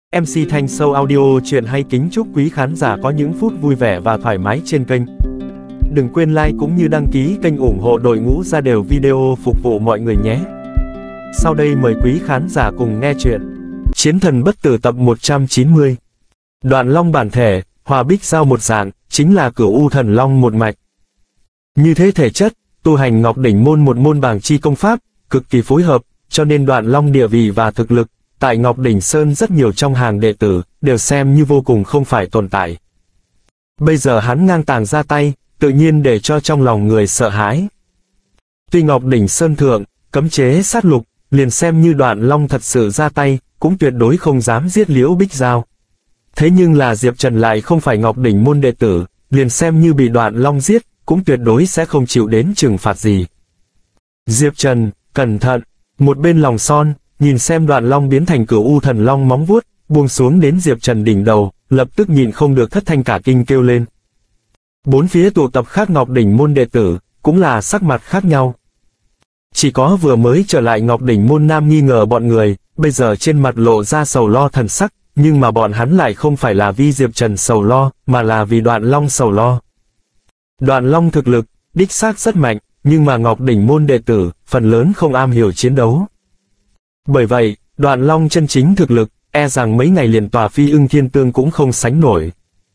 MC Thanh Show Audio truyện hay kính chúc quý khán giả có những phút vui vẻ và thoải mái trên kênh. Đừng quên like cũng như đăng ký kênh ủng hộ đội ngũ ra đều video phục vụ mọi người nhé. Sau đây mời quý khán giả cùng nghe chuyện Chiến Thần Bất Tử tập 190. Đoạn long bản thể, hòa bích giao một dạng, chính là Cửu U Thần Long một mạch. Như thế thể chất, tu hành Ngọc Đỉnh môn một môn bàng chi công pháp, cực kỳ phối hợp, cho nên đoạn long địa vị và thực lực tại Ngọc Đỉnh Sơn rất nhiều trong hàng đệ tử, đều xem như vô cùng không phải tồn tại. Bây giờ hắn ngang tàng ra tay, tự nhiên để cho trong lòng người sợ hãi. Tuy Ngọc Đỉnh Sơn thượng, cấm chế sát lục, liền xem như đoạn long thật sự ra tay, cũng tuyệt đối không dám giết Liễu Bích Giao. Thế nhưng là Diệp Trần lại không phải Ngọc Đỉnh môn đệ tử, liền xem như bị đoạn long giết, cũng tuyệt đối sẽ không chịu đến trừng phạt gì. Diệp Trần, cẩn thận, một bên lòng son, nhìn xem đoạn long biến thành Cửu U Thần Long móng vuốt, buông xuống đến Diệp Trần đỉnh đầu, lập tức nhịn không được thất thanh cả kinh kêu lên. Bốn phía tụ tập khác Ngọc Đỉnh môn đệ tử, cũng là sắc mặt khác nhau. Chỉ có vừa mới trở lại Ngọc Đỉnh môn nam nghi ngờ bọn người, bây giờ trên mặt lộ ra sầu lo thần sắc, nhưng mà bọn hắn lại không phải là vì Diệp Trần sầu lo, mà là vì đoạn long sầu lo. Đoạn long thực lực, đích xác rất mạnh, nhưng mà Ngọc Đỉnh môn đệ tử, phần lớn không am hiểu chiến đấu. Bởi vậy, đoạn long chân chính thực lực, e rằng mấy ngày liền tòa Phi Ưng Thiên Tương cũng không sánh nổi.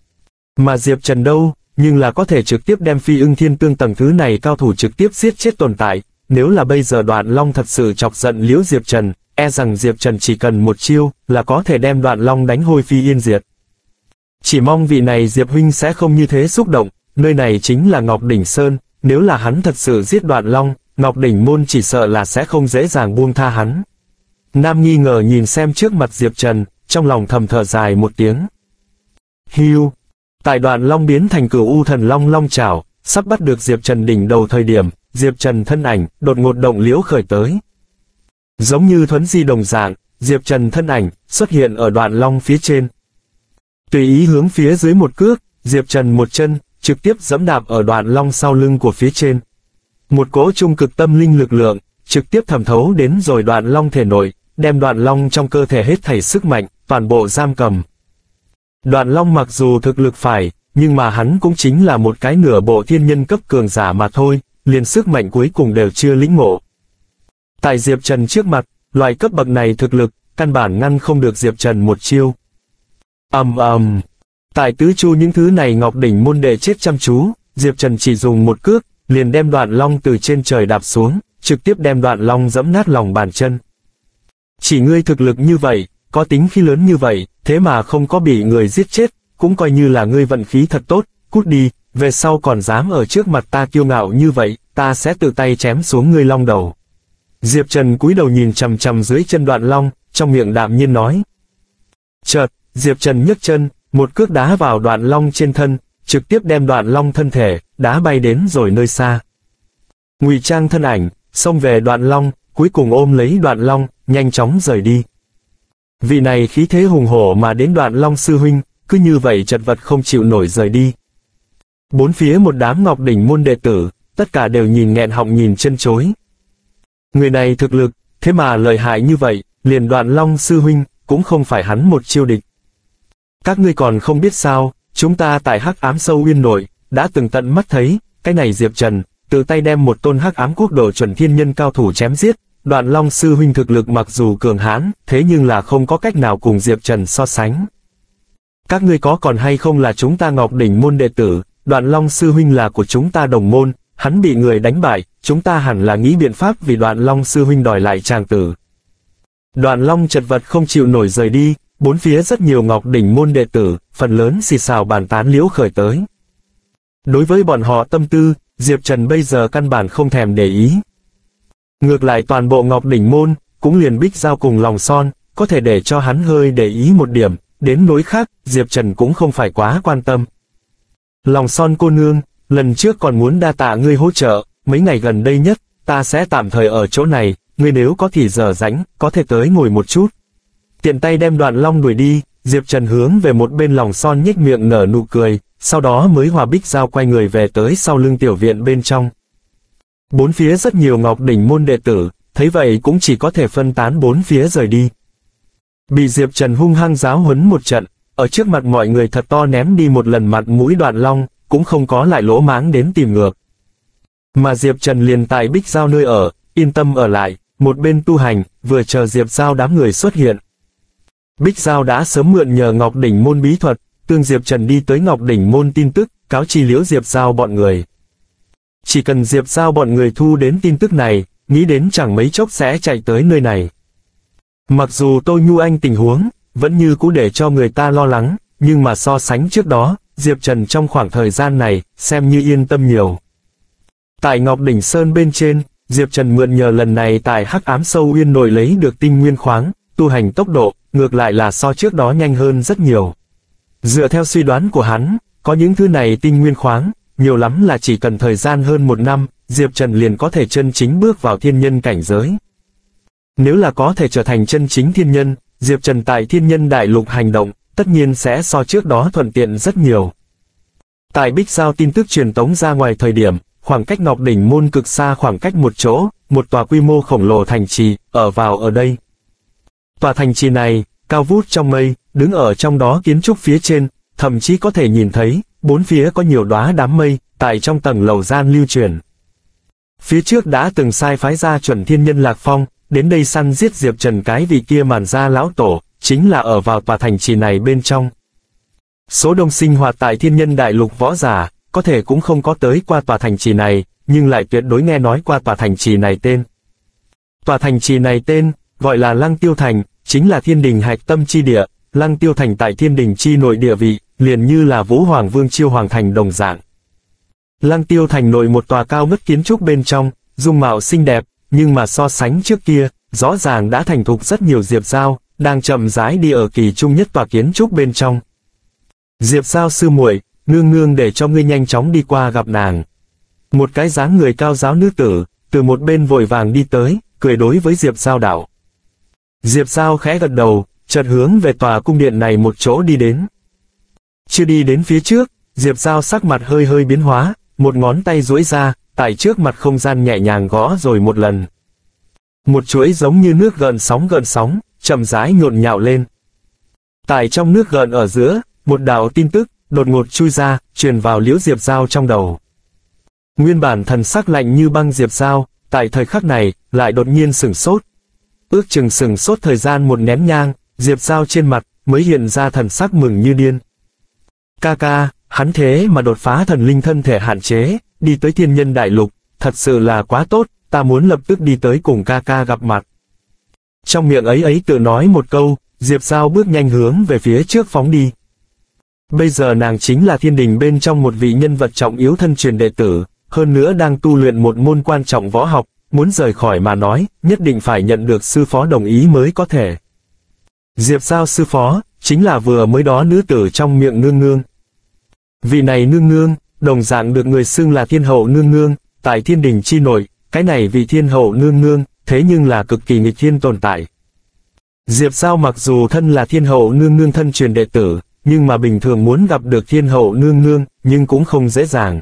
Mà Diệp Trần đâu, nhưng là có thể trực tiếp đem Phi Ưng Thiên Tương tầng thứ này cao thủ trực tiếp giết chết tồn tại. Nếu là bây giờ đoạn long thật sự chọc giận Liễu Diệp Trần, e rằng Diệp Trần chỉ cần một chiêu, là có thể đem đoạn long đánh hôi phi yên diệt. Chỉ mong vị này Diệp huynh sẽ không như thế xúc động, nơi này chính là Ngọc Đỉnh Sơn, nếu là hắn thật sự giết đoạn long, Ngọc Đỉnh môn chỉ sợ là sẽ không dễ dàng buông tha hắn. Nam nghi ngờ nhìn xem trước mặt Diệp Trần, trong lòng thầm thở dài một tiếng. Hưu! Tại đoạn long biến thành Cửu U Thần Long long chảo, sắp bắt được Diệp Trần đỉnh đầu thời điểm, Diệp Trần thân ảnh, đột ngột động liễu khởi tới. Giống như thuấn di đồng dạng, Diệp Trần thân ảnh, xuất hiện ở đoạn long phía trên. Tùy ý hướng phía dưới một cước, Diệp Trần một chân, trực tiếp giẫm đạp ở đoạn long sau lưng của phía trên. Một cỗ trung cực tâm linh lực lượng, trực tiếp thẩm thấu đến rồi đoạn long thể nội, đem đoạn long trong cơ thể hết thảy sức mạnh, toàn bộ giam cầm. Đoạn long mặc dù thực lực phải, nhưng mà hắn cũng chính là một cái nửa bộ thiên nhân cấp cường giả mà thôi, liền sức mạnh cuối cùng đều chưa lĩnh ngộ. Tại Diệp Trần trước mặt, loại cấp bậc này thực lực, căn bản ngăn không được Diệp Trần một chiêu. Tại tứ chu những thứ này Ngọc Đỉnh môn đệ chết chăm chú, Diệp Trần chỉ dùng một cước, liền đem đoạn long từ trên trời đạp xuống, trực tiếp đem đoạn long giẫm nát lòng bàn chân. Chỉ ngươi thực lực như vậy, có tính khí lớn như vậy, thế mà không có bị người giết chết, cũng coi như là ngươi vận khí thật tốt, cút đi, về sau còn dám ở trước mặt ta kiêu ngạo như vậy, ta sẽ tự tay chém xuống ngươi long đầu. Diệp Trần cúi đầu nhìn chằm chằm dưới chân đoạn long, trong miệng đạm nhiên nói. Chợt, Diệp Trần nhấc chân, một cước đá vào đoạn long trên thân, trực tiếp đem đoạn long thân thể, đá bay đến rồi nơi xa. Ngụy trang thân ảnh, xông về đoạn long, cuối cùng ôm lấy đoạn long, nhanh chóng rời đi. Vị này khí thế hùng hổ mà đến đoạn long sư huynh, cứ như vậy chật vật không chịu nổi rời đi. Bốn phía một đám Ngọc Đỉnh môn đệ tử, tất cả đều nhìn nghẹn họng nhìn chân chối. Người này thực lực, thế mà lợi hại như vậy, liền đoạn long sư huynh, cũng không phải hắn một chiêu địch. Các ngươi còn không biết sao, chúng ta tại Hắc Ám Sâu Uyên nội, đã từng tận mắt thấy, cái này Diệp Trần, tự tay đem một tôn Hắc Ám Quốc độ chuẩn thiên nhân cao thủ chém giết. Đoạn long sư huynh thực lực mặc dù cường hãn, thế nhưng là không có cách nào cùng Diệp Trần so sánh. Các ngươi có còn hay không là chúng ta Ngọc Đỉnh môn đệ tử, đoạn long sư huynh là của chúng ta đồng môn, hắn bị người đánh bại, chúng ta hẳn là nghĩ biện pháp vì đoạn long sư huynh đòi lại tràng tử. Đoạn long chật vật không chịu nổi rời đi, bốn phía rất nhiều Ngọc Đỉnh môn đệ tử, phần lớn xì xào bàn tán liễu khởi tới. Đối với bọn họ tâm tư, Diệp Trần bây giờ căn bản không thèm để ý. Ngược lại toàn bộ Ngọc Đỉnh môn, cũng liền Bích Giao cùng lòng son, có thể để cho hắn hơi để ý một điểm, đến nỗi khác, Diệp Trần cũng không phải quá quan tâm. Lòng son cô nương, lần trước còn muốn đa tạ ngươi hỗ trợ, mấy ngày gần đây nhất, ta sẽ tạm thời ở chỗ này, ngươi nếu có thì giờ rảnh, có thể tới ngồi một chút. Tiện tay đem đoạn long đuổi đi, Diệp Trần hướng về một bên lòng son nhếch miệng nở nụ cười, sau đó mới hòa Bích Giao quay người về tới sau lưng tiểu viện bên trong. Bốn phía rất nhiều Ngọc Đỉnh môn đệ tử, thấy vậy cũng chỉ có thể phân tán bốn phía rời đi. Bị Diệp Trần hung hăng giáo huấn một trận, ở trước mặt mọi người thật to ném đi một lần mặt mũi Đoạn Long, cũng không có lại lỗ mãng đến tìm ngược. Mà Diệp Trần liền tại Bích Giao nơi ở, yên tâm ở lại, một bên tu hành, vừa chờ Diệp Giao đám người xuất hiện. Bích Giao đã sớm mượn nhờ Ngọc Đỉnh Môn bí thuật, tương Diệp Trần đi tới Ngọc Đỉnh Môn tin tức, cáo chi liễu Diệp Giao bọn người. Chỉ cần Diệp Giao bọn người thu đến tin tức này, nghĩ đến chẳng mấy chốc sẽ chạy tới nơi này. Mặc dù Tô Nhu Anh tình huống, vẫn như cũ để cho người ta lo lắng, nhưng mà so sánh trước đó, Diệp Trần trong khoảng thời gian này, xem như yên tâm nhiều. Tại Ngọc Đỉnh Sơn bên trên, Diệp Trần mượn nhờ lần này tại Hắc Ám Sâu Uyên nội lấy được tinh nguyên khoáng, tu hành tốc độ, ngược lại là so trước đó nhanh hơn rất nhiều. Dựa theo suy đoán của hắn, có những thứ này tinh nguyên khoáng, nhiều lắm là chỉ cần thời gian hơn 1 năm, Diệp Trần liền có thể chân chính bước vào thiên nhân cảnh giới. Nếu là có thể trở thành chân chính thiên nhân, Diệp Trần tại thiên nhân đại lục hành động, tất nhiên sẽ so trước đó thuận tiện rất nhiều. Tại Bích Giao tin tức truyền tống ra ngoài thời điểm, khoảng cách Ngọc Đỉnh Môn cực xa khoảng cách một chỗ, một tòa quy mô khổng lồ thành trì, ở đây. Tòa thành trì này, cao vút trong mây, đứng ở trong đó kiến trúc phía trên, thậm chí có thể nhìn thấy, bốn phía có nhiều đóa đám mây, tại trong tầng lầu gian lưu truyền. Phía trước đã từng sai phái ra chuẩn thiên nhân Lạc Phong, đến đây săn giết Diệp Trần cái vị kia màn gia lão tổ, chính là ở vào tòa thành trì này bên trong. Số đông sinh hoạt tại thiên nhân đại lục võ giả, có thể cũng không có tới qua tòa thành trì này, nhưng lại tuyệt đối nghe nói qua tòa thành trì này tên. Tòa thành trì này tên, gọi là Lăng Tiêu Thành, chính là thiên đình hạch tâm chi địa, Lăng Tiêu Thành tại thiên đình chi nội địa vị, liền như là Vũ Hoàng Vương Chiêu Hoàng Thành đồng dạng. Lăng Tiêu Thành nội một tòa cao ngất kiến trúc bên trong, dung mạo xinh đẹp, nhưng mà so sánh trước kia, rõ ràng đã thành thục rất nhiều. Diệp Giao đang chậm rãi đi ở kỳ trung nhất tòa kiến trúc bên trong. Diệp Giao sư muội, nương để cho ngươi nhanh chóng đi qua gặp nàng. Một cái dáng người cao giáo nữ tử, từ một bên vội vàng đi tới, cười đối với Diệp Giao đạo. Diệp Giao khẽ gật đầu, chợt hướng về tòa cung điện này một chỗ đi đến. Chưa đi đến phía trước, Diệp Giao sắc mặt hơi biến hóa, một ngón tay duỗi ra, tại trước mặt không gian nhẹ nhàng gõ rồi một lần. Một chuỗi giống như nước gợn sóng, chậm rãi nhộn nhạo lên. Tại trong nước gợn ở giữa, một đạo tin tức, đột ngột chui ra, truyền vào liễu Diệp Giao trong đầu. Nguyên bản thần sắc lạnh như băng Diệp Giao, tại thời khắc này, lại đột nhiên sửng sốt. Ước chừng sửng sốt thời gian một nén nhang, Diệp Giao trên mặt, mới hiện ra thần sắc mừng như điên. Ca, hắn thế mà đột phá thần linh thân thể hạn chế, đi tới thiên nhân đại lục, thật sự là quá tốt, ta muốn lập tức đi tới cùng ca gặp mặt. Trong miệng ấy tự nói một câu, Diệp Giao bước nhanh hướng về phía trước phóng đi. Bây giờ nàng chính là thiên đình bên trong một vị nhân vật trọng yếu thân truyền đệ tử, hơn nữa đang tu luyện một môn quan trọng võ học, muốn rời khỏi mà nói, nhất định phải nhận được sư phó đồng ý mới có thể. Diệp Giao sư phó, chính là vừa mới đó nữ tử trong miệng nương. Vị này nương, đồng dạng được người xưng là thiên hậu nương, tại thiên đình chi nội, cái này vị thiên hậu nương, thế nhưng là cực kỳ nghịch thiên tồn tại. Diệp Giao mặc dù thân là thiên hậu nương thân truyền đệ tử, nhưng mà bình thường muốn gặp được thiên hậu nương, nhưng cũng không dễ dàng.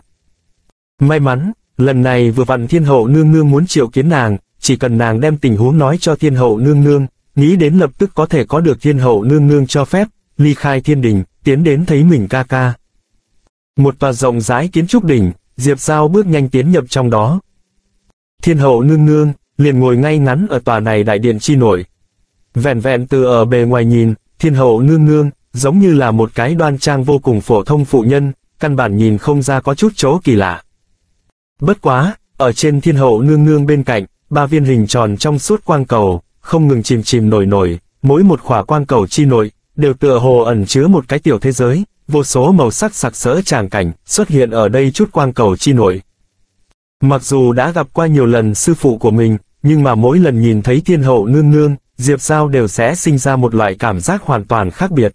May mắn, lần này vừa vặn thiên hậu nương muốn triệu kiến nàng, chỉ cần nàng đem tình huống nói cho thiên hậu nương, nghĩ đến lập tức có thể có được thiên hậu nương cho phép, ly khai thiên đình, tiến đến thấy mình ca. Một tòa rộng rãi kiến trúc đỉnh, Diệp Giao bước nhanh tiến nhập trong đó. Thiên hậu nương liền ngồi ngay ngắn ở tòa này đại điện chi nội. Vẹn từ ở bề ngoài nhìn, thiên hậu nương giống như là một cái đoan trang vô cùng phổ thông phụ nhân, căn bản nhìn không ra có chút chỗ kỳ lạ. Bất quá, ở trên thiên hậu nương bên cạnh, 3 viên hình tròn trong suốt quang cầu, không ngừng chìm nổi, mỗi một khỏa quang cầu chi nội, đều tựa hồ ẩn chứa một cái tiểu thế giới, vô số màu sắc sặc sỡ tràng cảnh, xuất hiện ở đây chút quang cầu chi nội. Mặc dù đã gặp qua nhiều lần sư phụ của mình, nhưng mà mỗi lần nhìn thấy thiên hậu nương, Diệp Giao đều sẽ sinh ra một loại cảm giác hoàn toàn khác biệt.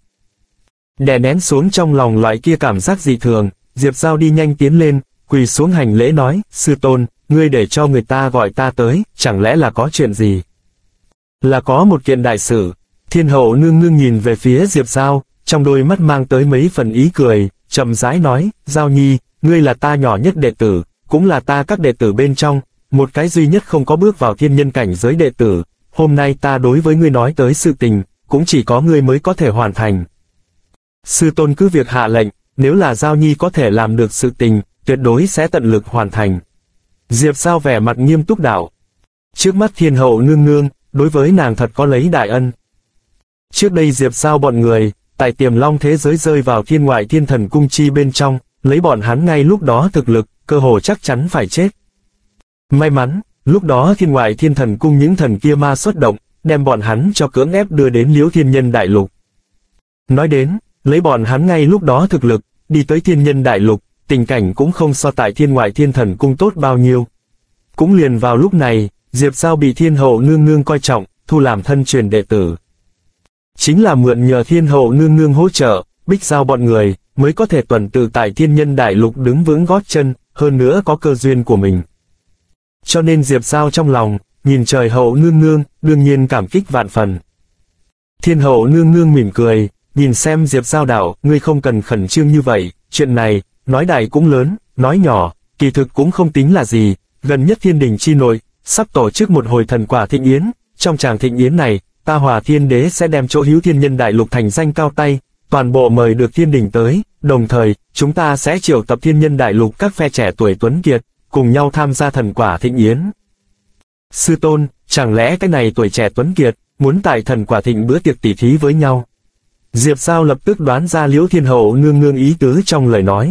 Đè nén xuống trong lòng loại kia cảm giác dị thường, Diệp Giao đi nhanh tiến lên, quỳ xuống hành lễ nói, sư tôn, ngươi để cho người ta gọi ta tới, chẳng lẽ là có chuyện gì? Là có một kiện đại sự. Thiên hậu nương nhìn về phía Diệp Giao, trong đôi mắt mang tới mấy phần ý cười, chậm rãi nói, Giao nhi, ngươi là ta nhỏ nhất đệ tử, cũng là ta các đệ tử bên trong, một cái duy nhất không có bước vào thiên nhân cảnh giới đệ tử, hôm nay ta đối với ngươi nói tới sự tình, cũng chỉ có ngươi mới có thể hoàn thành. Sư tôn cứ việc hạ lệnh, nếu là Giao Nhi có thể làm được sự tình, tuyệt đối sẽ tận lực hoàn thành. Diệp Giao vẻ mặt nghiêm túc đạo. Trước mắt Thiên Hậu nương nương, đối với nàng thật có lấy đại ân. Trước đây Diệp Giao bọn người, tại Tiềm Long thế giới rơi vào thiên ngoại thiên thần cung chi bên trong, lấy bọn hắn ngay lúc đó thực lực, cơ hồ chắc chắn phải chết. May mắn, lúc đó thiên ngoại thiên thần cung những thần kia ma xuất động, đem bọn hắn cho cưỡng ép đưa đến Liễu Thiên Nhân Đại Lục. Nói đến, lấy bọn hắn ngay lúc đó thực lực, đi tới Thiên Nhân Đại Lục, tình cảnh cũng không so tại thiên ngoại thiên thần cung tốt bao nhiêu. Cũng liền vào lúc này, Diệp Giao bị Thiên Hậu nương nương coi trọng, thu làm thân truyền đệ tử. Chính là mượn nhờ Thiên Hậu nương nương hỗ trợ, Bích Giao bọn người, mới có thể tuần tự tại Thiên Nhân Đại Lục đứng vững gót chân, hơn nữa có cơ duyên của mình. Cho nên Diệp Giao trong lòng, nhìn trời Hậu nương nương, đương nhiên cảm kích vạn phần. Thiên Hậu nương nương mỉm cười, nhìn xem Diệp Giao đạo, ngươi không cần khẩn trương như vậy, chuyện này, nói đại cũng lớn, nói nhỏ, kỳ thực cũng không tính là gì, gần nhất thiên đình chi nội, sắp tổ chức một hồi thần quả thịnh yến, trong tràng thịnh yến này, ta Hỏa Thiên Đế sẽ đem chỗ hữu Thiên Nhân Đại Lục thành danh cao tay, toàn bộ mời được thiên đình tới, đồng thời, chúng ta sẽ triệu tập Thiên Nhân Đại Lục các phe trẻ tuổi tuấn kiệt, cùng nhau tham gia thần quả thịnh yến. Sư tôn, chẳng lẽ cái này tuổi trẻ tuấn kiệt, muốn tại thần quả thịnh bữa tiệc tỉ thí với nhau? Diệp Giao lập tức đoán ra Liễu Thiên Hậu nương nương ý tứ trong lời nói.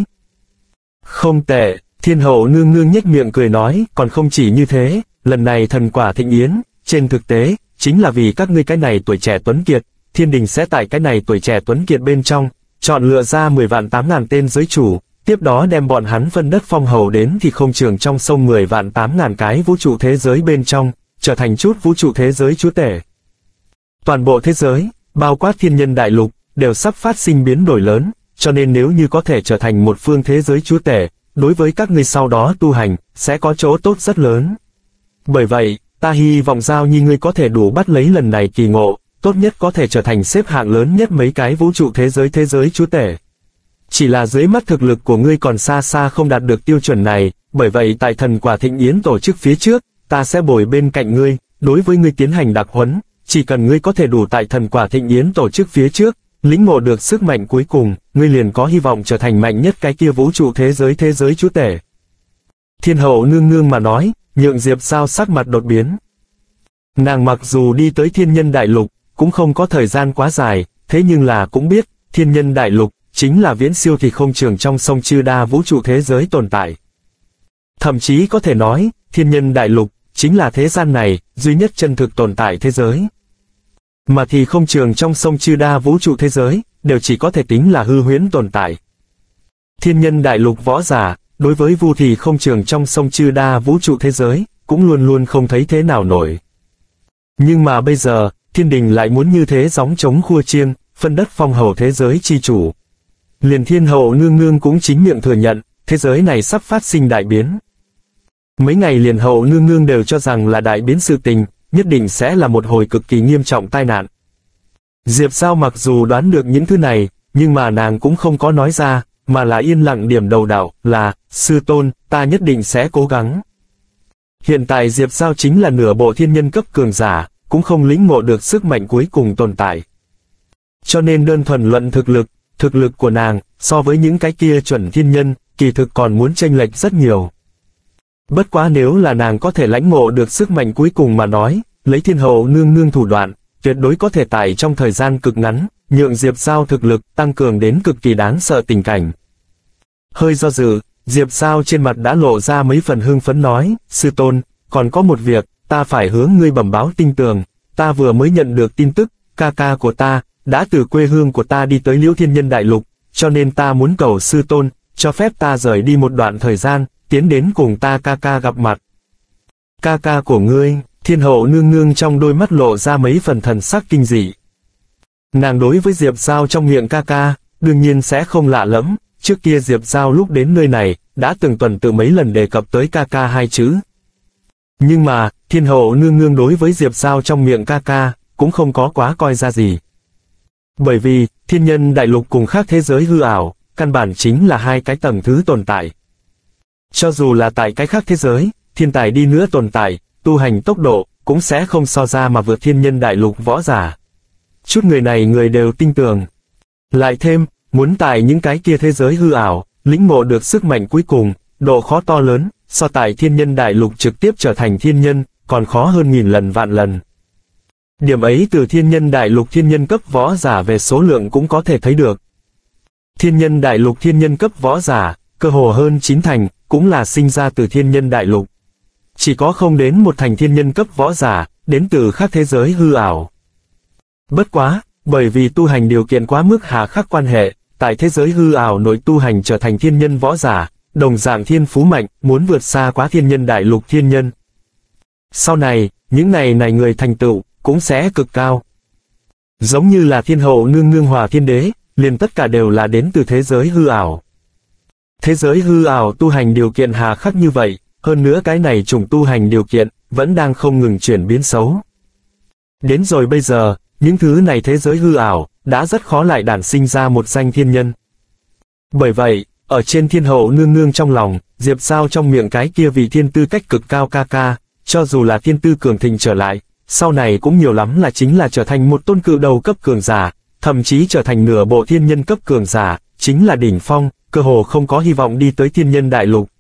Không tệ, Thiên Hậu nương nương nhếch miệng cười nói, còn không chỉ như thế, lần này thần quả thịnh yến, trên thực tế, chính là vì các ngươi cái này tuổi trẻ tuấn kiệt, thiên đình sẽ tại cái này tuổi trẻ tuấn kiệt bên trong, chọn lựa ra 10 vạn 8 ngàn tên giới chủ, tiếp đó đem bọn hắn phân đất phong hầu đến thì không trường trong sông 10 vạn 8 ngàn cái vũ trụ thế giới bên trong, trở thành chút vũ trụ thế giới chúa tể. Toàn bộ thế giới, bao quát Thiên Nhân Đại Lục, đều sắp phát sinh biến đổi lớn, cho nên nếu như có thể trở thành một phương thế giới chúa tể, đối với các ngươi sau đó tu hành, sẽ có chỗ tốt rất lớn. Bởi vậy, ta hy vọng Giao Nhi ngươi có thể đủ bắt lấy lần này kỳ ngộ, tốt nhất có thể trở thành xếp hạng lớn nhất mấy cái vũ trụ thế giới chúa tể. Chỉ là dưới mắt thực lực của ngươi còn xa xa không đạt được tiêu chuẩn này, bởi vậy tại thần quả thịnh yến tổ chức phía trước, ta sẽ bồi bên cạnh ngươi, đối với ngươi tiến hành đặc huấn, chỉ cần ngươi có thể đủ tại thần quả thịnh yến tổ chức phía trước, lĩnh ngộ được sức mạnh cuối cùng, ngươi liền có hy vọng trở thành mạnh nhất cái kia vũ trụ thế giới chúa tể. Thiên Hậu nương nương mà nói, nhượng Diệp Giao sắc mặt đột biến. Nàng mặc dù đi tới Thiên Nhân Đại Lục, cũng không có thời gian quá dài, thế nhưng là cũng biết, Thiên Nhân Đại Lục, chính là viễn siêu thì không trường trong sông chư đa vũ trụ thế giới tồn tại. Thậm chí có thể nói, Thiên Nhân Đại Lục, chính là thế gian này, duy nhất chân thực tồn tại thế giới. Mà thì không trường trong sông chư đa vũ trụ thế giới, đều chỉ có thể tính là hư huyễn tồn tại. Thiên Nhân Đại Lục võ giả, đối với vu thì không trường trong sông chư đa vũ trụ thế giới, cũng luôn luôn không thấy thế nào nổi. Nhưng mà bây giờ, thiên đình lại muốn như thế gióng trống khua chiêng, phân đất phong hầu thế giới chi chủ. Liền Thiên Hậu nương nương cũng chính miệng thừa nhận, thế giới này sắp phát sinh đại biến. Mấy ngày liền Hậu nương nương đều cho rằng là đại biến sự tình, nhất định sẽ là một hồi cực kỳ nghiêm trọng tai nạn. Diệp Giao mặc dù đoán được những thứ này, nhưng mà nàng cũng không có nói ra, mà là yên lặng điểm đầu đạo, là, sư tôn, ta nhất định sẽ cố gắng. Hiện tại Diệp Giao chính là nửa bộ thiên nhân cấp cường giả, cũng không lĩnh ngộ được sức mạnh cuối cùng tồn tại. Cho nên đơn thuần luận thực lực của nàng, so với những cái kia chuẩn thiên nhân, kỳ thực còn muốn chênh lệch rất nhiều. Bất quá nếu là nàng có thể lãnh ngộ được sức mạnh cuối cùng mà nói, lấy Thiên Hậu nương nương thủ đoạn, tuyệt đối có thể tại trong thời gian cực ngắn, nhượng Diệp Giao thực lực tăng cường đến cực kỳ đáng sợ tình cảnh. Hơi do dự, Diệp Giao trên mặt đã lộ ra mấy phần hưng phấn nói, sư tôn, còn có một việc, ta phải hướng ngươi bẩm báo tinh tường, ta vừa mới nhận được tin tức, ca ca của ta, đã từ quê hương của ta đi tới Liễu Thiên Nhân Đại Lục, cho nên ta muốn cầu sư tôn, cho phép ta rời đi một đoạn thời gian, tiến đến cùng ta ca ca gặp mặt. Ca ca của ngươi, Thiên Hậu nương nương trong đôi mắt lộ ra mấy phần thần sắc kinh dị. Nàng đối với Diệp Giao trong miệng ca ca, đương nhiên sẽ không lạ lẫm, trước kia Diệp Giao lúc đến nơi này, đã từng tuần tự mấy lần đề cập tới ca ca hai chữ. Nhưng mà, Thiên Hậu nương nương đối với Diệp Giao trong miệng ca ca, cũng không có quá coi ra gì. Bởi vì, Thiên Nhân Đại Lục cùng khác thế giới hư ảo, căn bản chính là hai cái tầng thứ tồn tại. Cho dù là tại cái khác thế giới, thiên tài đi nữa tồn tại, tu hành tốc độ, cũng sẽ không so ra mà vượt Thiên Nhân Đại Lục võ giả. Chút người này người đều tin tưởng. Lại thêm, muốn tại những cái kia thế giới hư ảo, lĩnh ngộ được sức mạnh cuối cùng, độ khó to lớn, so tại thiên nhân đại lục trực tiếp trở thành thiên nhân, còn khó hơn nghìn lần vạn lần. Điểm ấy từ thiên nhân đại lục thiên nhân cấp võ giả về số lượng cũng có thể thấy được. Thiên nhân đại lục thiên nhân cấp võ giả, cơ hồ hơn 9 thành, cũng là sinh ra từ thiên nhân đại lục. Chỉ có không đến một thành thiên nhân cấp võ giả, đến từ khác thế giới hư ảo. Bất quá, bởi vì tu hành điều kiện quá mức hà khắc quan hệ, tại thế giới hư ảo nội tu hành trở thành thiên nhân võ giả, đồng dạng thiên phú mạnh, muốn vượt xa quá thiên nhân đại lục thiên nhân. Sau này, những này người thành tựu, cũng sẽ cực cao. Giống như là thiên hậu nương nương hòa thiên đế, liền tất cả đều là đến từ thế giới hư ảo. Thế giới hư ảo tu hành điều kiện hà khắc như vậy, hơn nữa cái này chủng tu hành điều kiện, vẫn đang không ngừng chuyển biến xấu. Đến rồi bây giờ, những thứ này thế giới hư ảo, đã rất khó lại đản sinh ra một danh thiên nhân. Bởi vậy, ở trên thiên hậu nương nương trong lòng, Diệp Giao trong miệng cái kia vị thiên tư cách cực cao ca ca, cho dù là thiên tư cường thịnh trở lại, sau này cũng nhiều lắm là chính là trở thành một tôn cự đầu cấp cường giả, thậm chí trở thành nửa bộ thiên nhân cấp cường giả, chính là đỉnh phong, cơ hồ không có hy vọng đi tới thiên nhân đại lục.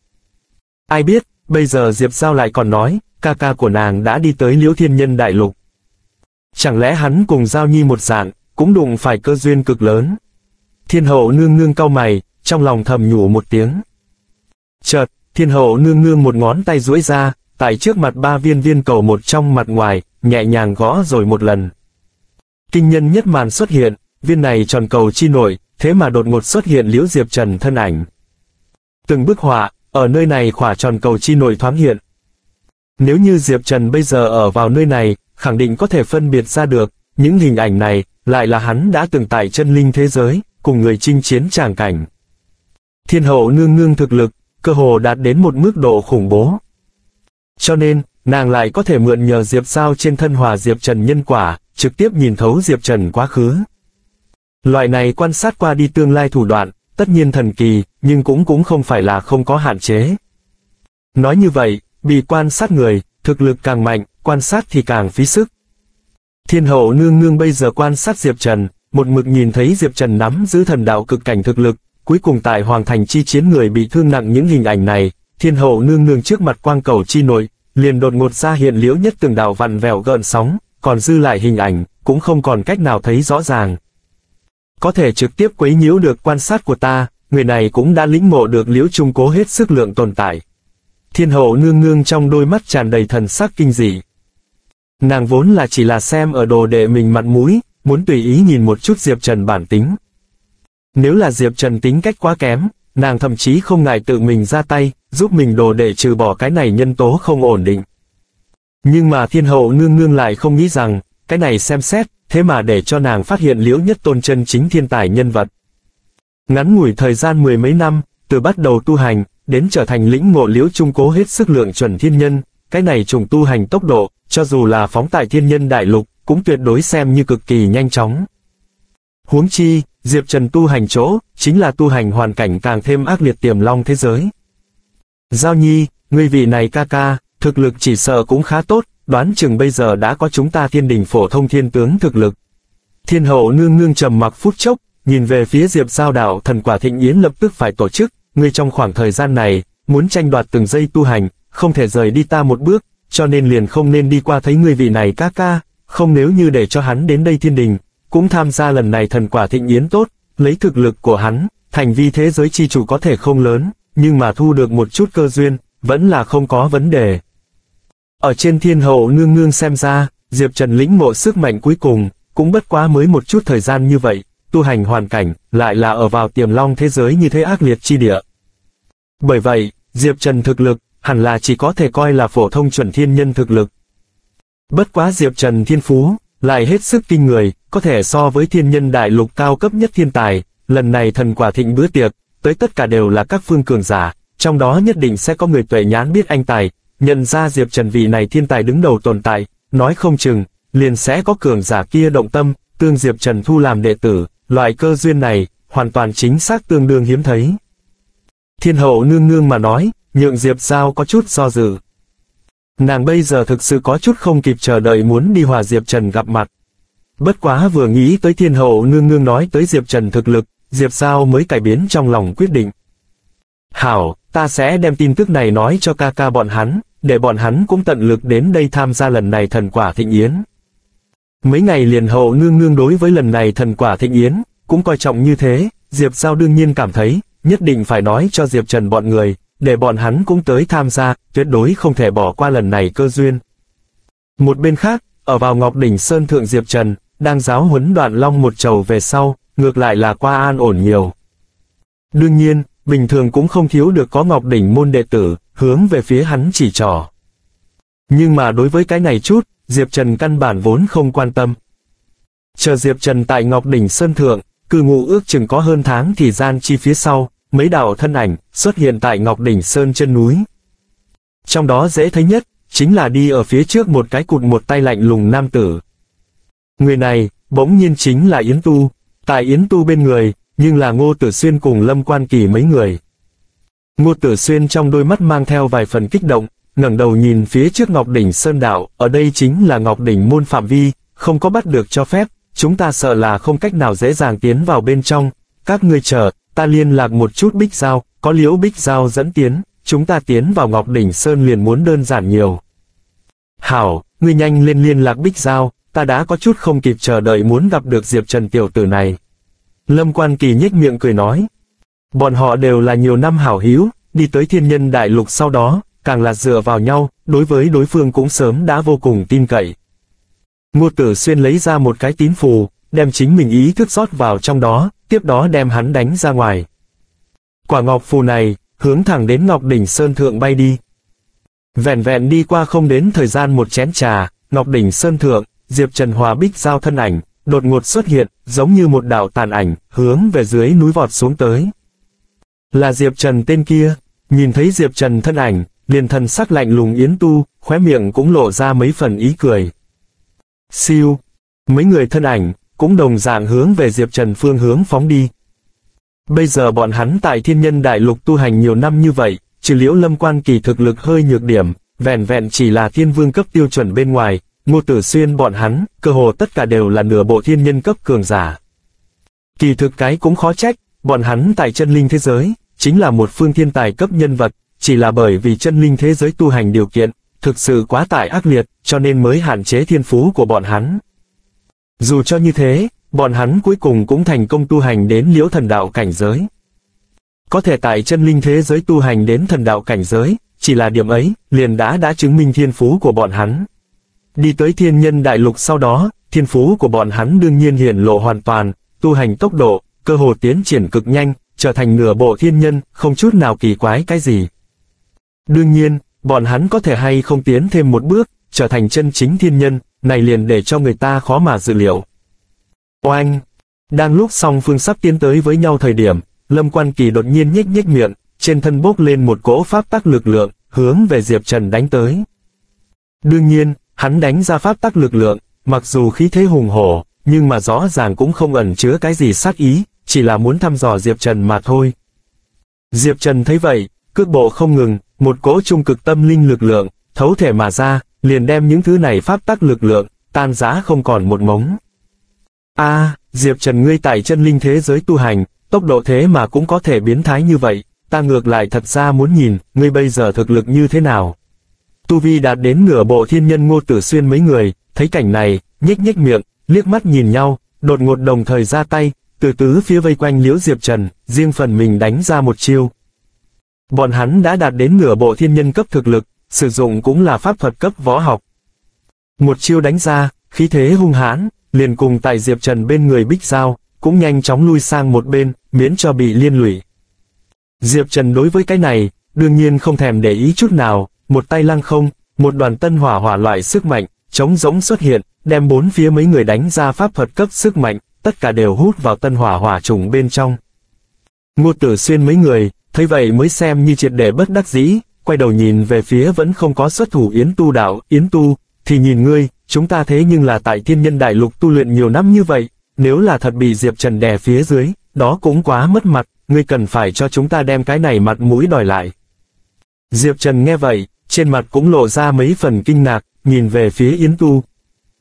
Ai biết, bây giờ Diệp Giao lại còn nói, ca ca của nàng đã đi tới Liễu thiên nhân đại lục. Chẳng lẽ hắn cùng Giao Nhi một dạng, cũng đụng phải cơ duyên cực lớn. Thiên hậu nương nương cau mày, trong lòng thầm nhủ một tiếng. Chợt, thiên hậu nương nương một ngón tay duỗi ra, tại trước mặt 3 viên cầu một trong mặt ngoài, nhẹ nhàng gõ rồi một lần. Kinh nhân nhất màn xuất hiện, viên này tròn cầu chi nội, thế mà đột ngột xuất hiện Liễu Diệp Trần thân ảnh. Từng bức họa, ở nơi này khỏa tròn cầu chi nội thoáng hiện. Nếu như Diệp Trần bây giờ ở vào nơi này, khẳng định có thể phân biệt ra được, những hình ảnh này, lại là hắn đã từng tại chân linh thế giới, cùng người chinh chiến tràng cảnh. Thiên hậu nương nương thực lực, cơ hồ đạt đến một mức độ khủng bố. Cho nên, nàng lại có thể mượn nhờ Diệp Giao trên thân hòa Diệp Trần nhân quả, trực tiếp nhìn thấu Diệp Trần quá khứ. Loại này quan sát qua đi tương lai thủ đoạn, tất nhiên thần kỳ, nhưng cũng không phải là không có hạn chế. Nói như vậy, bị quan sát người, thực lực càng mạnh, quan sát thì càng phí sức. Thiên hậu nương nương bây giờ quan sát Diệp Trần, một mực nhìn thấy Diệp Trần nắm giữ thần đạo cực cảnh thực lực, cuối cùng tại Hoàng Thành chi chiến người bị thương nặng những hình ảnh này, thiên hậu nương nương trước mặt quang cầu chi nội, liền đột ngột ra hiện liễu nhất từng đạo vặn vẹo gợn sóng, còn dư lại hình ảnh, cũng không còn cách nào thấy rõ ràng. Có thể trực tiếp quấy nhiễu được quan sát của ta, người này cũng đã lĩnh ngộ được Liễu Trung Cố hết sức lượng tồn tại. Thiên hậu nương nương trong đôi mắt tràn đầy thần sắc kinh dị. Nàng vốn là chỉ là xem ở đồ đệ mình mặt mũi, muốn tùy ý nhìn một chút Diệp Trần bản tính. Nếu là Diệp Trần tính cách quá kém, nàng thậm chí không ngại tự mình ra tay, giúp mình đồ đệ trừ bỏ cái này nhân tố không ổn định. Nhưng mà thiên hậu nương nương lại không nghĩ rằng, cái này xem xét, thế mà để cho nàng phát hiện Liễu Nhất Tôn chân chính thiên tài nhân vật. Ngắn ngủi thời gian 10 mấy năm, từ bắt đầu tu hành, đến trở thành lĩnh ngộ Liễu Trung Cố hết sức lượng chuẩn thiên nhân, cái này trùng tu hành tốc độ, cho dù là phóng tại thiên nhân đại lục, cũng tuyệt đối xem như cực kỳ nhanh chóng. Huống chi, Diệp Trần tu hành chỗ, chính là tu hành hoàn cảnh càng thêm ác liệt tiềm long thế giới. Giao Nhi, ngươi vị này ca ca, thực lực chỉ sợ cũng khá tốt, đoán chừng bây giờ đã có chúng ta thiên đình phổ thông thiên tướng thực lực. Thiên hậu nương nương trầm mặc phút chốc, nhìn về phía Diệp Giao đạo thần quả thịnh yến lập tức phải tổ chức, ngươi trong khoảng thời gian này, muốn tranh đoạt từng giây tu hành, không thể rời đi ta một bước, cho nên liền không nên đi qua thấy ngươi vị này ca ca, không nếu như để cho hắn đến đây thiên đình, cũng tham gia lần này thần quả thịnh yến tốt, lấy thực lực của hắn, thành vi thế giới chi chủ có thể không lớn, nhưng mà thu được một chút cơ duyên, vẫn là không có vấn đề. Ở trên thiên hậu nương nương xem ra, Diệp Trần lĩnh ngộ sức mạnh cuối cùng, cũng bất quá mới một chút thời gian như vậy, tu hành hoàn cảnh, lại là ở vào tiềm long thế giới như thế ác liệt chi địa. Bởi vậy, Diệp Trần thực lực, hẳn là chỉ có thể coi là phổ thông chuẩn thiên nhân thực lực. Bất quá Diệp Trần thiên phú, lại hết sức kinh người, có thể so với thiên nhân đại lục cao cấp nhất thiên tài, lần này thần quả thịnh bữa tiệc, tới tất cả đều là các phương cường giả, trong đó nhất định sẽ có người tuệ nhãn biết anh tài, nhận ra Diệp Trần vị này thiên tài đứng đầu tồn tại, nói không chừng, liền sẽ có cường giả kia động tâm, tương Diệp Trần thu làm đệ tử, loại cơ duyên này, hoàn toàn chính xác tương đương hiếm thấy. Thiên hậu nương nương mà nói, nhượng Diệp Giao có chút do dự. Nàng bây giờ thực sự có chút không kịp chờ đợi muốn đi hòa Diệp Trần gặp mặt. Bất quá vừa nghĩ tới thiên hậu nương nương nói tới Diệp Trần thực lực, Diệp Giao mới cải biến trong lòng quyết định. Hảo, ta sẽ đem tin tức này nói cho ca ca bọn hắn, để bọn hắn cũng tận lực đến đây tham gia lần này thần quả thịnh yến. Mấy ngày liền hậu nương nương đối với lần này thần quả thịnh yến, cũng coi trọng như thế, Diệp Giao đương nhiên cảm thấy, nhất định phải nói cho Diệp Trần bọn người, để bọn hắn cũng tới tham gia, tuyệt đối không thể bỏ qua lần này cơ duyên. Một bên khác, ở vào Ngọc Đỉnh Sơn Thượng Diệp Trần, đang giáo huấn Đoạn Long một trầu về sau, ngược lại là qua an ổn nhiều. Đương nhiên, bình thường cũng không thiếu được có Ngọc Đỉnh môn đệ tử, hướng về phía hắn chỉ trỏ. Nhưng mà đối với cái này chút, Diệp Trần căn bản vốn không quan tâm. Chờ Diệp Trần tại Ngọc Đỉnh Sơn Thượng, cư ngụ ước chừng có hơn tháng thì gian chi phía sau, mấy đạo thân ảnh xuất hiện tại Ngọc Đỉnh Sơn chân núi. Trong đó dễ thấy nhất, chính là đi ở phía trước một cái cụt một tay lạnh lùng nam tử. Người này, bỗng nhiên chính là Yến Tu, tại Yến Tu bên người, nhưng là Ngô Tử Xuyên cùng Lâm Quan Kỳ mấy người. Ngô Tử Xuyên trong đôi mắt mang theo vài phần kích động, ngẩng đầu nhìn phía trước Ngọc Đỉnh Sơn đạo, ở đây chính là Ngọc Đỉnh môn phạm vi, không có bắt được cho phép, chúng ta sợ là không cách nào dễ dàng tiến vào bên trong, các ngươi chờ, ta liên lạc một chút Bích Giao, có Liễu Bích Giao dẫn tiến, chúng ta tiến vào Ngọc Đỉnh Sơn liền muốn đơn giản nhiều. Hảo, ngươi nhanh lên liên lạc Bích Giao, ta đã có chút không kịp chờ đợi muốn gặp được Diệp Trần tiểu tử này. Lâm Quan Kỳ nhếch miệng cười nói. Bọn họ đều là nhiều năm hảo hữu, đi tới Thiên Nhân Đại Lục sau đó, càng là dựa vào nhau, đối với đối phương cũng sớm đã vô cùng tin cậy. Ngô Tử Xuyên lấy ra một cái tín phù, đem chính mình ý thức rót vào trong đó, tiếp đó đem hắn đánh ra ngoài. Quả ngọc phù này, hướng thẳng đến Ngọc Đỉnh Sơn Thượng bay đi. Vẹn vẹn đi qua không đến thời gian một chén trà, Ngọc Đỉnh Sơn Thượng, Diệp Trần hòa Bích Giao thân ảnh, đột ngột xuất hiện, giống như một đạo tàn ảnh, hướng về dưới núi vọt xuống tới. Là Diệp Trần tên kia, nhìn thấy Diệp Trần thân ảnh, liền thần sắc lạnh lùng Yến Tu, khóe miệng cũng lộ ra mấy phần ý cười. Siêu, mấy người thân ảnh, cũng đồng dạng hướng về Diệp Trần phương hướng phóng đi. Bây giờ bọn hắn tại Thiên Nhân Đại Lục tu hành nhiều năm như vậy, trừ Liễu Lâm Quan Kỳ thực lực hơi nhược điểm, vẹn vẹn chỉ là thiên vương cấp tiêu chuẩn bên ngoài, Ngô Tử Xuyên bọn hắn, cơ hồ tất cả đều là nửa bộ thiên nhân cấp cường giả. Kỳ thực cái cũng khó trách, bọn hắn tại chân linh thế giới, chính là một phương thiên tài cấp nhân vật, chỉ là bởi vì chân linh thế giới tu hành điều kiện, thực sự quá tải ác liệt, cho nên mới hạn chế thiên phú của bọn hắn. Dù cho như thế, bọn hắn cuối cùng cũng thành công tu hành đến Liễu thần đạo cảnh giới. Có thể tại chân linh thế giới tu hành đến thần đạo cảnh giới, chỉ là điểm ấy, liền đã chứng minh thiên phú của bọn hắn. Đi tới Thiên Nhân Đại Lục sau đó, thiên phú của bọn hắn đương nhiên hiển lộ hoàn toàn, tu hành tốc độ, cơ hồ tiến triển cực nhanh, trở thành nửa bộ thiên nhân, không chút nào kỳ quái cái gì. Đương nhiên, bọn hắn có thể hay không tiến thêm một bước, trở thành chân chính thiên nhân, này liền để cho người ta khó mà dự liệu. Oanh! Đang lúc song phương sắp tiến tới với nhau thời điểm, Lâm Quan Kỳ đột nhiên nhếch miệng, trên thân bốc lên một cỗ pháp tắc lực lượng, hướng về Diệp Trần đánh tới. Đương nhiên, hắn đánh ra pháp tắc lực lượng, mặc dù khí thế hùng hổ, nhưng mà rõ ràng cũng không ẩn chứa cái gì sát ý, chỉ là muốn thăm dò Diệp Trần mà thôi. Diệp Trần thấy vậy, cước bộ không ngừng, một cỗ trung cực tâm linh lực lượng, thấu thể mà ra, liền đem những thứ này pháp tắc lực lượng, tan rã không còn một mống. Diệp Trần ngươi tại chân linh thế giới tu hành, tốc độ thế mà cũng có thể biến thái như vậy, ta ngược lại thật ra muốn nhìn, ngươi bây giờ thực lực như thế nào. Tu vi đạt đến nửa bộ thiên nhân Ngô Tử Xuyên mấy người, thấy cảnh này, nhếch miệng, liếc mắt nhìn nhau, đột ngột đồng thời ra tay, từ tứ phía vây quanh Liễu Diệp Trần, riêng phần mình đánh ra một chiêu. Bọn hắn đã đạt đến nửa bộ thiên nhân cấp thực lực, sử dụng cũng là pháp thuật cấp võ học. Một chiêu đánh ra, khí thế hung hãn, liền cùng tại Diệp Trần bên người Bích Giao, cũng nhanh chóng lui sang một bên, miễn cho bị liên lụy. Diệp Trần đối với cái này, đương nhiên không thèm để ý chút nào, một tay lăng không, một đoàn tân hỏa loại sức mạnh, trống rỗng xuất hiện, đem bốn phía mấy người đánh ra pháp thuật cấp sức mạnh, tất cả đều hút vào tân hỏa trùng bên trong. Ngô Tử Xuyên mấy người, thấy vậy mới xem như triệt để bất đắc dĩ, quay đầu nhìn về phía vẫn không có xuất thủ Yến Tu đạo, Yến Tu, thì nhìn ngươi, chúng ta thế nhưng là tại Thiên Nhân Đại Lục tu luyện nhiều năm như vậy, nếu là thật bị Diệp Trần đè phía dưới, đó cũng quá mất mặt, ngươi cần phải cho chúng ta đem cái này mặt mũi đòi lại. Diệp Trần nghe vậy, trên mặt cũng lộ ra mấy phần kinh ngạc, nhìn về phía Yến Tu.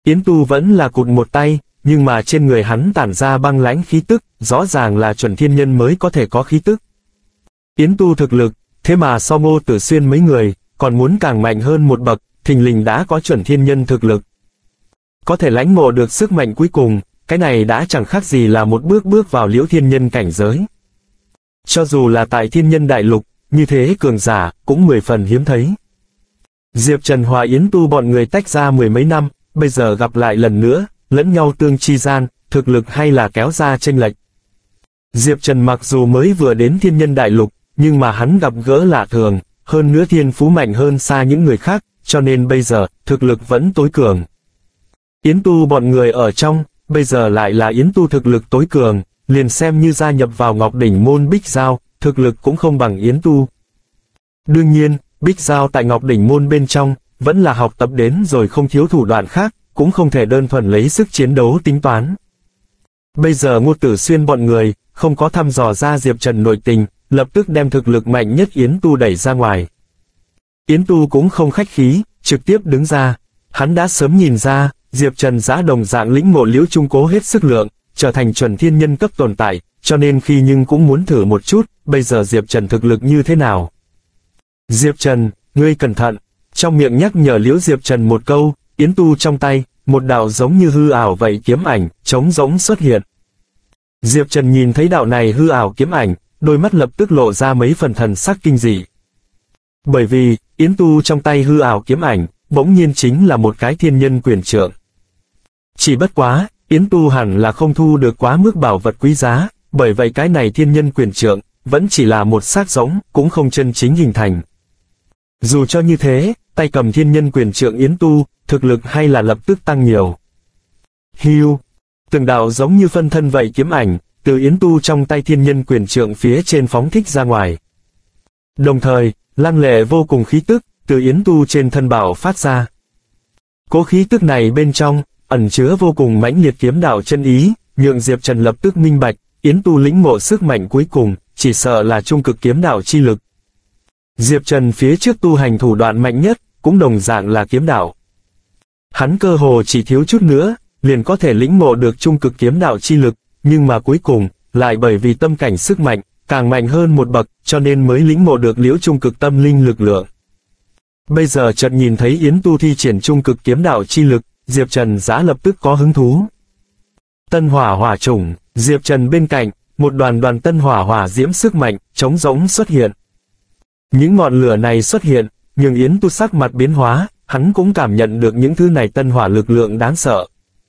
Yến Tu vẫn là cụt một tay, nhưng mà trên người hắn tản ra băng lãnh khí tức, rõ ràng là chuẩn thiên nhân mới có thể có khí tức. Yến Tu thực lực, thế mà so Ngô Tử Xuyên mấy người, còn muốn càng mạnh hơn một bậc, thình lình đã có chuẩn thiên nhân thực lực. Có thể lãnh ngộ được sức mạnh cuối cùng, cái này đã chẳng khác gì là một bước vào liễu thiên nhân cảnh giới. Cho dù là tại thiên nhân đại lục, như thế cường giả, cũng 10 phần hiếm thấy. Diệp Trần hòa Yến Tu bọn người tách ra 10 mấy năm, bây giờ gặp lại lần nữa, lẫn nhau tương chi gian, thực lực hay là kéo ra chênh lệch. Diệp Trần mặc dù mới vừa đến thiên nhân đại lục, nhưng mà hắn gặp gỡ lạ thường, hơn nữa thiên phú mạnh hơn xa những người khác, cho nên bây giờ, thực lực vẫn tối cường. Yến Tu bọn người ở trong, bây giờ lại là Yến Tu thực lực tối cường, liền xem như gia nhập vào Ngọc Đỉnh môn Bích Giao, thực lực cũng không bằng Yến Tu. Đương nhiên, Bích Giao tại Ngọc Đỉnh môn bên trong, vẫn là học tập đến rồi không thiếu thủ đoạn khác, cũng không thể đơn thuần lấy sức chiến đấu tính toán. Bây giờ Ngô Tử Xuyên bọn người, không có thăm dò ra Diệp Trần nội tình, lập tức đem thực lực mạnh nhất Yến Tu đẩy ra ngoài. Yến Tu cũng không khách khí, trực tiếp đứng ra. Hắn đã sớm nhìn ra, Diệp Trần giã đồng dạng lĩnh ngộ liễu trung cố hết sức lượng, trở thành chuẩn thiên nhân cấp tồn tại, cho nên khi nhưng cũng muốn thử một chút, bây giờ Diệp Trần thực lực như thế nào. Diệp Trần, ngươi cẩn thận, trong miệng nhắc nhở liễu Diệp Trần một câu, Yến Tu trong tay, một đạo giống như hư ảo vậy kiếm ảnh, trống rỗng xuất hiện. Diệp Trần nhìn thấy đạo này hư ảo kiếm ảnh, đôi mắt lập tức lộ ra mấy phần thần sắc kinh dị. Bởi vì, Yến Tu trong tay hư ảo kiếm ảnh, bỗng nhiên chính là một cái thiên nhân quyền trượng. Chỉ bất quá, Yến Tu hẳn là không thu được quá mức bảo vật quý giá, bởi vậy cái này thiên nhân quyền trượng, vẫn chỉ là một xác giống, cũng không chân chính hình thành. Dù cho như thế, tay cầm thiên nhân quyền trượng Yến Tu, thực lực hay là lập tức tăng nhiều. Hưu, từng đạo giống như phân thân vậy kiếm ảnh, từ Yến Tu trong tay thiên nhân quyền trượng phía trên phóng thích ra ngoài. Đồng thời, lăng lệ vô cùng khí tức, từ Yến Tu trên thân bảo phát ra. Cố khí tức này bên trong, ẩn chứa vô cùng mãnh liệt kiếm đạo chân ý, nhượng Diệp Trần lập tức minh bạch, Yến Tu lĩnh ngộ sức mạnh cuối cùng, chỉ sợ là trung cực kiếm đạo chi lực. Diệp Trần phía trước tu hành thủ đoạn mạnh nhất, cũng đồng dạng là kiếm đạo. Hắn cơ hồ chỉ thiếu chút nữa, liền có thể lĩnh ngộ được trung cực kiếm đạo chi lực, nhưng mà cuối cùng, lại bởi vì tâm cảnh sức mạnh, càng mạnh hơn một bậc, cho nên mới lĩnh ngộ được liễu trung cực tâm linh lực lượng. Bây giờ chợt nhìn thấy Yến Tu thi triển trung cực kiếm đạo chi lực, Diệp Trần giã lập tức có hứng thú. Tân hỏa hỏa chủng, Diệp Trần bên cạnh, một đoàn tân hỏa hỏa diễm sức mạnh, trống rỗng xuất hiện. Những ngọn lửa này xuất hiện, nhưng Yến Tu sắc mặt biến hóa, hắn cũng cảm nhận được những thứ này tân hỏa lực lượng đáng sợ.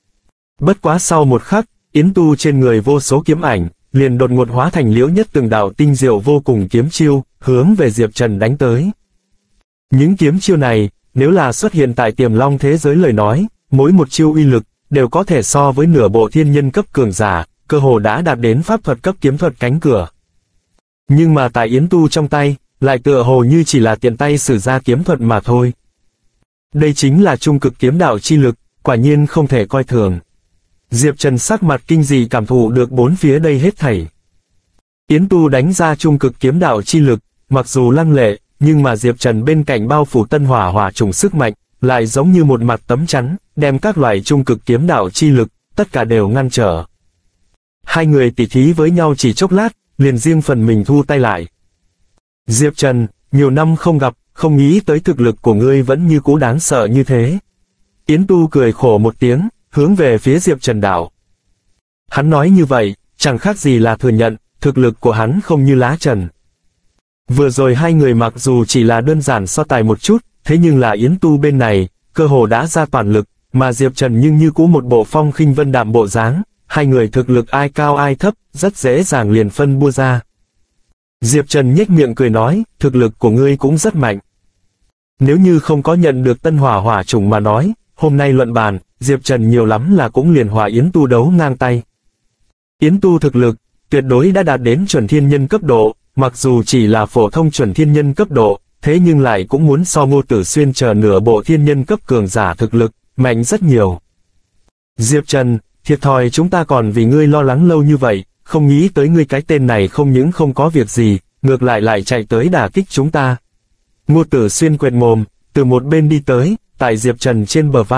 Bất quá sau một khắc, Yến Tu trên người vô số kiếm ảnh, liền đột ngột hóa thành liễu nhất từng đạo tinh diệu vô cùng kiếm chiêu, hướng về Diệp Trần đánh tới. Những kiếm chiêu này, nếu là xuất hiện tại Tiềm Long thế giới lời nói, mỗi một chiêu uy lực, đều có thể so với nửa bộ thiên nhân cấp cường giả, cơ hồ đã đạt đến pháp thuật cấp kiếm thuật cánh cửa. Nhưng mà tại Yến Tu trong tay, lại tựa hồ như chỉ là tiện tay sử ra kiếm thuật mà thôi. Đây chính là trung cực kiếm đạo chi lực, quả nhiên không thể coi thường. Diệp Trần sắc mặt kinh dị cảm thụ được bốn phía đây hết thảy. Yến Tu đánh ra trung cực kiếm đạo chi lực, mặc dù lăng lệ, nhưng mà Diệp Trần bên cạnh bao phủ tân hỏa hỏa trùng sức mạnh, lại giống như một mặt tấm chắn, đem các loại trung cực kiếm đạo chi lực, tất cả đều ngăn trở. Hai người tỉ thí với nhau chỉ chốc lát, liền riêng phần mình thu tay lại. Diệp Trần, nhiều năm không gặp, không nghĩ tới thực lực của ngươi vẫn như cũ đáng sợ như thế. Yến Tu cười khổ một tiếng, hướng về phía Diệp Trần đạo. Hắn nói như vậy, chẳng khác gì là thừa nhận, thực lực của hắn không như lá trần. Vừa rồi hai người mặc dù chỉ là đơn giản so tài một chút, thế nhưng là Yến Tu bên này, cơ hồ đã ra toàn lực, mà Diệp Trần nhưng như cũ một bộ phong khinh vân đạm bộ dáng, hai người thực lực ai cao ai thấp, rất dễ dàng liền phân bua ra. Diệp Trần nhếch miệng cười nói, thực lực của ngươi cũng rất mạnh. Nếu như không có nhận được tân hỏa hỏa chủng mà nói, hôm nay luận bàn, Diệp Trần nhiều lắm là cũng liền hòa Yến Tu đấu ngang tay. Yến Tu thực lực, tuyệt đối đã đạt đến chuẩn thiên nhân cấp độ, mặc dù chỉ là phổ thông chuẩn thiên nhân cấp độ, thế nhưng lại cũng muốn so Ngô Tử Xuyên chờ nửa bộ thiên nhân cấp cường giả thực lực, mạnh rất nhiều. Diệp Trần, thiệt thòi chúng ta còn vì ngươi lo lắng lâu như vậy, không nghĩ tới ngươi cái tên này không những không có việc gì, ngược lại chạy tới đả kích chúng ta. Ngô Tử Xuyên quệt mồm, từ một bên đi tới, tại Diệp Trần trên bờ vai,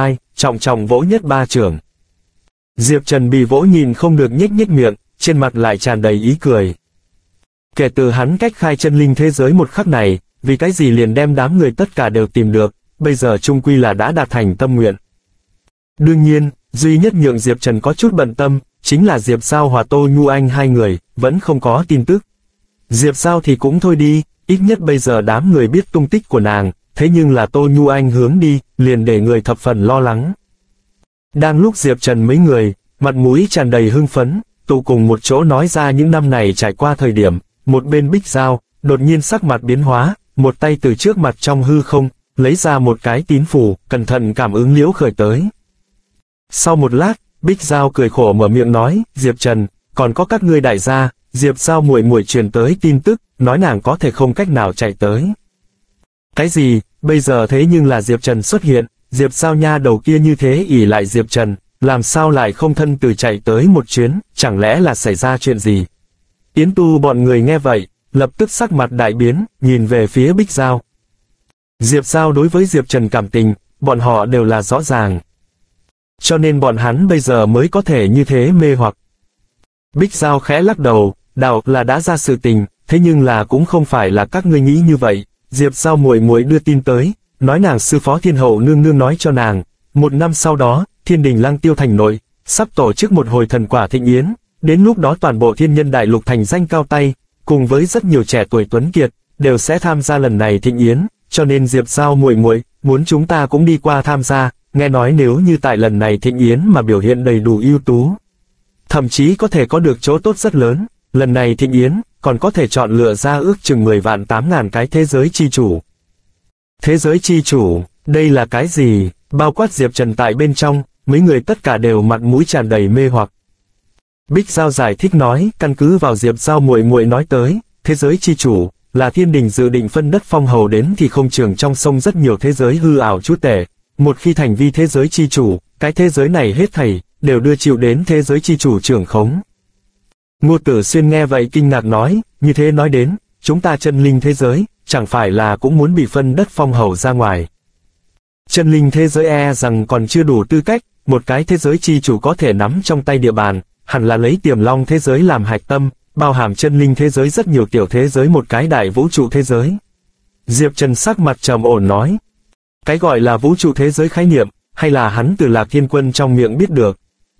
trọng trọng vỗ nhất ba chưởng. Diệp Trần bị vỗ nhìn không được nhếch nhếch miệng, trên mặt lại tràn đầy ý cười. Kể từ hắn cách khai chân linh thế giới một khắc này, vì cái gì liền đem đám người tất cả đều tìm được, bây giờ chung quy là đã đạt thành tâm nguyện. Đương nhiên, duy nhất nhượng Diệp Trần có chút bận tâm, chính là Diệp Giao hòa Tô Nhu Anh hai người, vẫn không có tin tức. Diệp Giao thì cũng thôi đi, ít nhất bây giờ đám người biết tung tích của nàng, thế nhưng là Tô Nhu Anh hướng đi, liền để người thập phần lo lắng. Đang lúc Diệp Trần mấy người, mặt mũi tràn đầy hưng phấn, tụ cùng một chỗ nói ra những năm này trải qua thời điểm, một bên Bích Giao, đột nhiên sắc mặt biến hóa, một tay từ trước mặt trong hư không, lấy ra một cái tín phù, cẩn thận cảm ứng Liễu Khởi tới. Sau một lát, Bích Giao cười khổ mở miệng nói, Diệp Trần, còn có các ngươi đại gia, Diệp Giao muội muội truyền tới tin tức, nói nàng có thể không cách nào chạy tới. Cái gì, bây giờ thế nhưng là Diệp Trần xuất hiện, Diệp Giao nha đầu kia như thế ỷ lại Diệp Trần, làm sao lại không thân từ chạy tới một chuyến, chẳng lẽ là xảy ra chuyện gì? Yến Tu bọn người nghe vậy, lập tức sắc mặt đại biến, nhìn về phía Bích Giao. Diệp Giao đối với Diệp Trần cảm tình, bọn họ đều là rõ ràng. Cho nên bọn hắn bây giờ mới có thể như thế mê hoặc. Bích Giao khẽ lắc đầu, đạo là đã ra sự tình, thế nhưng là cũng không phải là các ngươi nghĩ như vậy. Diệp Giao muội muội đưa tin tới, nói nàng sư phó Thiên Hậu nương nương nói cho nàng, một năm sau đó, Thiên Đình Lăng Tiêu thành nội, sắp tổ chức một hồi thần quả thịnh yến, đến lúc đó toàn bộ thiên nhân đại lục thành danh cao tay, cùng với rất nhiều trẻ tuổi tuấn kiệt, đều sẽ tham gia lần này thịnh yến, cho nên Diệp Giao muội muội muốn chúng ta cũng đi qua tham gia, nghe nói nếu như tại lần này thịnh yến mà biểu hiện đầy đủ ưu tú, thậm chí có thể có được chỗ tốt rất lớn, lần này thịnh yến, còn có thể chọn lựa ra ước chừng 10 vạn 8 ngàn cái thế giới chi chủ. Thế giới chi chủ, đây là cái gì? Bao quát Diệp Trần tại bên trong, mấy người tất cả đều mặt mũi tràn đầy mê hoặc. Bích Giao giải thích nói, căn cứ vào Diệp Giao muội muội nói tới, thế giới chi chủ, là thiên đình dự định phân đất phong hầu đến thì không trường trong sông rất nhiều thế giới hư ảo chúa tể. Một khi thành vi thế giới chi chủ, cái thế giới này hết thảy, đều đưa chịu đến thế giới chi chủ trưởng khống. Ngô Tử Xuyên nghe vậy kinh ngạc nói, như thế nói đến, chúng ta chân linh thế giới, chẳng phải là cũng muốn bị phân đất phong hầu ra ngoài. Chân linh thế giới rằng còn chưa đủ tư cách, một cái thế giới chi chủ có thể nắm trong tay địa bàn, hẳn là lấy Tiềm Long thế giới làm hạch tâm, bao hàm chân linh thế giới rất nhiều tiểu thế giới một cái đại vũ trụ thế giới. Diệp Trần sắc mặt trầm ổn nói, cái gọi là vũ trụ thế giới khái niệm, hay là hắn từ Lạc Thiên Quân trong miệng biết được.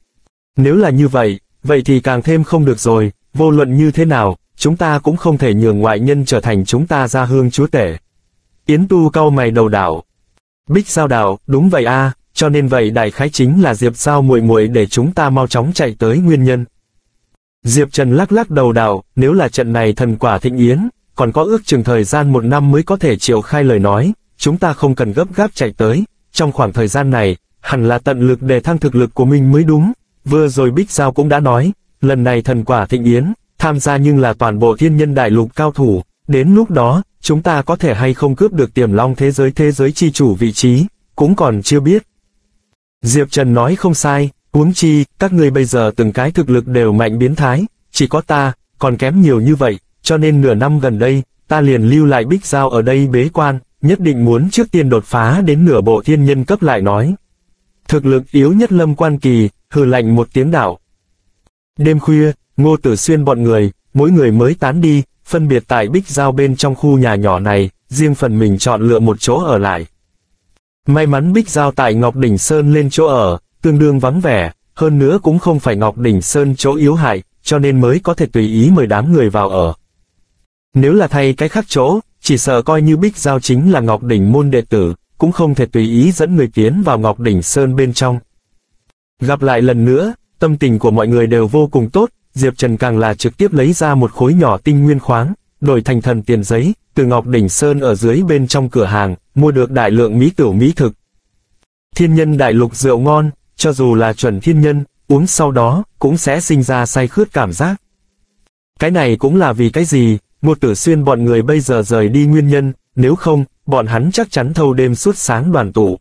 Nếu là như vậy, vậy thì càng thêm không được rồi, vô luận như thế nào, chúng ta cũng không thể nhường ngoại nhân trở thành chúng ta gia hương chúa tể. Yến Tu cau mày đầu đảo. Bích Giao đạo, đúng vậy a, cho nên vậy đại khái chính là Diệp Giao muội muội để chúng ta mau chóng chạy tới nguyên nhân. Diệp Trần lắc lắc đầu đạo, nếu là trận này thần quả thịnh yến, còn có ước chừng thời gian 1 năm mới có thể triệu khai lời nói, chúng ta không cần gấp gáp chạy tới, trong khoảng thời gian này, hẳn là tận lực để thăng thực lực của mình mới đúng. Vừa rồi Bích Giao cũng đã nói, lần này thần quả thịnh yến, tham gia nhưng là toàn bộ thiên nhân đại lục cao thủ, đến lúc đó, chúng ta có thể hay không cướp được Tiềm Long thế giới chi chủ vị trí, cũng còn chưa biết. Diệp Trần nói không sai, huống chi, các ngươi bây giờ từng cái thực lực đều mạnh biến thái, chỉ có ta, còn kém nhiều như vậy, cho nên nửa năm gần đây, ta liền lưu lại Bích Giao ở đây bế quan, nhất định muốn trước tiên đột phá đến nửa bộ thiên nhân cấp lại nói. Thực lực yếu nhất Lâm Quan Kỳ, hừ lạnh một tiếng đạo. Đêm khuya, Ngô Tử Xuyên bọn người, mỗi người mới tán đi, phân biệt tại Bích Giao bên trong khu nhà nhỏ này, riêng phần mình chọn lựa một chỗ ở lại. May mắn Bích Giao tại Ngọc Đỉnh Sơn lên chỗ ở, tương đương vắng vẻ, hơn nữa cũng không phải Ngọc Đỉnh Sơn chỗ yếu hại, cho nên mới có thể tùy ý mời đám người vào ở. Nếu là thay cái khác chỗ, chỉ sợ coi như Bích Giao chính là Ngọc Đỉnh môn đệ tử, cũng không thể tùy ý dẫn người tiến vào Ngọc Đỉnh Sơn bên trong. Gặp lại lần nữa, tâm tình của mọi người đều vô cùng tốt, Diệp Trần càng là trực tiếp lấy ra một khối nhỏ tinh nguyên khoáng, đổi thành thần tiền giấy, từ Ngọc Đỉnh Sơn ở dưới bên trong cửa hàng, mua được đại lượng mỹ tửu mỹ thực. Thiên nhân đại lục rượu ngon, cho dù là chuẩn thiên nhân, uống sau đó, cũng sẽ sinh ra say khướt cảm giác. Cái này cũng là vì cái gì, Ngô Tử Xuyên bọn người bây giờ rời đi nguyên nhân, nếu không, bọn hắn chắc chắn thâu đêm suốt sáng đoàn tụ.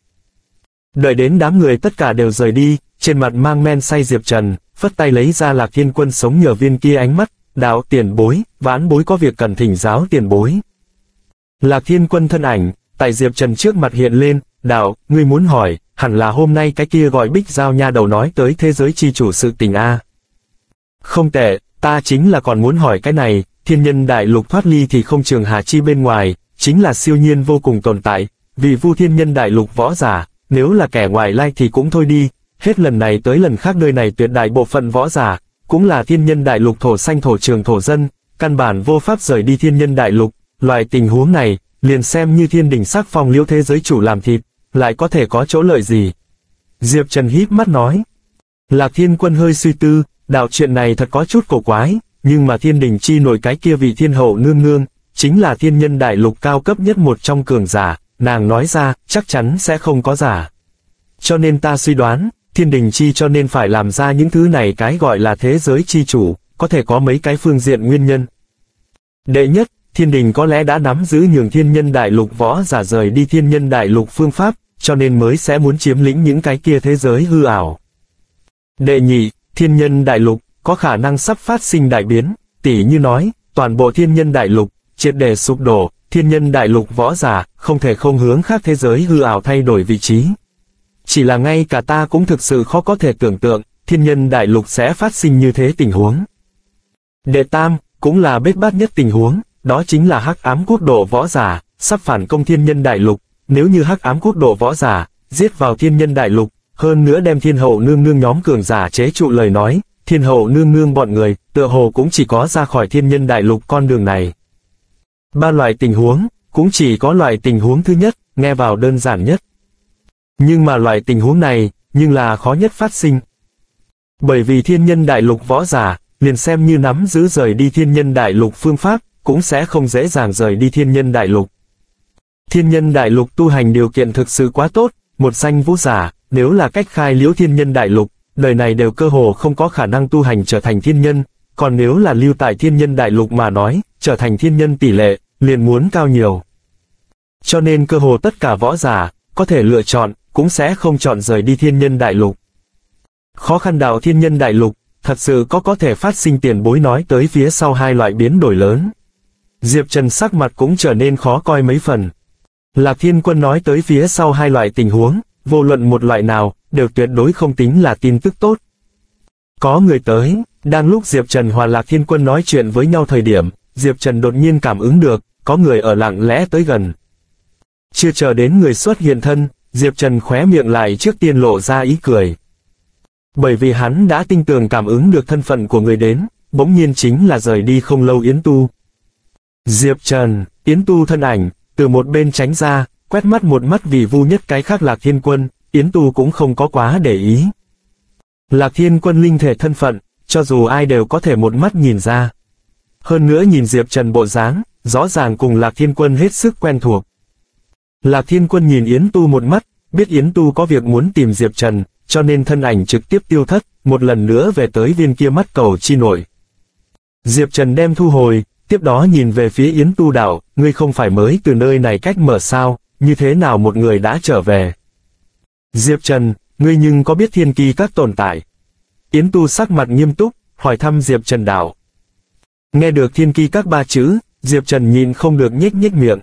Đợi đến đám người tất cả đều rời đi, trên mặt mang men say Diệp Trần, phất tay lấy ra Lạc Thiên Quân sống nhờ viên kia ánh mắt, đạo tiền bối, vãn bối có việc cần thỉnh giáo tiền bối. Lạc Thiên Quân thân ảnh, tại Diệp Trần trước mặt hiện lên, đạo, ngươi muốn hỏi, hẳn là hôm nay cái kia gọi Bích Giao nha đầu nói tới thế giới chi chủ sự tình a. Không tệ, ta chính là còn muốn hỏi cái này, thiên nhân đại lục thoát ly thì không trường hà chi bên ngoài, chính là siêu nhiên vô cùng tồn tại, vì vu thiên nhân đại lục võ giả, nếu là kẻ ngoại lai thì cũng thôi đi, hết lần này tới lần khác nơi này tuyệt đại bộ phận võ giả, cũng là thiên nhân đại lục thổ xanh thổ trường thổ dân, căn bản vô pháp rời đi thiên nhân đại lục, loại tình huống này, liền xem như thiên đình sắc phong liễu thế giới chủ làm thịt, lại có thể có chỗ lợi gì. Diệp Trần híp mắt nói. Lạc Thiên Quân hơi suy tư, đạo chuyện này thật có chút cổ quái, nhưng mà thiên đình chi nổi cái kia vị thiên hậu nương nương, chính là thiên nhân đại lục cao cấp nhất một trong cường giả, nàng nói ra, chắc chắn sẽ không có giả. Cho nên ta suy đoán, thiên đình chi cho nên phải làm ra những thứ này cái gọi là thế giới chi chủ, có thể có mấy cái phương diện nguyên nhân. Đệ nhất, thiên đình có lẽ đã nắm giữ nhường thiên nhân đại lục võ giả rời đi thiên nhân đại lục phương pháp, cho nên mới sẽ muốn chiếm lĩnh những cái kia thế giới hư ảo. Đệ nhị, thiên nhân đại lục có khả năng sắp phát sinh đại biến, tỉ như nói, toàn bộ thiên nhân đại lục triệt để sụp đổ, thiên nhân đại lục võ giả không thể không hướng khác thế giới hư ảo thay đổi vị trí. Chỉ là ngay cả ta cũng thực sự khó có thể tưởng tượng, thiên nhân đại lục sẽ phát sinh như thế tình huống. Đệ tam, cũng là bết bát nhất tình huống, đó chính là hắc ám quốc độ võ giả sắp phản công thiên nhân đại lục. Nếu như hắc ám quốc độ võ giả giết vào thiên nhân đại lục, hơn nữa đem thiên hậu nương nương nhóm cường giả chế trụ lời nói, thiên hậu nương nương bọn người tựa hồ cũng chỉ có ra khỏi thiên nhân đại lục con đường này. Ba loại tình huống, cũng chỉ có loại tình huống thứ nhất, nghe vào đơn giản nhất. Nhưng mà loại tình huống này, nhưng là khó nhất phát sinh. Bởi vì thiên nhân đại lục võ giả, liền xem như nắm giữ rời đi thiên nhân đại lục phương pháp, cũng sẽ không dễ dàng rời đi thiên nhân đại lục. Thiên nhân đại lục tu hành điều kiện thực sự quá tốt, một danh vũ giả, nếu là cách khai liễu thiên nhân đại lục, đời này đều cơ hồ không có khả năng tu hành trở thành thiên nhân, còn nếu là lưu tại thiên nhân đại lục mà nói, trở thành thiên nhân tỷ lệ, liền muốn cao nhiều. Cho nên cơ hồ tất cả võ giả, có thể lựa chọn, cũng sẽ không chọn rời đi thiên nhân đại lục. Khó khăn đạo thiên nhân đại lục, thật sự có thể phát sinh tiền bối nói tới phía sau hai loại biến đổi lớn. Diệp Trần sắc mặt cũng trở nên khó coi mấy phần. Lạc Thiên Quân nói tới phía sau hai loại tình huống, vô luận một loại nào, đều tuyệt đối không tính là tin tức tốt. Có người tới, đang lúc Diệp Trần và Lạc Thiên Quân nói chuyện với nhau thời điểm, Diệp Trần đột nhiên cảm ứng được, có người ở lặng lẽ tới gần. Chưa chờ đến người xuất hiện thân, Diệp Trần khóe miệng lại trước tiên lộ ra ý cười. Bởi vì hắn đã tinh tường cảm ứng được thân phận của người đến, bỗng nhiên chính là rời đi không lâu Yến Tu. Diệp Trần, Yến Tu thân ảnh, từ một bên tránh ra, quét mắt một mắt vì vu nhất cái khác Lạc Thiên Quân, Yến Tu cũng không có quá để ý. Lạc Thiên Quân linh thể thân phận, cho dù ai đều có thể một mắt nhìn ra. Hơn nữa nhìn Diệp Trần bộ dáng, rõ ràng cùng Lạc Thiên Quân hết sức quen thuộc. Lạc Thiên Quân nhìn Yến Tu một mắt, biết Yến Tu có việc muốn tìm Diệp Trần, cho nên thân ảnh trực tiếp tiêu thất, một lần nữa về tới viên kia mắt cầu chi nội. Diệp Trần đem thu hồi, tiếp đó nhìn về phía Yến Tu đạo, ngươi không phải mới từ nơi này cách mở sao, như thế nào một người đã trở về. Diệp Trần, ngươi nhưng có biết thiên kỳ các tồn tại? Yến Tu sắc mặt nghiêm túc, hỏi thăm Diệp Trần đạo. Nghe được thiên kỳ các ba chữ, Diệp Trần nhìn không được nhếch nhếch miệng.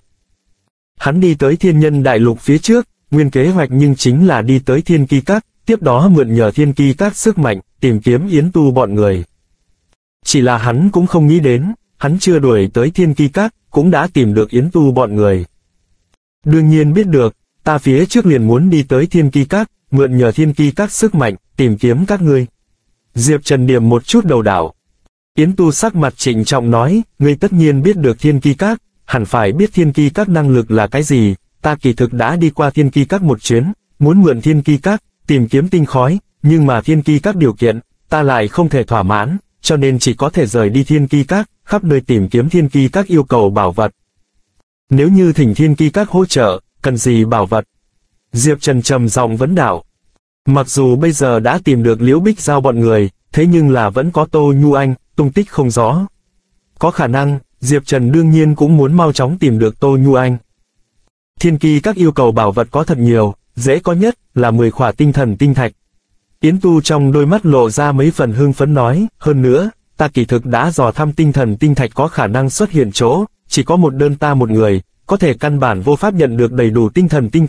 Hắn đi tới thiên nhân đại lục phía trước, nguyên kế hoạch nhưng chính là đi tới thiên kỳ các, tiếp đó mượn nhờ thiên kỳ các sức mạnh, tìm kiếm Yến Tu bọn người. Chỉ là hắn cũng không nghĩ đến, hắn chưa đuổi tới thiên kỳ các, cũng đã tìm được Yến Tu bọn người. Đương nhiên biết được, ta phía trước liền muốn đi tới thiên kỳ các, mượn nhờ thiên kỳ các sức mạnh, tìm kiếm các ngươi. Diệp Trần điểm một chút đầu đảo. Yến Tu sắc mặt trịnh trọng nói, ngươi tất nhiên biết được thiên kỳ các, hẳn phải biết thiên kỳ các năng lực là cái gì, ta kỳ thực đã đi qua thiên kỳ các một chuyến, muốn mượn thiên kỳ các, tìm kiếm tinh khói, nhưng mà thiên kỳ các điều kiện, ta lại không thể thỏa mãn, cho nên chỉ có thể rời đi thiên kỳ các, khắp nơi tìm kiếm thiên kỳ các yêu cầu bảo vật. Nếu như thỉnh thiên kỳ các hỗ trợ, cần gì bảo vật? Diệp Trần trầm giọng vấn đạo. Mặc dù bây giờ đã tìm được Liễu Bích Giao bọn người, thế nhưng là vẫn có Tô Nhu Anh, tung tích không rõ. Có khả năng, Diệp Trần đương nhiên cũng muốn mau chóng tìm được Tô Nhu Anh. Thiên kỳ các yêu cầu bảo vật có thật nhiều, dễ có nhất là 10 khỏa tinh thần tinh thạch. Yến Tu trong đôi mắt lộ ra mấy phần hưng phấn nói, hơn nữa, ta kỳ thực đã dò thăm tinh thần tinh thạch có khả năng xuất hiện chỗ, chỉ có một đơn ta một người, có thể căn bản vô pháp nhận được đầy đủ tinh thần tinh thạch,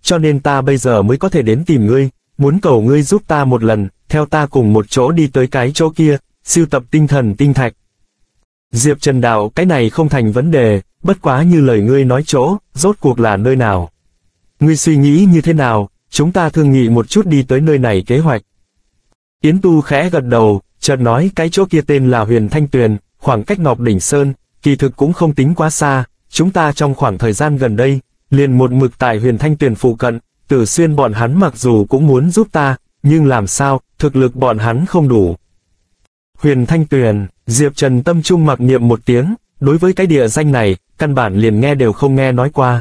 cho nên ta bây giờ mới có thể đến tìm ngươi, muốn cầu ngươi giúp ta một lần, theo ta cùng một chỗ đi tới cái chỗ kia, sưu tập tinh thần tinh thạch. Diệp Trần đạo, cái này không thành vấn đề, bất quá như lời ngươi nói chỗ, rốt cuộc là nơi nào? Ngươi suy nghĩ như thế nào, chúng ta thương nghị một chút đi tới nơi này kế hoạch. Yến Tu khẽ gật đầu, chợt nói cái chỗ kia tên là Huyền Thanh Tuyền, khoảng cách Ngọc Đỉnh Sơn, kỳ thực cũng không tính quá xa, chúng ta trong khoảng thời gian gần đây, liền một mực tại Huyền Thanh Tuyền phụ cận, Tử Xuyên bọn hắn mặc dù cũng muốn giúp ta, nhưng làm sao, thực lực bọn hắn không đủ. Huyền Thanh Tuyền, Diệp Trần tâm trung mặc niệm một tiếng, đối với cái địa danh này, căn bản liền nghe đều không nghe nói qua.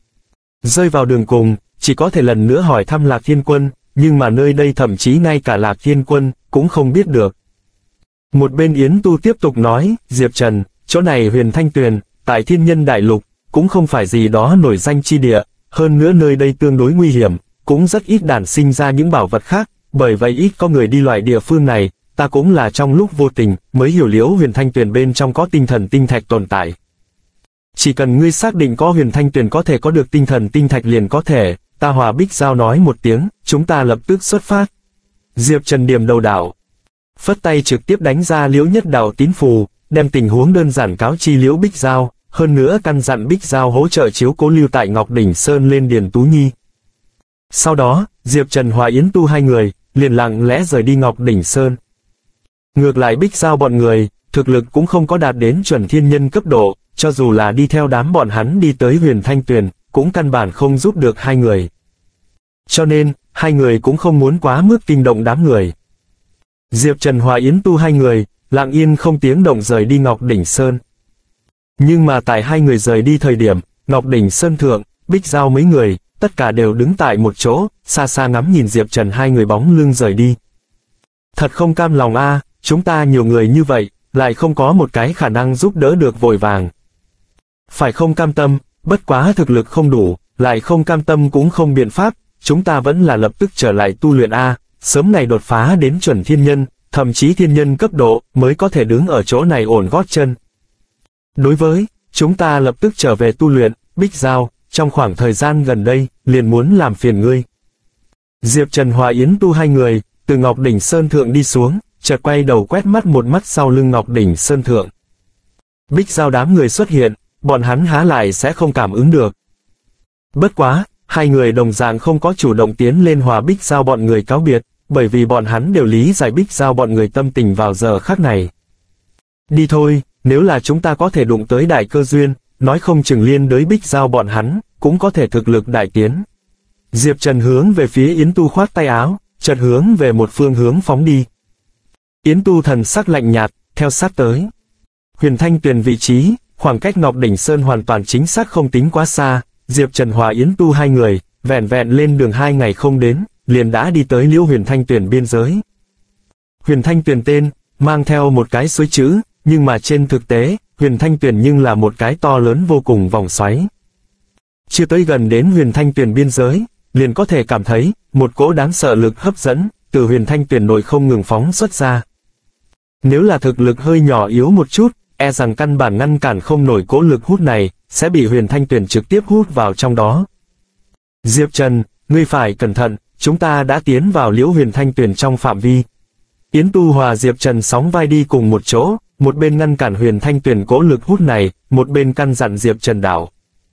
Rơi vào đường cùng, chỉ có thể lần nữa hỏi thăm Lạc Thiên Quân, nhưng mà nơi đây thậm chí ngay cả Lạc Thiên Quân cũng không biết được. Một bên Yến Tu tiếp tục nói, Diệp Trần, chỗ này Huyền Thanh Tuyền, tại Thiên Nhân Đại Lục, cũng không phải gì đó nổi danh chi địa, hơn nữa nơi đây tương đối nguy hiểm, cũng rất ít đản sinh ra những bảo vật khác, bởi vậy ít có người đi loại địa phương này, ta cũng là trong lúc vô tình, mới hiểu liễu Huyền Thanh Tuyền bên trong có tinh thần tinh thạch tồn tại. Chỉ cần ngươi xác định có Huyền Thanh Tuyền có thể có được tinh thần tinh thạch liền có thể, ta Hòa Bích Giao nói một tiếng, chúng ta lập tức xuất phát. Diệp Trần điểm đầu đạo, phất tay trực tiếp đánh ra liễu nhất đạo tín phù, đem tình huống đơn giản cáo chi liễu Bích Giao, hơn nữa căn dặn Bích Giao hỗ trợ chiếu cố lưu tại Ngọc Đỉnh Sơn lên Điền Tú Nhi. Sau đó, Diệp Trần hòa Yến Tu hai người, liền lặng lẽ rời đi Ngọc Đỉnh Sơn. Ngược lại Bích Giao bọn người, thực lực cũng không có đạt đến chuẩn thiên nhân cấp độ, cho dù là đi theo đám bọn hắn đi tới Huyền Thanh Tuyền, cũng căn bản không giúp được hai người. Cho nên, hai người cũng không muốn quá mức kinh động đám người. Diệp Trần hòa Yến Tu hai người, lặng yên không tiếng động rời đi Ngọc Đỉnh Sơn. Nhưng mà tại hai người rời đi thời điểm, Ngọc Đỉnh Sơn thượng, Bích Giao mấy người, tất cả đều đứng tại một chỗ, xa xa ngắm nhìn Diệp Trần hai người bóng lưng rời đi. Thật không cam lòng a, chúng ta nhiều người như vậy, lại không có một cái khả năng giúp đỡ được vội vàng. Phải không cam tâm, bất quá thực lực không đủ, lại không cam tâm cũng không biện pháp, chúng ta vẫn là lập tức trở lại tu luyện a, sớm này đột phá đến chuẩn thiên nhân, thậm chí thiên nhân cấp độ, mới có thể đứng ở chỗ này ổn gót chân. Đối với, chúng ta lập tức trở về tu luyện, Bích Giao, trong khoảng thời gian gần đây, liền muốn làm phiền ngươi. Diệp Trần hòa Yến Tu hai người, từ Ngọc Đỉnh Sơn thượng đi xuống, chợt quay đầu quét mắt một mắt sau lưng Ngọc Đỉnh Sơn thượng. Bích Giao đám người xuất hiện, bọn hắn há lại sẽ không cảm ứng được. Bất quá, hai người đồng dạng không có chủ động tiến lên hòa Bích Giao bọn người cáo biệt, bởi vì bọn hắn đều lý giải Bích Giao bọn người tâm tình vào giờ khắc này. Đi thôi, nếu là chúng ta có thể đụng tới đại cơ duyên, nói không chừng liên đới Bích Giao bọn hắn, cũng có thể thực lực đại tiến. Diệp Trần hướng về phía Yến Tu khoát tay áo, chợt hướng về một phương hướng phóng đi. Yến Tu thần sắc lạnh nhạt, theo sát tới. Huyền Thanh Tuyền vị trí, khoảng cách Ngọc Đỉnh Sơn hoàn toàn chính xác không tính quá xa, Diệp Trần hòa Yến Tu hai người, vẹn vẹn lên đường 2 ngày không đến, liền đã đi tới liễu Huyền Thanh Tuyền biên giới. Huyền Thanh Tuyền tên, mang theo một cái suối chữ, nhưng mà trên thực tế, Huyền Thanh Tuyền nhưng là một cái to lớn vô cùng vòng xoáy. Chưa tới gần đến Huyền Thanh Tuyền biên giới, liền có thể cảm thấy, một cỗ đáng sợ lực hấp dẫn, từ Huyền Thanh Tuyền nội không ngừng phóng xuất ra. Nếu là thực lực hơi nhỏ yếu một chút, e rằng căn bản ngăn cản không nổi cỗ lực hút này, sẽ bị Huyền Thanh Tuyền trực tiếp hút vào trong đó. Diệp Trần, ngươi phải cẩn thận, chúng ta đã tiến vào liễu Huyền Thanh Tuyền trong phạm vi. Yến Tu hòa Diệp Trần sóng vai đi cùng một chỗ, một bên ngăn cản Huyền Thanh Tuyền cỗ lực hút này, một bên căn dặn Diệp Trần đạo.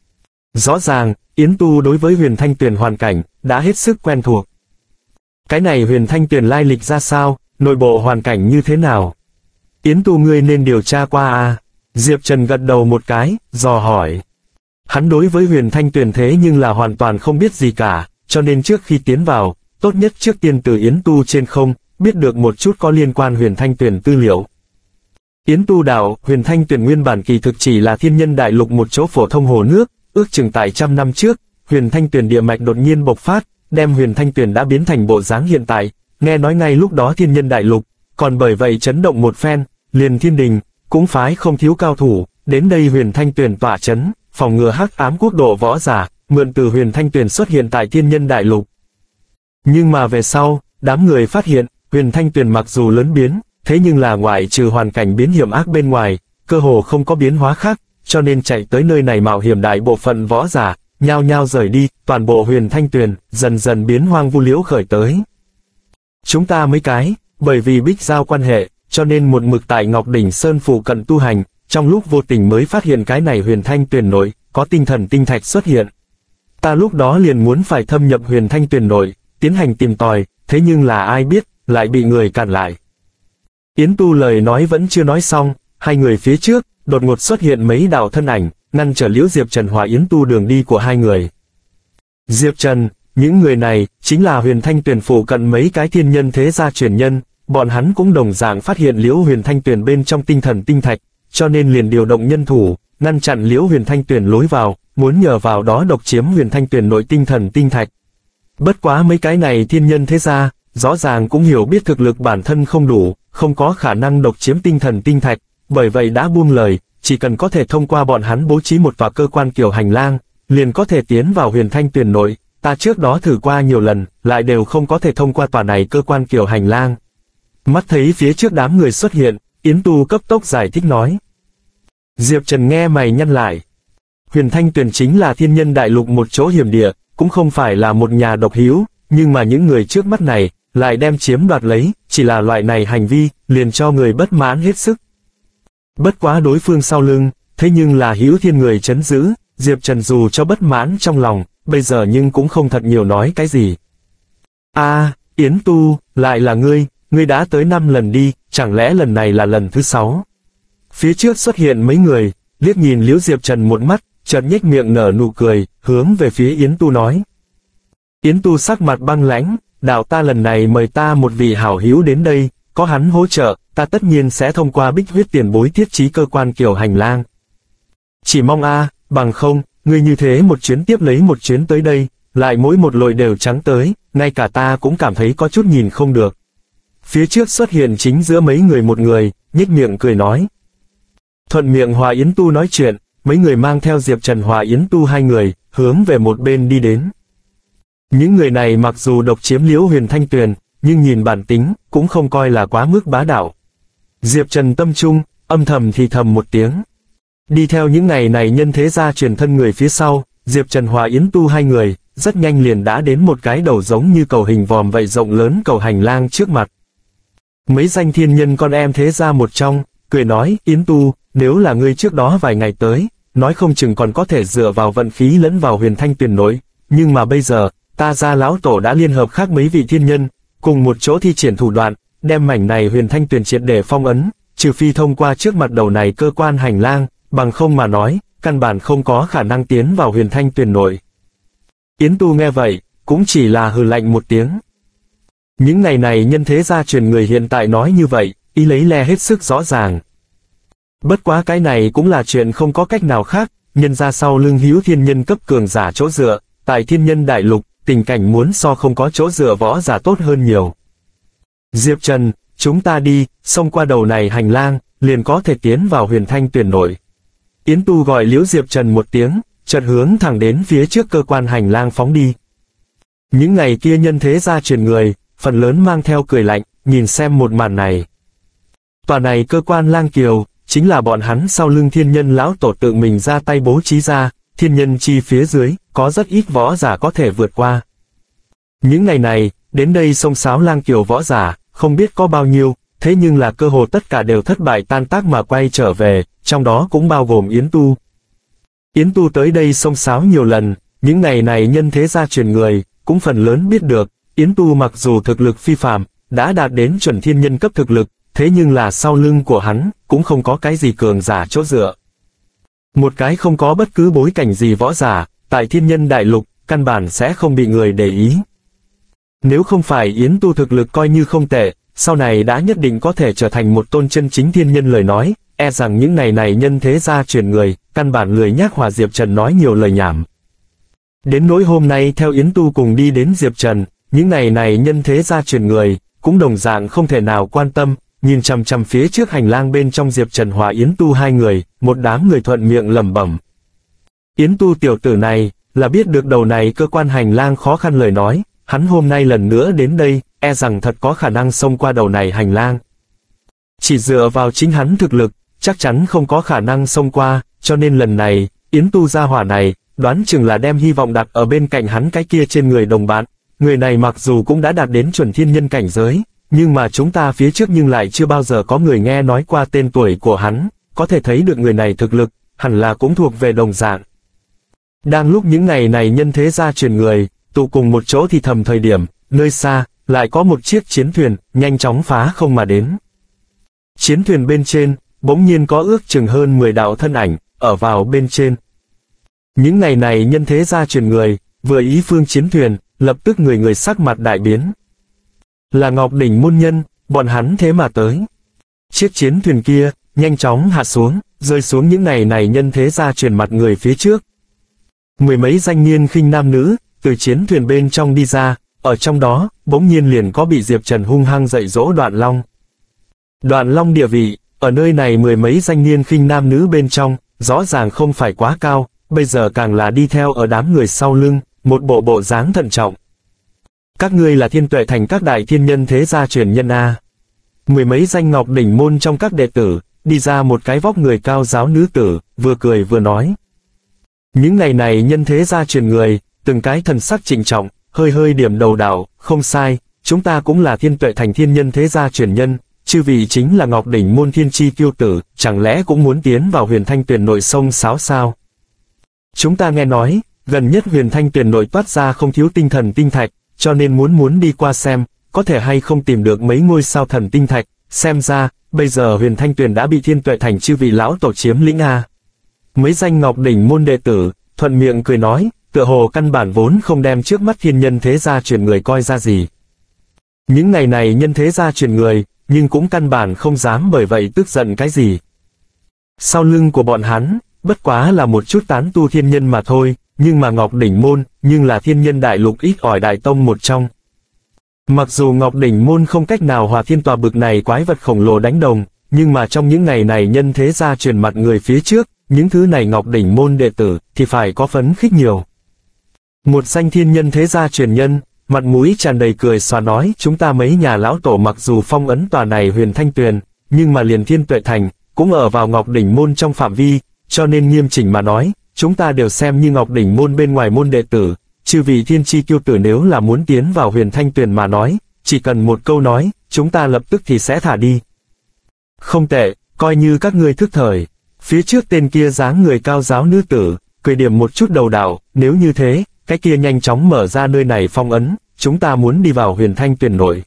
Rõ ràng, Yến Tu đối với Huyền Thanh Tuyền hoàn cảnh, đã hết sức quen thuộc. Cái này Huyền Thanh Tuyền lai lịch ra sao, nội bộ hoàn cảnh như thế nào? Yến Tu ngươi nên điều tra qua à? Diệp Trần gật đầu một cái, dò hỏi. Hắn đối với Huyền Thanh Tuyền thế nhưng là hoàn toàn không biết gì cả, cho nên trước khi tiến vào, tốt nhất trước tiên từ Yến Tu trên không, biết được một chút có liên quan Huyền Thanh Tuyền tư liệu. Yến Tu đạo, Huyền Thanh Tuyền nguyên bản kỳ thực chỉ là Thiên Nhân Đại Lục một chỗ phổ thông hồ nước, ước chừng tại 100 năm trước, Huyền Thanh Tuyền địa mạch đột nhiên bộc phát, đem Huyền Thanh Tuyền đã biến thành bộ dáng hiện tại, nghe nói ngay lúc đó Thiên Nhân Đại Lục, còn bởi vậy chấn động một phen, liền thiên đình, cũng phái không thiếu cao thủ, đến đây Huyền Thanh Tuyền tỏa chấn, phòng ngừa hắc ám quốc độ võ giả, mượn từ Huyền Thanh Tuyền xuất hiện tại Thiên Nhân Đại Lục. Nhưng mà về sau, đám người phát hiện, Huyền Thanh Tuyền mặc dù lớn biến, thế nhưng là ngoại trừ hoàn cảnh biến hiểm ác bên ngoài, cơ hồ không có biến hóa khác, cho nên chạy tới nơi này mạo hiểm đại bộ phận võ giả, nhao nhao rời đi, toàn bộ Huyền Thanh Tuyền dần dần biến hoang vu liễu khởi tới. Chúng ta mấy cái, bởi vì Bích Giao quan hệ, cho nên một mực tại Ngọc Đỉnh Sơn phụ cận tu hành, trong lúc vô tình mới phát hiện cái này Huyền Thanh Tuyền nội, có tinh thần tinh thạch xuất hiện. Ta lúc đó liền muốn phải thâm nhập Huyền Thanh Tuyền nội, tiến hành tìm tòi, thế nhưng là ai biết, lại bị người cản lại. Yến Tu lời nói vẫn chưa nói xong, hai người phía trước, đột ngột xuất hiện mấy đạo thân ảnh, ngăn trở liễu Diệp Trần hòa Yến Tu đường đi của hai người. Diệp Trần, những người này, chính là Huyền Thanh Tuyền phụ cận mấy cái thiên nhân thế gia truyền nhân, bọn hắn cũng đồng dạng phát hiện liễu Huyền Thanh Tuyền bên trong tinh thần tinh thạch, cho nên liền điều động nhân thủ, ngăn chặn liễu Huyền Thanh Tuyền lối vào, muốn nhờ vào đó độc chiếm Huyền Thanh Tuyền nội tinh thần tinh thạch. Bất quá mấy cái này thiên nhân thế gia, rõ ràng cũng hiểu biết thực lực bản thân không đủ, không có khả năng độc chiếm tinh thần tinh thạch, bởi vậy đã buông lời, chỉ cần có thể thông qua bọn hắn bố trí một tòa cơ quan kiểu hành lang, liền có thể tiến vào Huyền Thanh Tuyền nội. Ta trước đó thử qua nhiều lần, lại đều không có thể thông qua tòa này cơ quan kiểu hành lang. Mắt thấy phía trước đám người xuất hiện, Yến Tu cấp tốc giải thích nói. Diệp Trần nghe mày nhăn lại. Huyền Thanh Tuyền chính là thiên nhân đại lục một chỗ hiểm địa, cũng không phải là một nhà độc hữu, nhưng mà những người trước mắt này, lại đem chiếm đoạt lấy, chỉ là loại này hành vi, liền cho người bất mãn hết sức. Bất quá đối phương sau lưng, thế nhưng là hữu thiên người trấn giữ, Diệp Trần dù cho bất mãn trong lòng, bây giờ nhưng cũng không thật nhiều nói cái gì. Yến Tu, lại là ngươi đã tới 5 lần đi, chẳng lẽ lần này là lần thứ 6? Phía trước xuất hiện mấy người, liếc nhìn liễu Diệp Trần một mắt, chợt nhếch miệng nở nụ cười, hướng về phía Yến Tu nói. Yến Tu sắc mặt băng lãnh, đạo ta lần này mời ta một vị hảo hữu đến đây, có hắn hỗ trợ, ta tất nhiên sẽ thông qua Bích Huyết tiền bối thiết trí cơ quan kiểu hành lang. Chỉ mong bằng không, ngươi như thế một chuyến tiếp lấy một chuyến tới đây, lại mỗi một lội đều trắng tới, ngay cả ta cũng cảm thấy có chút nhìn không được. Phía trước xuất hiện chính giữa mấy người một người, nhếch miệng cười nói. Thuận miệng hòa Yến Tu nói chuyện, mấy người mang theo Diệp Trần hòa Yến Tu hai người, hướng về một bên đi đến. Những người này mặc dù độc chiếm liễu Huyền Thanh Tuyền, nhưng nhìn bản tính, cũng không coi là quá mức bá đạo. Diệp Trần tâm trung, âm thầm thì thầm một tiếng. Đi theo những ngày này nhân thế gia truyền thân người phía sau, Diệp Trần hòa Yến Tu hai người, rất nhanh liền đã đến một cái đầu giống như cầu hình vòm vậy rộng lớn cầu hành lang trước mặt. Mấy danh thiên nhân con em thế gia một trong, cười nói, Yến Tu, nếu là ngươi trước đó vài ngày tới, nói không chừng còn có thể dựa vào vận khí lẫn vào Huyền Thanh Tuyền nội, nhưng mà bây giờ, ta gia lão tổ đã liên hợp khác mấy vị thiên nhân, cùng một chỗ thi triển thủ đoạn, đem mảnh này Huyền Thanh Tuyền triệt để phong ấn, trừ phi thông qua trước mặt đầu này cơ quan hành lang, bằng không mà nói, căn bản không có khả năng tiến vào Huyền Thanh Tuyền nội. Yến Tu nghe vậy, cũng chỉ là hừ lạnh một tiếng. Những ngày này nhân thế gia truyền người hiện tại nói như vậy, ý lấy le hết sức rõ ràng. Bất quá cái này cũng là chuyện không có cách nào khác, nhân ra sau lưng hữu thiên nhân cấp cường giả chỗ dựa, tại thiên nhân đại lục, tình cảnh muốn so không có chỗ dựa võ giả tốt hơn nhiều. Diệp Trần, chúng ta đi, xông qua đầu này hành lang, liền có thể tiến vào Huyền Thanh Tuyền nội. Yến Tu gọi liễu Diệp Trần một tiếng, chợt hướng thẳng đến phía trước cơ quan hành lang phóng đi. Những ngày kia nhân thế gia truyền người, phần lớn mang theo cười lạnh, nhìn xem một màn này. Tòa này cơ quan lang kiều, chính là bọn hắn sau lưng thiên nhân lão tổ tự mình ra tay bố trí ra, thiên nhân chi phía dưới, có rất ít võ giả có thể vượt qua. Những ngày này, đến đây xông xáo lang kiều võ giả, không biết có bao nhiêu, thế nhưng là cơ hồ tất cả đều thất bại tan tác mà quay trở về, trong đó cũng bao gồm Yến Tu. Yến Tu tới đây xông xáo nhiều lần, những ngày này nhân thế gia truyền người, cũng phần lớn biết được, Yến Tu mặc dù thực lực phi phàm, đã đạt đến chuẩn thiên nhân cấp thực lực, thế nhưng là sau lưng của hắn, cũng không có cái gì cường giả chỗ dựa. Một cái không có bất cứ bối cảnh gì võ giả, tại thiên nhân đại lục, căn bản sẽ không bị người để ý. Nếu không phải Yến Tu thực lực coi như không tệ, sau này đã nhất định có thể trở thành một tôn chân chính thiên nhân lời nói, e rằng những ngày này nhân thế gia truyền người, căn bản lười nhác hòa Diệp Trần nói nhiều lời nhảm. Đến nỗi hôm nay theo Yến Tu cùng đi đến Diệp Trần, những ngày này nhân thế gia truyền người, cũng đồng dạng không thể nào quan tâm, nhìn chằm chằm phía trước hành lang bên trong Diệp Trần hòa Yến Tu hai người, một đám người thuận miệng lẩm bẩm. Yến Tu tiểu tử này, là biết được đầu này cơ quan hành lang khó khăn lời nói, hắn hôm nay lần nữa đến đây, e rằng thật có khả năng xông qua đầu này hành lang. Chỉ dựa vào chính hắn thực lực, chắc chắn không có khả năng xông qua, cho nên lần này, Yến Tu gia hỏa này, đoán chừng là đem hy vọng đặt ở bên cạnh hắn cái kia trên người đồng bạn. Người này mặc dù cũng đã đạt đến chuẩn thiên nhân cảnh giới, nhưng mà chúng ta phía trước nhưng lại chưa bao giờ có người nghe nói qua tên tuổi của hắn, có thể thấy được người này thực lực, hẳn là cũng thuộc về đồng dạng. Đang lúc những ngày này nhân thế gia truyền người, tụ cùng một chỗ thì thầm thời điểm, nơi xa, lại có một chiếc chiến thuyền, nhanh chóng phá không mà đến. Chiến thuyền bên trên, bỗng nhiên có ước chừng hơn 10 đạo thân ảnh, ở vào bên trên. Những ngày này nhân thế gia truyền người, vừa ý phương chiến thuyền, lập tức người người sắc mặt đại biến. Là Ngọc Đỉnh môn nhân, bọn hắn thế mà tới. Chiếc chiến thuyền kia, nhanh chóng hạ xuống, rơi xuống những ngày này nhân thế gia truyền mặt người phía trước. Mười mấy danh niên khinh nam nữ, từ chiến thuyền bên trong đi ra, ở trong đó, bỗng nhiên liền có bị Diệp Trần hung hăng dạy dỗ Đoạn Long. Đoạn Long địa vị, ở nơi này mười mấy danh niên khinh nam nữ bên trong, rõ ràng không phải quá cao, bây giờ càng là đi theo ở đám người sau lưng, một bộ dáng thận trọng. Các ngươi là Thiên Tuệ Thành các đại thiên nhân thế gia truyền nhân A. Mười mấy danh Ngọc Đỉnh môn trong các đệ tử, đi ra một cái vóc người cao giáo nữ tử, vừa cười vừa nói. Những ngày này nhân thế gia truyền người, từng cái thần sắc trịnh trọng, hơi điểm đầu đạo, không sai, chúng ta cũng là Thiên Tuệ Thành thiên nhân thế gia truyền nhân, chư vị chính là Ngọc Đỉnh môn thiên chi kiêu tử, chẳng lẽ cũng muốn tiến vào Huyền Thanh Tuyền nội sông sáo sao? Chúng ta nghe nói, gần nhất Huyền Thanh Tuyền nội toát ra không thiếu tinh thần tinh thạch, cho nên muốn đi qua xem, có thể hay không tìm được mấy ngôi sao thần tinh thạch, xem ra, bây giờ Huyền Thanh Tuyền đã bị Thiên Tuệ Thành chư vị lão tổ chiếm lĩnh A. Mấy danh Ngọc Đỉnh môn đệ tử, thuận miệng cười nói, tựa hồ căn bản vốn không đem trước mắt thiên nhân thế gia truyền người coi ra gì. Những ngày này nhân thế gia truyền người, nhưng cũng căn bản không dám bởi vậy tức giận cái gì. Sau lưng của bọn hắn, bất quá là một chút tán tu thiên nhân mà thôi, nhưng mà Ngọc Đỉnh môn, nhưng là thiên nhân đại lục ít ỏi đại tông một trong. Mặc dù Ngọc Đỉnh môn không cách nào hòa thiên tòa bực này quái vật khổng lồ đánh đồng, nhưng mà trong những ngày này nhân thế gia truyền mặt người phía trước, những thứ này Ngọc Đỉnh môn đệ tử, thì phải có phấn khích nhiều. Một danh thiên nhân thế gia truyền nhân, mặt mũi tràn đầy cười xòa nói, chúng ta mấy nhà lão tổ mặc dù phong ấn tòa này Huyền Thanh Tuyền, nhưng mà liền Thiên Tuệ Thành, cũng ở vào Ngọc Đỉnh môn trong phạm vi, cho nên nghiêm chỉnh mà nói, chúng ta đều xem như Ngọc Đỉnh môn bên ngoài môn đệ tử, chư vị thiên chi kiêu tử nếu là muốn tiến vào Huyền Thanh Tuyền mà nói, chỉ cần một câu nói, chúng ta lập tức thì sẽ thả đi. Không tệ, coi như các ngươi thức thời. Phía trước tên kia dáng người cao giáo nữ tử, cười điểm một chút đầu đạo, nếu như thế, cái kia nhanh chóng mở ra nơi này phong ấn, chúng ta muốn đi vào Huyền Thanh Tuyền nội.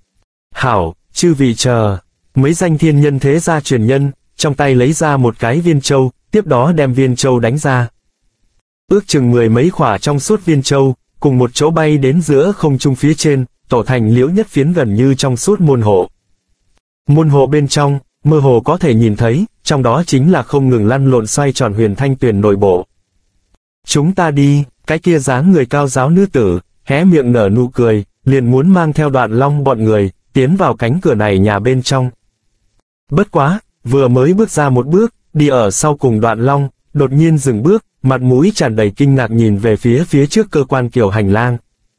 Hảo, chư vị chờ. Mấy danh thiên nhân thế gia truyền nhân, trong tay lấy ra một cái viên châu, tiếp đó đem viên châu đánh ra. Ước chừng mười mấy khỏa trong suốt viên châu, cùng một chỗ bay đến giữa không trung phía trên, tổ thành liễu nhất phiến gần như trong suốt môn hộ. Môn hộ bên trong, mơ hồ có thể nhìn thấy, trong đó chính là không ngừng lăn lộn xoay tròn Huyền Thanh Tuyền nội bộ. Chúng ta đi, cái kia dáng người cao giáo nữ tử, hé miệng nở nụ cười, liền muốn mang theo Đoạn Long bọn người, tiến vào cánh cửa này nhà bên trong. Bất quá, vừa mới bước ra một bước, đi ở sau cùng Đoạn Long, đột nhiên dừng bước, mặt mũi tràn đầy kinh ngạc nhìn về phía trước cơ quan kiểu hành lang.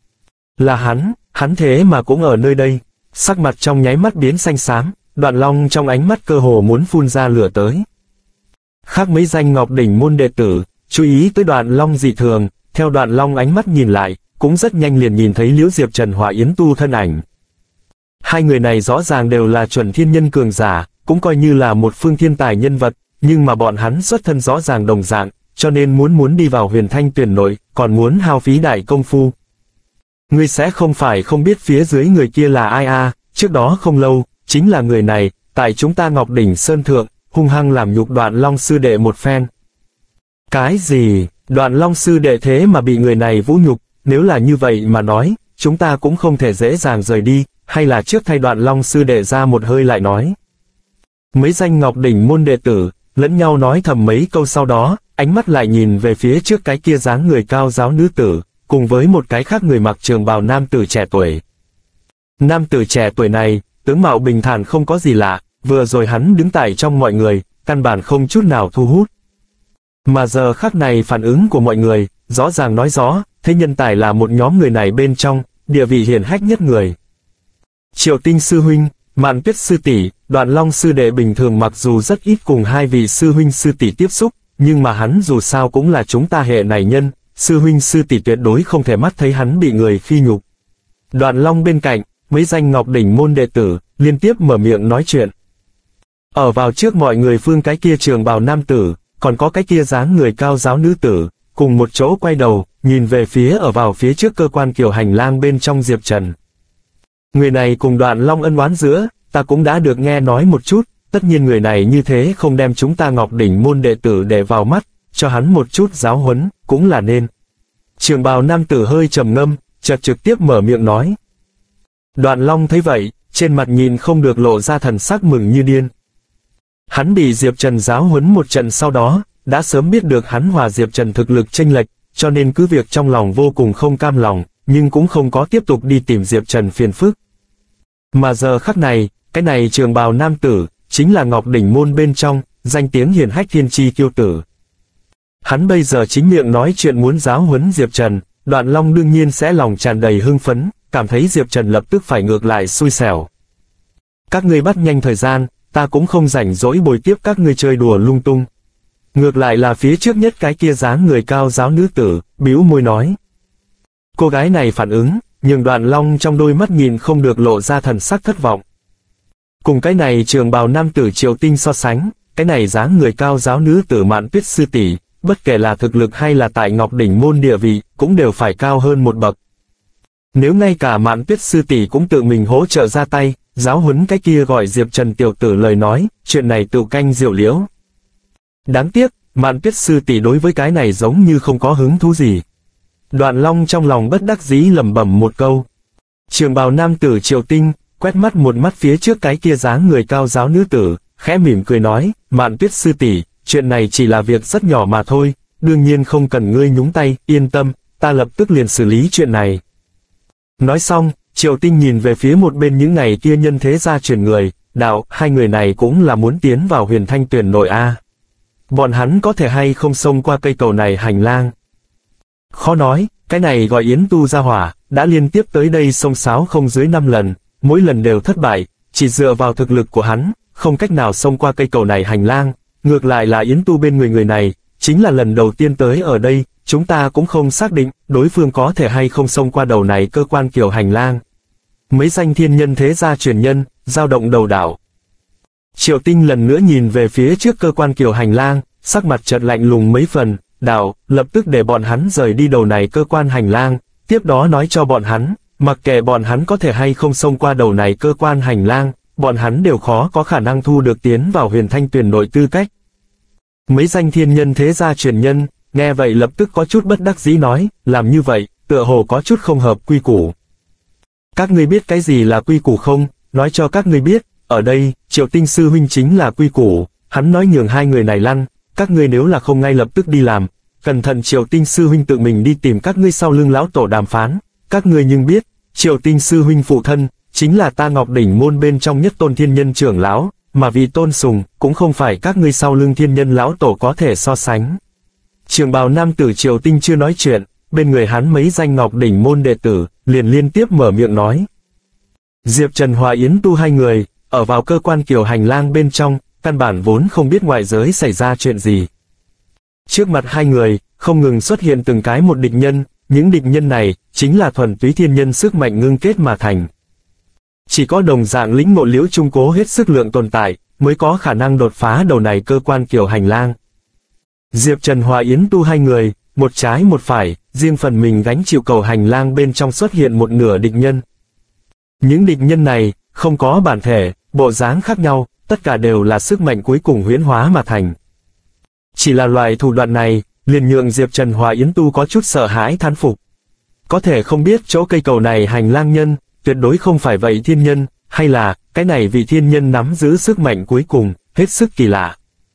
Là hắn thế mà cũng ở nơi đây, sắc mặt trong nháy mắt biến xanh xám, Đoạn Long trong ánh mắt cơ hồ muốn phun ra lửa tới. Khác mấy danh Ngọc Đỉnh môn đệ tử, chú ý tới Đoạn Long dị thường, theo Đoạn Long ánh mắt nhìn lại, cũng rất nhanh liền nhìn thấy Liễu Diệp Trần Hỏa Yến Tu thân ảnh. Hai người này rõ ràng đều là chuẩn thiên nhân cường giả, cũng coi như là một phương thiên tài nhân vật, nhưng mà bọn hắn xuất thân rõ ràng đồng dạng, cho nên muốn đi vào Huyền Thanh Tuyền nội, còn muốn hao phí đại công phu. Ngươi sẽ không phải không biết phía dưới người kia là ai à, trước đó không lâu, chính là người này, tại chúng ta Ngọc Đỉnh Sơn Thượng, hung hăng làm nhục Đoạn Long sư đệ một phen. Cái gì, Đoạn Long sư đệ thế mà bị người này vũ nhục, nếu là như vậy mà nói, chúng ta cũng không thể dễ dàng rời đi, hay là trước thay Đoạn Long sư đệ ra một hơi lại nói. Mấy danh Ngọc Đỉnh môn đệ tử, lẫn nhau nói thầm mấy câu sau đó, ánh mắt lại nhìn về phía trước cái kia dáng người cao giáo nữ tử, cùng với một cái khác người mặc trường bào nam tử trẻ tuổi. Nam tử trẻ tuổi này, tướng mạo bình thản không có gì lạ, vừa rồi hắn đứng tại trong mọi người, căn bản không chút nào thu hút. Mà giờ khắc này phản ứng của mọi người, rõ ràng nói rõ, thế nhân tài là một nhóm người này bên trong, địa vị hiển hách nhất người. Triệu Tinh sư huynh, Mạn Tuyết sư tỷ, Đoạn Long sư đệ bình thường mặc dù rất ít cùng hai vị sư huynh sư tỷ tiếp xúc, nhưng mà hắn dù sao cũng là chúng ta hệ này nhân, sư huynh sư tỷ tuyệt đối không thể mắt thấy hắn bị người khi nhục. Đoạn Long bên cạnh, mấy danh Ngọc Đỉnh môn đệ tử, liên tiếp mở miệng nói chuyện. Ở vào trước mọi người phương cái kia trường bào nam tử, còn có cái kia dáng người cao giáo nữ tử, cùng một chỗ quay đầu, nhìn về phía ở vào phía trước cơ quan kiều hành lang bên trong Diệp Trần. Người này cùng Đoạn Long ân oán giữa, ta cũng đã được nghe nói một chút, tất nhiên người này như thế không đem chúng ta Ngọc Đỉnh môn đệ tử để vào mắt, cho hắn một chút giáo huấn, cũng là nên. Trường bào nam tử hơi trầm ngâm, chợt trực tiếp mở miệng nói. Đoạn Long thấy vậy, trên mặt nhìn không được lộ ra thần sắc mừng như điên. Hắn bị Diệp Trần giáo huấn một trận sau đó, đã sớm biết được hắn hòa Diệp Trần thực lực chênh lệch, cho nên cứ việc trong lòng vô cùng không cam lòng, nhưng cũng không có tiếp tục đi tìm Diệp Trần phiền phức. Mà giờ khắc này, cái này trường bào nam tử, chính là Ngọc Đỉnh môn bên trong, danh tiếng hiển hách thiên chi kiêu tử. Hắn bây giờ chính miệng nói chuyện muốn giáo huấn Diệp Trần, Đoạn Long đương nhiên sẽ lòng tràn đầy hưng phấn, cảm thấy Diệp Trần lập tức phải ngược lại xui xẻo. Các ngươi bắt nhanh thời gian, ta cũng không rảnh rỗi bồi tiếp các ngươi chơi đùa lung tung. Ngược lại là phía trước nhất cái kia dáng người cao giáo nữ tử, bĩu môi nói. Cô gái này phản ứng, nhưng Đoạn Long trong đôi mắt nhìn không được lộ ra thần sắc thất vọng. Cùng cái này trường bào nam tử Triệu Tinh so sánh, cái này dáng người cao giáo nữ tử Mạn Tuyết sư tỷ, bất kể là thực lực hay là tại Ngọc Đỉnh môn địa vị, cũng đều phải cao hơn một bậc. Nếu ngay cả Mạn Tuyết sư tỷ cũng tự mình hỗ trợ ra tay, giáo huấn cái kia gọi Diệp Trần tiểu tử lời nói, chuyện này tự canh diệu liễu. Đáng tiếc, Mạn Tuyết sư tỷ đối với cái này giống như không có hứng thú gì. Đoạn Long trong lòng bất đắc dĩ lẩm bẩm một câu. Trường bào nam tử Triệu Tinh, quét mắt một mắt phía trước cái kia dáng người cao giáo nữ tử, khẽ mỉm cười nói, Mạn Tuyết sư tỷ, chuyện này chỉ là việc rất nhỏ mà thôi, đương nhiên không cần ngươi nhúng tay, yên tâm, ta lập tức liền xử lý chuyện này. Nói xong, Triệu Tinh nhìn về phía một bên những ngày kia nhân thế gia truyền người, đạo, hai người này cũng là muốn tiến vào Huyền Thanh Tuyển nội a. Bọn hắn có thể hay không xông qua cây cầu này hành lang. Khó nói, cái này gọi Yến Tu gia hỏa, đã liên tiếp tới đây xông xáo không dưới 5 lần, mỗi lần đều thất bại, chỉ dựa vào thực lực của hắn, không cách nào xông qua cây cầu này hành lang, ngược lại là Yến Tu bên người này, chính là lần đầu tiên tới ở đây, chúng ta cũng không xác định, đối phương có thể hay không xông qua đầu này cơ quan kiều hành lang. Mấy danh thiên nhân thế gia truyền nhân, dao động đầu đảo. Triệu Tinh lần nữa nhìn về phía trước cơ quan kiều hành lang, sắc mặt chợt lạnh lùng mấy phần, đạo, lập tức để bọn hắn rời đi đầu này cơ quan hành lang, tiếp đó nói cho bọn hắn, mặc kệ bọn hắn có thể hay không xông qua đầu này cơ quan hành lang, bọn hắn đều khó có khả năng thu được tiến vào Huyền Thanh Tuyển nội tư cách. Mấy danh thiên nhân thế gia truyền nhân, nghe vậy lập tức có chút bất đắc dĩ nói, làm như vậy, tựa hồ có chút không hợp quy củ. Các ngươi biết cái gì là quy củ không? Nói cho các ngươi biết, ở đây, Triệu Tinh sư huynh chính là quy củ, hắn nói nhường hai người này lăn, các ngươi nếu là không ngay lập tức đi làm, cẩn thận Triệu Tinh sư huynh tự mình đi tìm các ngươi sau lưng lão tổ đàm phán, các ngươi nhưng biết, Triệu Tinh sư huynh phụ thân, chính là ta Ngọc Đỉnh môn bên trong nhất tôn thiên nhân trưởng lão, mà vì tôn sùng, cũng không phải các ngươi sau lưng thiên nhân lão tổ có thể so sánh. Trường bào nam tử Triệu Tinh chưa nói chuyện, bên người hắn mấy danh Ngọc Đỉnh môn đệ tử, liền liên tiếp mở miệng nói. Diệp Trần hòa Yến Tu hai người, ở vào cơ quan kiều hành lang bên trong, căn bản vốn không biết ngoại giới xảy ra chuyện gì. Trước mặt hai người, không ngừng xuất hiện từng cái một địch nhân, những địch nhân này, chính là thuần túy thiên nhân sức mạnh ngưng kết mà thành. Chỉ có đồng dạng lĩnh ngộ Liễu Trung cố hết sức lượng tồn tại, mới có khả năng đột phá đầu này cơ quan kiều hành lang. Diệp Trần hòa Yến Tu hai người, một trái một phải, riêng phần mình gánh chịu cầu hành lang bên trong xuất hiện một nửa địch nhân. Những địch nhân này, không có bản thể, bộ dáng khác nhau, tất cả đều là sức mạnh cuối cùng huyễn hóa mà thành. Chỉ là loại thủ đoạn này, liền nhượng Diệp Trần hòa Yến Tu có chút sợ hãi thán phục. Có thể không biết chỗ cây cầu này hành lang nhân, tuyệt đối không phải vậy thiên nhân, hay là, cái này vị thiên nhân nắm giữ sức mạnh cuối cùng, hết sức kỳ lạ.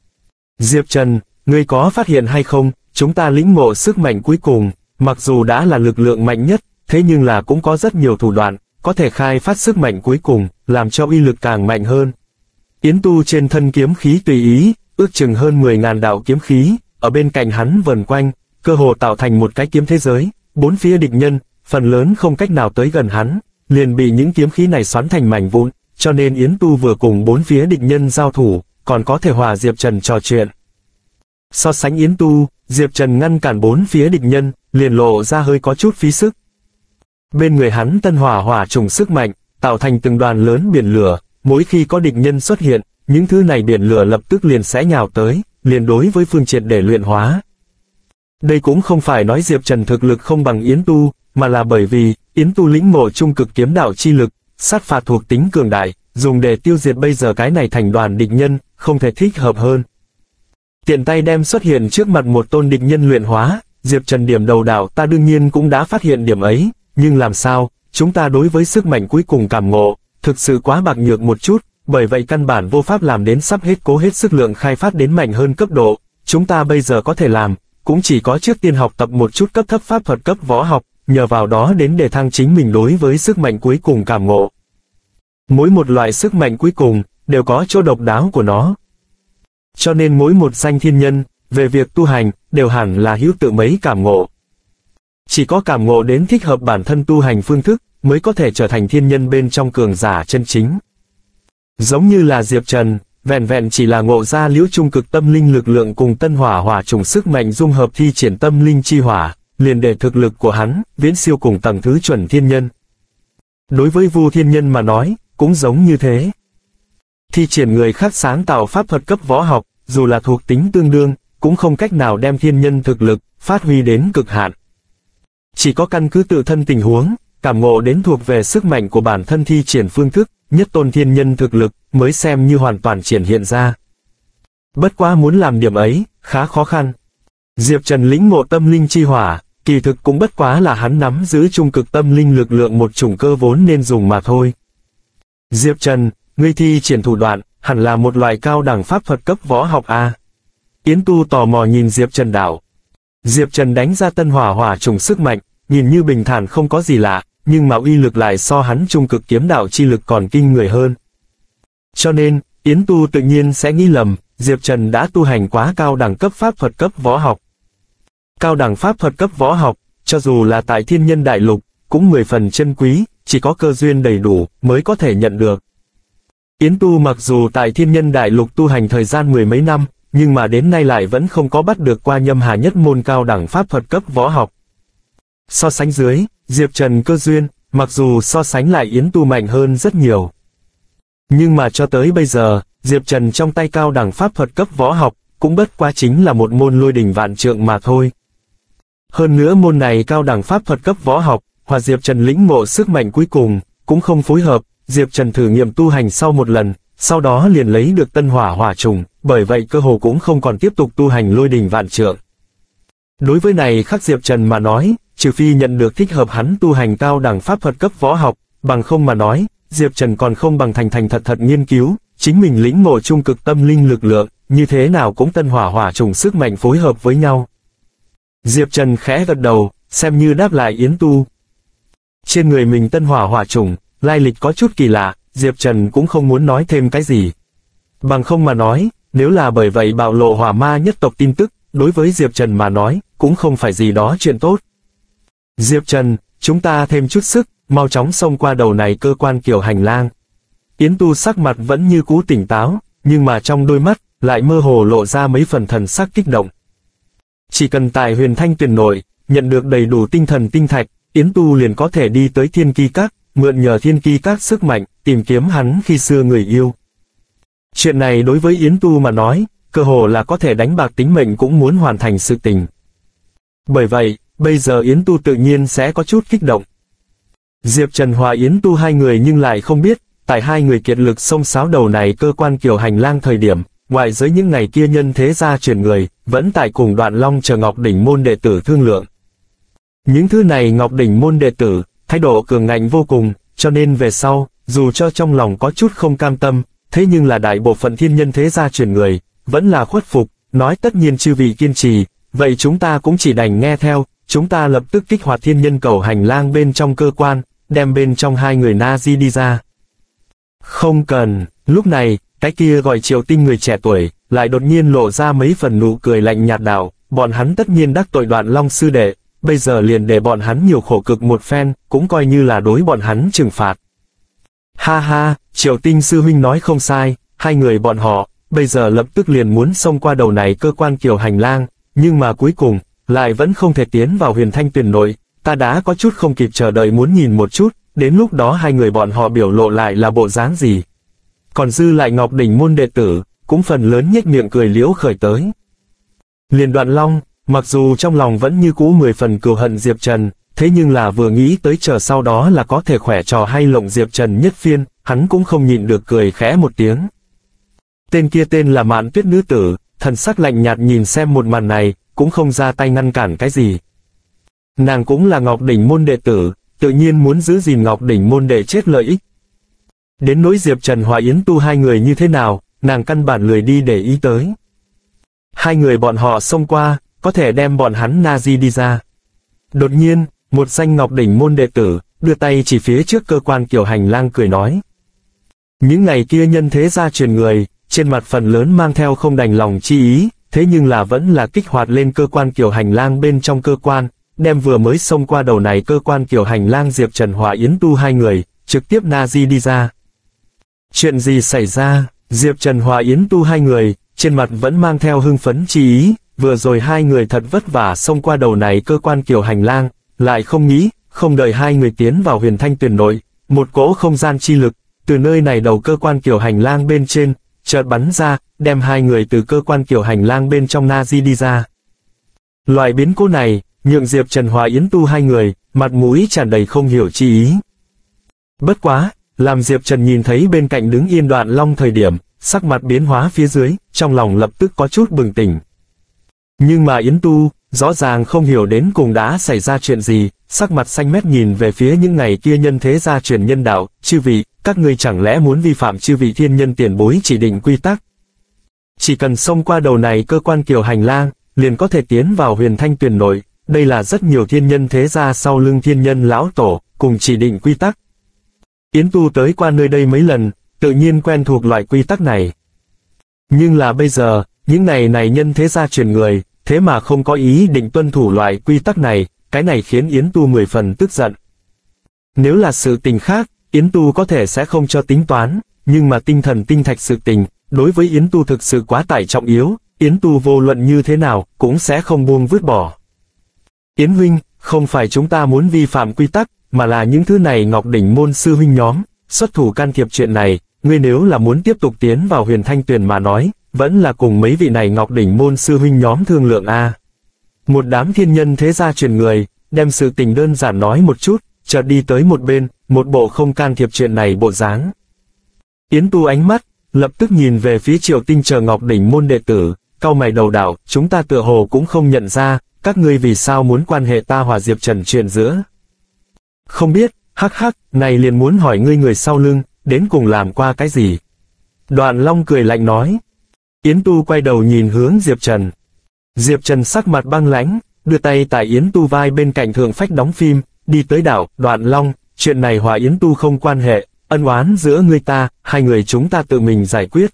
Diệp Trần, ngươi có phát hiện hay không, chúng ta lĩnh ngộ sức mạnh cuối cùng, mặc dù đã là lực lượng mạnh nhất, thế nhưng là cũng có rất nhiều thủ đoạn, có thể khai phát sức mạnh cuối cùng, làm cho uy lực càng mạnh hơn. Yến Tu trên thân kiếm khí tùy ý, ước chừng hơn 10.000 đạo kiếm khí, ở bên cạnh hắn vần quanh, cơ hồ tạo thành một cái kiếm thế giới, bốn phía địch nhân, phần lớn không cách nào tới gần hắn, liền bị những kiếm khí này xoắn thành mảnh vụn, cho nên Yến Tu vừa cùng bốn phía địch nhân giao thủ, còn có thể hòa Diệp Trần trò chuyện. So sánh Yến Tu, Diệp Trần ngăn cản bốn phía địch nhân, liền lộ ra hơi có chút phí sức. Bên người hắn tân hỏa hỏa trùng sức mạnh, tạo thành từng đoàn lớn biển lửa, mỗi khi có địch nhân xuất hiện, những thứ này biển lửa lập tức liền sẽ nhào tới, liền đối với phương triệt để luyện hóa. Đây cũng không phải nói Diệp Trần thực lực không bằng Yến Tu, mà là bởi vì, Yến Tu lĩnh ngộ trung cực kiếm đạo chi lực, sát phạt thuộc tính cường đại, dùng để tiêu diệt bây giờ cái này thành đoàn địch nhân, không thể thích hợp hơn. Tiện tay đem xuất hiện trước mặt một tôn địch nhân luyện hóa, Diệp Trần điểm đầu đạo ta đương nhiên cũng đã phát hiện điểm ấy, nhưng làm sao, chúng ta đối với sức mạnh cuối cùng cảm ngộ, thực sự quá bạc nhược một chút, bởi vậy căn bản vô pháp làm đến sắp hết cố hết sức lượng khai phát đến mạnh hơn cấp độ, chúng ta bây giờ có thể làm, cũng chỉ có trước tiên học tập một chút cấp thấp pháp thuật cấp võ học, nhờ vào đó đến để thăng chính mình đối với sức mạnh cuối cùng cảm ngộ. Mỗi một loại sức mạnh cuối cùng, đều có chỗ độc đáo của nó. Cho nên mỗi một danh thiên nhân, về việc tu hành, đều hẳn là hữu tự mấy cảm ngộ. Chỉ có cảm ngộ đến thích hợp bản thân tu hành phương thức, mới có thể trở thành thiên nhân bên trong cường giả chân chính. Giống như là Diệp Trần, vẹn vẹn chỉ là ngộ ra liễu trung cực tâm linh lực lượng cùng tân hỏa hỏa trùng sức mạnh dung hợp thi triển tâm linh chi hỏa, liền để thực lực của hắn, viễn siêu cùng tầng thứ chuẩn thiên nhân. Đối với Vu thiên nhân mà nói, cũng giống như thế. Thi triển người khác sáng tạo pháp thuật cấp võ học, dù là thuộc tính tương đương, cũng không cách nào đem thiên nhân thực lực, phát huy đến cực hạn. Chỉ có căn cứ tự thân tình huống, cảm ngộ đến thuộc về sức mạnh của bản thân thi triển phương thức, nhất tôn thiên nhân thực lực, mới xem như hoàn toàn triển hiện ra. Bất quá muốn làm điểm ấy, khá khó khăn. Diệp Trần lĩnh ngộ tâm linh chi hỏa, kỳ thực cũng bất quá là hắn nắm giữ trung cực tâm linh lực lượng một chủng cơ vốn nên dùng mà thôi. Diệp Trần, ngươi thi triển thủ đoạn, hẳn là một loại cao đẳng pháp thuật cấp võ học A. Yến Tu tò mò nhìn Diệp Trần đạo. Diệp Trần đánh ra tân hỏa hỏa trùng sức mạnh, nhìn như bình thản không có gì lạ, nhưng mà uy lực lại so hắn trung cực kiếm đạo chi lực còn kinh người hơn. Cho nên, Yến Tu tự nhiên sẽ nghĩ lầm, Diệp Trần đã tu hành quá cao đẳng cấp pháp thuật cấp võ học. Cao đẳng pháp thuật cấp võ học, cho dù là tại thiên nhân đại lục, cũng 10 phần chân quý, chỉ có cơ duyên đầy đủ, mới có thể nhận được. Yến Tu mặc dù tại thiên nhân đại lục tu hành thời gian 10 mấy năm, nhưng mà đến nay lại vẫn không có bắt được qua nhâm hà nhất môn cao đẳng pháp thuật cấp võ học. So sánh dưới, Diệp Trần cơ duyên, mặc dù so sánh lại Yến Tu mạnh hơn rất nhiều. Nhưng mà cho tới bây giờ, Diệp Trần trong tay cao đẳng pháp thuật cấp võ học, cũng bất quá chính là một môn lôi đỉnh vạn trượng mà thôi. Hơn nữa môn này cao đẳng pháp thuật cấp võ học, hòa Diệp Trần lĩnh ngộ sức mạnh cuối cùng, cũng không phối hợp, Diệp Trần thử nghiệm tu hành sau một lần, sau đó liền lấy được tân hỏa hỏa trùng, bởi vậy cơ hồ cũng không còn tiếp tục tu hành lôi đỉnh vạn trượng. Đối với này khắc Diệp Trần mà nói, trừ phi nhận được thích hợp hắn tu hành cao đẳng pháp thuật cấp võ học, bằng không mà nói, Diệp Trần còn không bằng thành thật nghiên cứu, chính mình lĩnh ngộ trung cực tâm linh lực lượng, như thế nào cũng tân hỏa hỏa trùng sức mạnh phối hợp với nhau. Diệp Trần khẽ gật đầu, xem như đáp lại Yến Tu. Trên người mình tân hỏa hỏa trùng, lai lịch có chút kỳ lạ, Diệp Trần cũng không muốn nói thêm cái gì. Bằng không mà nói, nếu là bởi vậy bạo lộ hỏa ma nhất tộc tin tức, đối với Diệp Trần mà nói, cũng không phải gì đó chuyện tốt. Diệp Trần, chúng ta thêm chút sức, mau chóng xông qua đầu này cơ quan kiểu hành lang. Yến Tu sắc mặt vẫn như cũ tỉnh táo, nhưng mà trong đôi mắt, lại mơ hồ lộ ra mấy phần thần sắc kích động. Chỉ cần tại Huyền Thanh Tuyền nội, nhận được đầy đủ tinh thần tinh thạch, Yến Tu liền có thể đi tới Thiên Ki Các, mượn nhờ Thiên Ki Các sức mạnh, tìm kiếm hắn khi xưa người yêu. Chuyện này đối với Yến Tu mà nói, cơ hồ là có thể đánh bạc tính mệnh cũng muốn hoàn thành sự tình. Bởi vậy, bây giờ Yến Tu tự nhiên sẽ có chút kích động. Diệp Trần hòa Yến Tu hai người nhưng lại không biết, tại hai người kiệt lực xông xáo đầu này cơ quan kiểu hành lang thời điểm, ngoại giới những ngày kia nhân thế gia truyền người, vẫn tại cùng Đoạn Long chờ Ngọc Đỉnh môn đệ tử thương lượng. Những thứ này Ngọc Đỉnh môn đệ tử, thái độ cường ngạnh vô cùng, cho nên về sau, dù cho trong lòng có chút không cam tâm, thế nhưng là đại bộ phận thiên nhân thế gia truyền người, vẫn là khuất phục, nói tất nhiên chư vị kiên trì, vậy chúng ta cũng chỉ đành nghe theo, chúng ta lập tức kích hoạt thiên nhân cầu hành lang bên trong cơ quan, đem bên trong hai người Nazi đi ra. Không cần, lúc này, cái kia gọi Triệu Tinh người trẻ tuổi, lại đột nhiên lộ ra mấy phần nụ cười lạnh nhạt đạo, bọn hắn tất nhiên đắc tội Đoạn Long sư đệ, bây giờ liền để bọn hắn nhiều khổ cực một phen, cũng coi như là đối bọn hắn trừng phạt. Ha ha, Triệu Tinh sư huynh nói không sai, hai người bọn họ, bây giờ lập tức liền muốn xông qua đầu này cơ quan kiểu hành lang, nhưng mà cuối cùng, lại vẫn không thể tiến vào Huyền Thanh Tuyền nội, ta đã có chút không kịp chờ đợi muốn nhìn một chút, đến lúc đó hai người bọn họ biểu lộ lại là bộ dáng gì. Còn dư lại Ngọc Đỉnh môn đệ tử, cũng phần lớn nhếch miệng cười liễu khởi tới. Liền Đoạn Long, mặc dù trong lòng vẫn như cũ 10 phần cừu hận Diệp Trần, thế nhưng là vừa nghĩ tới chờ sau đó là có thể khỏe trò hay lộng Diệp Trần nhất phiên, hắn cũng không nhịn được cười khẽ một tiếng. Tên kia tên là Mạn Tuyết nữ tử, thần sắc lạnh nhạt nhìn xem một màn này, cũng không ra tay ngăn cản cái gì. Nàng cũng là Ngọc Đỉnh môn đệ tử, tự nhiên muốn giữ gìn Ngọc Đỉnh môn đệ chết lợi ích. Đến nỗi Diệp Trần Hòa Yến Tu hai người như thế nào, nàng căn bản lười đi để ý tới. Hai người bọn họ xông qua, có thể đem bọn hắn Nazi đi ra. Đột nhiên, một danh Ngọc Đỉnh môn đệ tử, đưa tay chỉ phía trước cơ quan kiểu hành lang cười nói. Những ngày kia nhân thế gia truyền người, trên mặt phần lớn mang theo không đành lòng chi ý, thế nhưng là vẫn là kích hoạt lên cơ quan kiểu hành lang bên trong cơ quan, đem vừa mới xông qua đầu này cơ quan kiểu hành lang Diệp Trần Hòa Yến Tu hai người, trực tiếp Nazi đi ra. Chuyện gì xảy ra? Diệp Trần Hòa Yến Tu hai người, trên mặt vẫn mang theo hưng phấn chi ý, vừa rồi hai người thật vất vả xông qua đầu này cơ quan kiểu hành lang, lại không nghĩ, không đợi hai người tiến vào Huyền Thanh Tuyền nội, một cỗ không gian chi lực, từ nơi này đầu cơ quan kiểu hành lang bên trên, chợt bắn ra, đem hai người từ cơ quan kiểu hành lang bên trong Nazi đi ra. Loại biến cố này, nhượng Diệp Trần Hòa Yến Tu hai người, mặt mũi tràn đầy không hiểu chi ý. Bất quá, làm Diệp Trần nhìn thấy bên cạnh đứng yên Đoạn Long thời điểm, sắc mặt biến hóa phía dưới, trong lòng lập tức có chút bừng tỉnh. Nhưng mà Yến Tu, rõ ràng không hiểu đến cùng đã xảy ra chuyện gì, sắc mặt xanh mét nhìn về phía những ngày kia nhân thế gia truyền nhân đạo, chư vị, các ngươi chẳng lẽ muốn vi phạm chư vị thiên nhân tiền bối chỉ định quy tắc? Chỉ cần xông qua đầu này cơ quan kiểu hành lang, liền có thể tiến vào Huyền Thanh Tuyền nội, đây là rất nhiều thiên nhân thế gia sau lưng thiên nhân lão tổ, cùng chỉ định quy tắc. Yến Tu tới qua nơi đây mấy lần, tự nhiên quen thuộc loại quy tắc này. Nhưng là bây giờ, những này nhân thế gia truyền người, thế mà không có ý định tuân thủ loại quy tắc này, cái này khiến Yến Tu 10 phần tức giận. Nếu là sự tình khác, Yến Tu có thể sẽ không cho tính toán, nhưng mà tinh thần tinh thạch sự tình, đối với Yến Tu thực sự quá tải trọng yếu, Yến Tu vô luận như thế nào, cũng sẽ không buông vứt bỏ. Yến huynh, không phải chúng ta muốn vi phạm quy tắc, mà là những thứ này Ngọc Đỉnh môn sư huynh nhóm, xuất thủ can thiệp chuyện này, ngươi nếu là muốn tiếp tục tiến vào Huyền Thanh Tuyền mà nói, vẫn là cùng mấy vị này Ngọc Đỉnh môn sư huynh nhóm thương lượng a. Một đám thiên nhân thế gia truyền người, đem sự tình đơn giản nói một chút, chợt đi tới một bên, một bộ không can thiệp chuyện này bộ dáng. Yến Tu ánh mắt, lập tức nhìn về phía Triệu Tinh chờ Ngọc Đỉnh môn đệ tử, cau mày đầu đảo, chúng ta tựa hồ cũng không nhận ra, các ngươi vì sao muốn quan hệ ta hòa Diệp Trần chuyện giữa. Không biết, hắc hắc, này liền muốn hỏi ngươi người sau lưng, đến cùng làm qua cái gì. Đoạn Long cười lạnh nói. Yến Tu quay đầu nhìn hướng Diệp Trần. Diệp Trần sắc mặt băng lãnh, đưa tay tại Yến Tu vai bên cạnh thượng phách đóng phim, đi tới đảo, Đoạn Long, chuyện này hòa Yến Tu không quan hệ, ân oán giữa ngươi ta, hai người chúng ta tự mình giải quyết.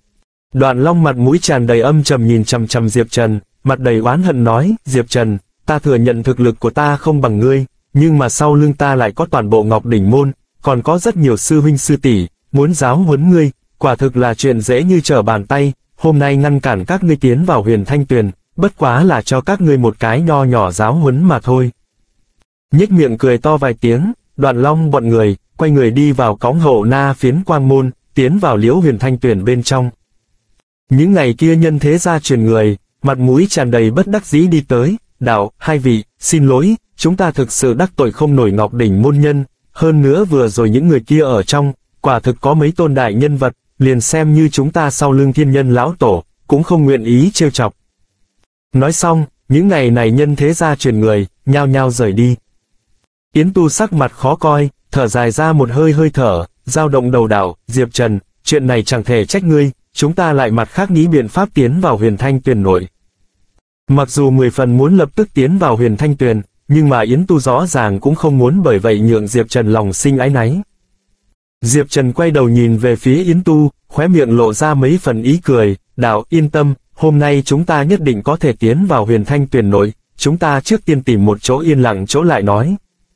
Đoạn Long mặt mũi tràn đầy âm trầm nhìn chằm chằm Diệp Trần, mặt đầy oán hận nói, Diệp Trần, ta thừa nhận thực lực của ta không bằng ngươi, nhưng mà sau lưng ta lại có toàn bộ Ngọc Đỉnh môn, còn có rất nhiều sư huynh sư tỷ, muốn giáo huấn ngươi, quả thực là chuyện dễ như trở bàn tay, hôm nay ngăn cản các ngươi tiến vào Huyền Thanh Tuyền, bất quá là cho các ngươi một cái nho nhỏ giáo huấn mà thôi. Nhếch miệng cười to vài tiếng, Đoạn Long bọn người, quay người đi vào cõng hậu na phiến quang môn, tiến vào liễu Huyền Thanh Tuyền bên trong. Những ngày kia nhân thế gia truyền người, mặt mũi tràn đầy bất đắc dĩ đi tới, đạo, hai vị, xin lỗi, chúng ta thực sự đắc tội không nổi Ngọc Đỉnh môn nhân, hơn nữa vừa rồi những người kia ở trong, quả thực có mấy tôn đại nhân vật, liền xem như chúng ta sau lưng thiên nhân lão tổ, cũng không nguyện ý trêu chọc. Nói xong, những ngày này nhân thế gia truyền người, nhao nhao rời đi. Yến Tu sắc mặt khó coi, thở dài ra một hơi thở, dao động đầu đảo, Diệp Trần, chuyện này chẳng thể trách ngươi, chúng ta lại mặt khác nghĩ biện pháp tiến vào Huyền Thanh Tuyền nội. Mặc dù 10 phần muốn lập tức tiến vào Huyền Thanh Tuyền, nhưng mà Yến Tu rõ ràng cũng không muốn bởi vậy nhượng Diệp Trần lòng sinh áy náy. Diệp Trần quay đầu nhìn về phía Yến Tu, khóe miệng lộ ra mấy phần ý cười, đạo yên tâm, hôm nay chúng ta nhất định có thể tiến vào Huyền Thanh Tuyền nội, chúng ta trước tiên tìm một chỗ yên lặng chỗ lại nói.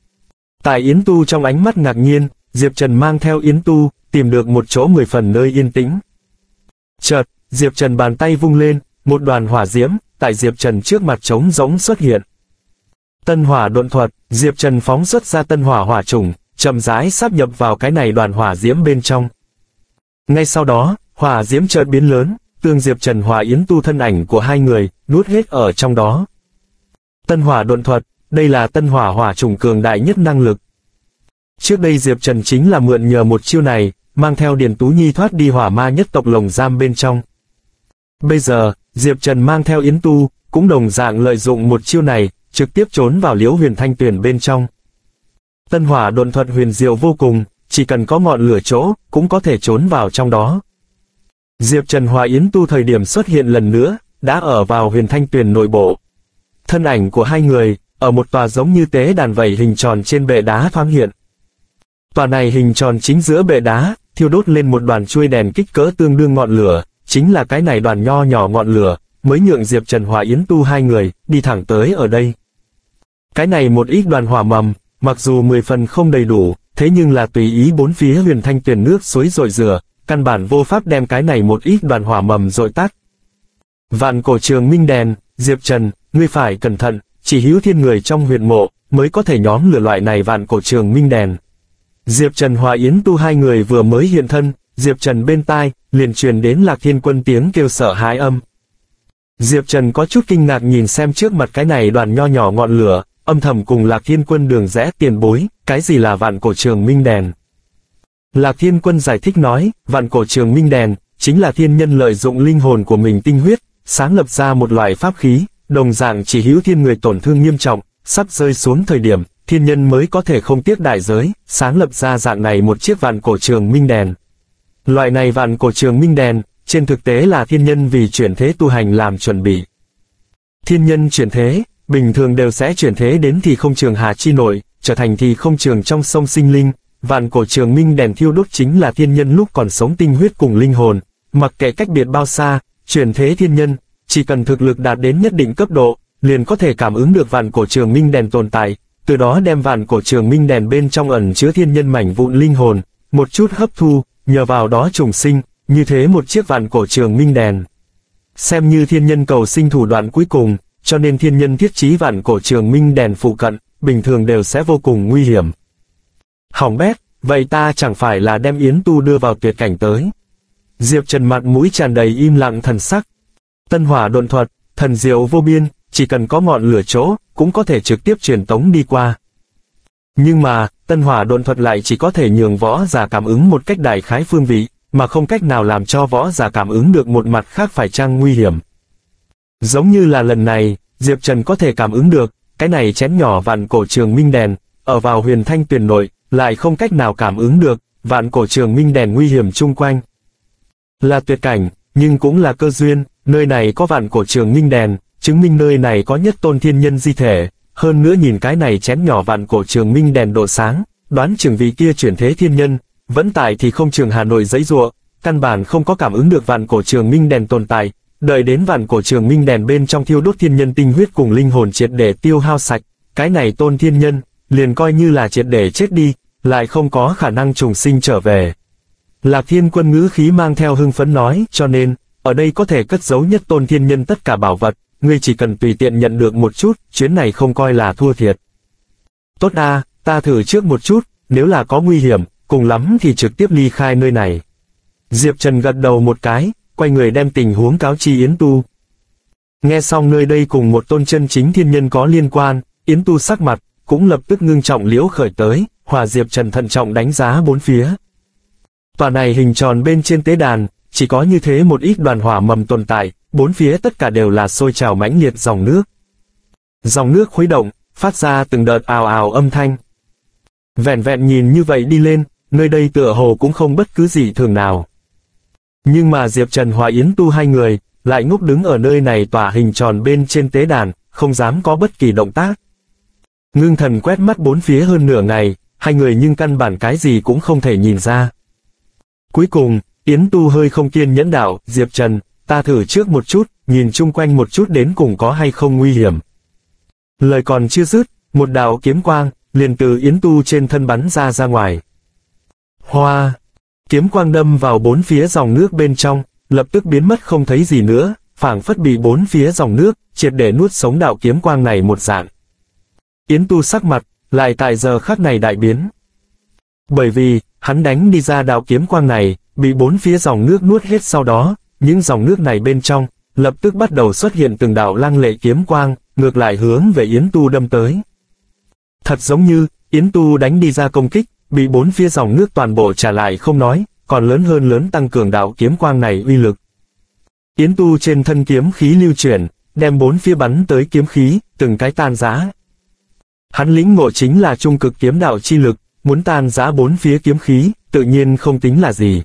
Tại Yến Tu trong ánh mắt ngạc nhiên, Diệp Trần mang theo Yến Tu, tìm được một chỗ 10 phần nơi yên tĩnh. Chợt, Diệp Trần bàn tay vung lên, một đoàn hỏa diễm, tại Diệp Trần trước mặt trống rỗng xuất hiện. Tân hỏa độn thuật, Diệp Trần phóng xuất ra tân hỏa hỏa chủng, chậm rãi sáp nhập vào cái này đoàn hỏa diễm bên trong. Ngay sau đó, hỏa diễm chợt biến lớn, tương Diệp Trần Hỏa Yến Tu thân ảnh của hai người, nuốt hết ở trong đó. Tân hỏa độn thuật, đây là tân hỏa hỏa chủng cường đại nhất năng lực. Trước đây Diệp Trần chính là mượn nhờ một chiêu này, mang theo Điền Tú Nhi thoát đi hỏa ma nhất tộc lồng giam bên trong. Bây giờ, Diệp Trần mang theo Yến Tu, cũng đồng dạng lợi dụng một chiêu này, trực tiếp trốn vào Liễu Huyền Thanh Tuyền bên trong. Tân hỏa độn thuật huyền diệu vô cùng, chỉ cần có ngọn lửa chỗ, cũng có thể trốn vào trong đó. Diệp Trần Hỏa Yến Tu thời điểm xuất hiện lần nữa, đã ở vào Huyền Thanh Tuyền nội bộ. Thân ảnh của hai người, ở một tòa giống như tế đàn vẩy hình tròn trên bệ đá thoáng hiện. Tòa này hình tròn chính giữa bệ đá, thiêu đốt lên một đoàn chuôi đèn kích cỡ tương đương ngọn lửa, chính là cái này đoàn nho nhỏ ngọn lửa, mới nhượng Diệp Trần Hỏa Yến Tu hai người, đi thẳng tới ở đây. Cái này một ít đoàn hỏa mầm, mặc dù 10 phần không đầy đủ, thế nhưng là tùy ý bốn phía Huyền Thanh Tuyền nước suối dội rửa, căn bản vô pháp đem cái này một ít đoàn hỏa mầm dội tắt. Vạn cổ trường minh đèn, Diệp Trần, ngươi phải cẩn thận, chỉ hữu thiên người trong huyệt mộ, mới có thể nhóm lửa loại này vạn cổ trường minh đèn. Diệp Trần Hỏa Yến Tu hai người vừa mới hiện thân, Diệp Trần bên tai, liền truyền đến Lạc Thiên Quân tiếng kêu sợ hãi âm. Diệp Trần có chút kinh ngạc nhìn xem trước mặt cái này đoàn nho nhỏ ngọn lửa, âm thầm cùng Lạc Thiên Quân đường rẽ tiền bối, cái gì là vạn cổ trường minh đèn. Lạc Thiên Quân giải thích nói, vạn cổ trường minh đèn, chính là thiên nhân lợi dụng linh hồn của mình tinh huyết, sáng lập ra một loại pháp khí, đồng dạng chỉ hữu thiên người tổn thương nghiêm trọng, sắp rơi xuống thời điểm, thiên nhân mới có thể không tiếc đại giới, sáng lập ra dạng này một chiếc vạn cổ trường minh đèn. Loại này vạn cổ trường minh đèn, trên thực tế là thiên nhân vì chuyển thế tu hành làm chuẩn bị. Thiên nhân chuyển thế, bình thường đều sẽ chuyển thế đến thì không trường hà chi nội, trở thành thì không trường trong sông sinh linh. Vạn cổ trường minh đèn thiêu đốt chính là thiên nhân lúc còn sống tinh huyết cùng linh hồn, mặc kệ cách biệt bao xa, chuyển thế thiên nhân, chỉ cần thực lực đạt đến nhất định cấp độ, liền có thể cảm ứng được vạn cổ trường minh đèn tồn tại, từ đó đem vạn cổ trường minh đèn bên trong ẩn chứa thiên nhân mảnh vụn linh hồn, một chút hấp thu, nhờ vào đó trùng sinh, như thế một chiếc vạn cổ trường minh đèn. Xem như thiên nhân cầu sinh thủ đoạn cuối cùng, cho nên thiên nhân thiết trí vạn cổ trường minh đèn phụ cận, bình thường đều sẽ vô cùng nguy hiểm. Hỏng bét, vậy ta chẳng phải là đem Yến Tu đưa vào tuyệt cảnh tới. Diệp Trần mặt mũi tràn đầy im lặng thần sắc. Tân hỏa độn thuật, thần diệu vô biên, chỉ cần có ngọn lửa chỗ, cũng có thể trực tiếp truyền tống đi qua. Nhưng mà, tân hỏa độn thuật lại chỉ có thể nhường võ giả cảm ứng một cách đại khái phương vị, mà không cách nào làm cho võ giả cảm ứng được một mặt khác phải chăng nguy hiểm. Giống như là lần này, Diệp Trần có thể cảm ứng được, cái này chén nhỏ vạn cổ trường minh đèn, ở vào Huyền Thanh Tuyền nội, lại không cách nào cảm ứng được, vạn cổ trường minh đèn nguy hiểm chung quanh. Là tuyệt cảnh, nhưng cũng là cơ duyên, nơi này có vạn cổ trường minh đèn, chứng minh nơi này có nhất tôn thiên nhân di thể, hơn nữa nhìn cái này chén nhỏ vạn cổ trường minh đèn độ sáng, đoán chừng vị kia chuyển thế thiên nhân, vẫn tại thì không trường Hà Nội giấy ruộng, căn bản không có cảm ứng được vạn cổ trường minh đèn tồn tại, đợi đến vạn cổ trường minh đèn bên trong thiêu đốt thiên nhân tinh huyết cùng linh hồn triệt để tiêu hao sạch, cái này tôn thiên nhân, liền coi như là triệt để chết đi, lại không có khả năng trùng sinh trở về. Lạc Thiên Quân ngữ khí mang theo hưng phấn nói, cho nên, ở đây có thể cất giấu nhất tôn thiên nhân tất cả bảo vật, ngươi chỉ cần tùy tiện nhận được một chút, chuyến này không coi là thua thiệt. Tốt a, ta thử trước một chút, nếu là có nguy hiểm, cùng lắm thì trực tiếp ly khai nơi này. Diệp Trần gật đầu một cái, quay người đem tình huống cáo chi Yến Tu. Nghe xong nơi đây cùng một tôn chân chính thiên nhân có liên quan, Yến Tu sắc mặt, cũng lập tức ngưng trọng liễu khởi tới, hòa Diệp Trần thận trọng đánh giá bốn phía. Tòa này hình tròn bên trên tế đàn, chỉ có như thế một ít đoàn hỏa mầm tồn tại, bốn phía tất cả đều là sôi trào mãnh liệt dòng nước. Dòng nước khuấy động, phát ra từng đợt ào ào âm thanh. Vẹn vẹn nhìn như vậy đi lên, nơi đây tựa hồ cũng không bất cứ gì thường nào. Nhưng mà Diệp Trần hòa Yến Tu hai người, lại ngốc đứng ở nơi này tòa hình tròn bên trên tế đàn, không dám có bất kỳ động tác. Ngưng thần quét mắt bốn phía hơn nửa ngày, hai người nhưng căn bản cái gì cũng không thể nhìn ra. Cuối cùng, Yến Tu hơi không kiên nhẫn đạo, Diệp Trần, ta thử trước một chút, nhìn chung quanh một chút đến cùng có hay không nguy hiểm. Lời còn chưa dứt, một đạo kiếm quang, liền từ Yến Tu trên thân bắn ra ngoài. Hoa! Kiếm quang đâm vào bốn phía dòng nước bên trong, lập tức biến mất không thấy gì nữa, phảng phất bị bốn phía dòng nước, triệt để nuốt sống đạo kiếm quang này một dạng. Yến Tu sắc mặt, lại tại giờ khắc này đại biến. Bởi vì, hắn đánh đi ra đạo kiếm quang này, bị bốn phía dòng nước nuốt hết sau đó, những dòng nước này bên trong, lập tức bắt đầu xuất hiện từng đạo lăng lệ kiếm quang, ngược lại hướng về Yến Tu đâm tới. Thật giống như, Yến Tu đánh đi ra công kích, bị bốn phía dòng nước toàn bộ trả lại không nói, còn lớn tăng cường đạo kiếm quang này uy lực. Yến Tu trên thân kiếm khí lưu chuyển, đem bốn phía bắn tới kiếm khí, từng cái tan rã. Hắn lĩnh ngộ chính là trung cực kiếm đạo chi lực, muốn tan rã bốn phía kiếm khí, tự nhiên không tính là gì.